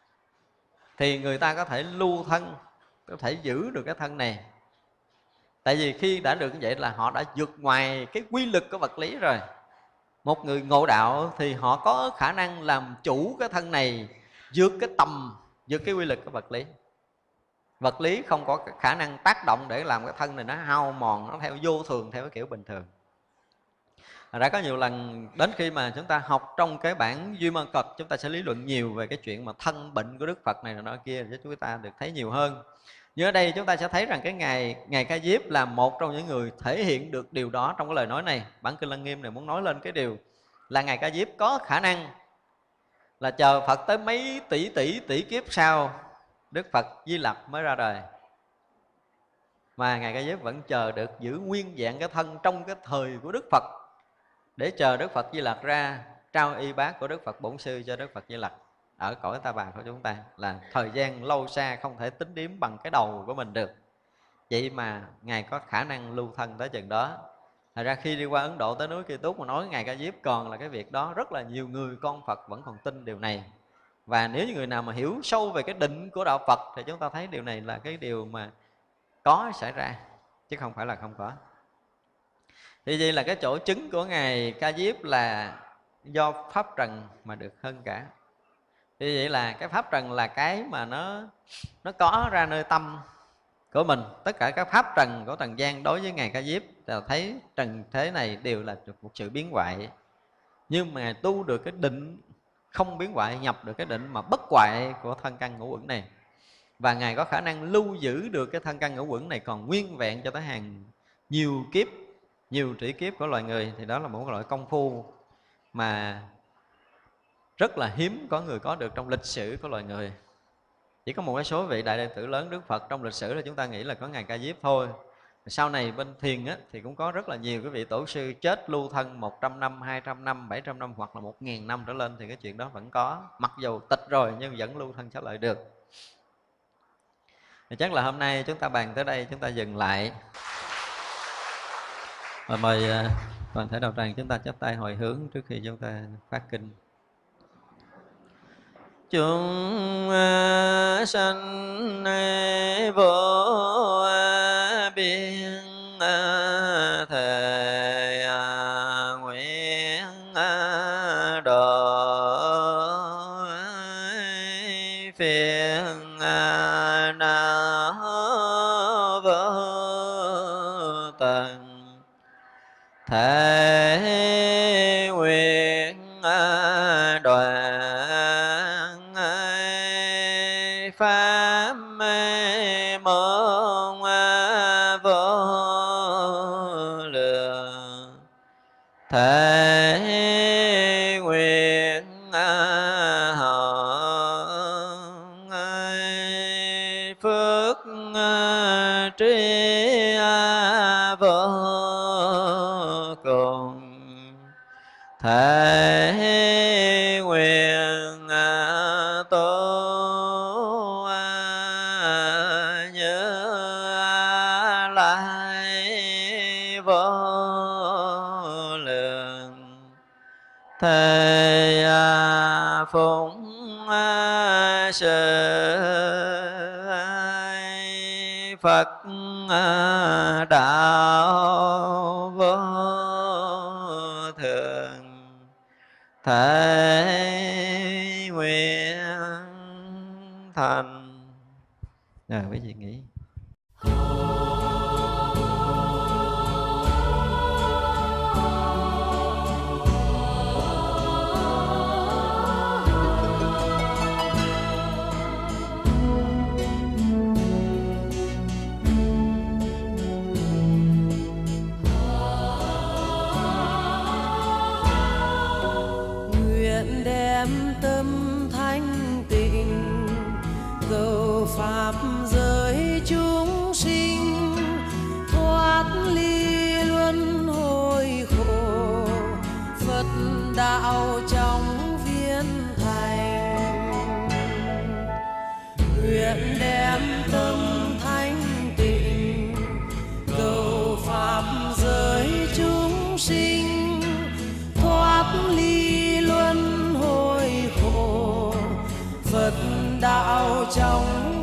thì người ta có thể lưu thân, có thể giữ được cái thân này. Tại vì khi đã được như vậy là họ đã vượt ngoài cái quy lực của vật lý rồi. Một người ngộ đạo thì họ có khả năng làm chủ cái thân này, vượt cái tầm, vượt cái quy lực của vật lý. Vật lý không có khả năng tác động để làm cái thân này nó hao mòn, nó theo vô thường, theo cái kiểu bình thường. Đã có nhiều lần đến khi mà chúng ta học trong cái bản Duy Ma Cật, chúng ta sẽ lý luận nhiều về cái chuyện mà thân bệnh của Đức Phật này nọ kia, để chúng ta được thấy nhiều hơn. Nhưng ở đây chúng ta sẽ thấy rằng cái ngài Ca Diếp là một trong những người thể hiện được điều đó trong cái lời nói này. Bản Kinh Lăng Nghiêm này muốn nói lên cái điều là ngài Ca Diếp có khả năng là chờ Phật tới mấy tỷ kiếp sau Đức Phật Di Lặc mới ra đời, mà ngài Ca Diếp vẫn chờ được giữ nguyên vẹn cái thân trong cái thời của Đức Phật, để chờ Đức Phật Di Lặc ra trao y bát của Đức Phật Bổn Sư cho Đức Phật Di Lặc ở cõi Ta Bà của chúng ta. Là thời gian lâu xa không thể tính điếm bằng cái đầu của mình được. Vậy mà ngài có khả năng lưu thân tới chừng đó. Thật ra khi đi qua Ấn Độ tới núi Kê Túc mà nói ngài Ca Diếp còn là cái việc đó, rất là nhiều người con Phật vẫn còn tin điều này. Và nếu như người nào mà hiểu sâu về cái định của đạo Phật thì chúng ta thấy điều này là cái điều mà có xảy ra, chứ không phải là không có. Thì vậy là cái chỗ chứng của Ngài Ca Diếp là do pháp trần mà được hơn cả. Thì vậy là cái pháp trần là cái mà nó có ra nơi tâm của mình. Tất cả các pháp trần của trần gian đối với Ngài Ca Diếp là thấy trần thế này đều là một sự biến hoại. Nhưng mà Ngài tu được cái định không biến hoại, nhập được cái định mà bất hoại của thân căn ngũ uẩn này. Và Ngài có khả năng lưu giữ được cái thân căn ngũ uẩn này còn nguyên vẹn cho tới hàng nhiều kiếp, nhiều tỷ kiếp của loài người. Thì đó là một loại công phu mà rất là hiếm có người có được trong lịch sử của loài người. Chỉ có một cái số vị đại đệ tử lớn Đức Phật trong lịch sử là chúng ta nghĩ là có Ngài Ca Diếp thôi. Sau này bên thiền á, thì cũng có rất là nhiều cái vị tổ sư chết lưu thân 100 năm, 200 năm, 700 năm hoặc là 1000 năm trở lên, thì cái chuyện đó vẫn có. Mặc dù tịch rồi nhưng vẫn lưu thân trở lại được. Thì chắc là hôm nay chúng ta bàn tới đây, chúng ta dừng lại. Và mời toàn thể đạo tràng chúng ta chắp tay hồi hướng trước khi chúng ta phát kinh. Chúng sanh vô biên thề nguyện độ phiền não vô tận, thể nguyện đoàn pháp môn vô lượng, thể nguyện hồng phước trí vô cùng, thể nguyện tu như lai vô lượng, thề phụng sự Phật đạo vô thượng, thể nguyện thành. Rồi quý vị nghĩ. Nguyện đem tâm thanh tịnh cầu pháp giới chúng sinh, thoát ly luân hồi khổ, Phật đạo trong viên thành. Nguyện đem tâm thanh tịnh cầu pháp giới chúng sinh, thoát ly luân hồi khổ, Phật đạo trong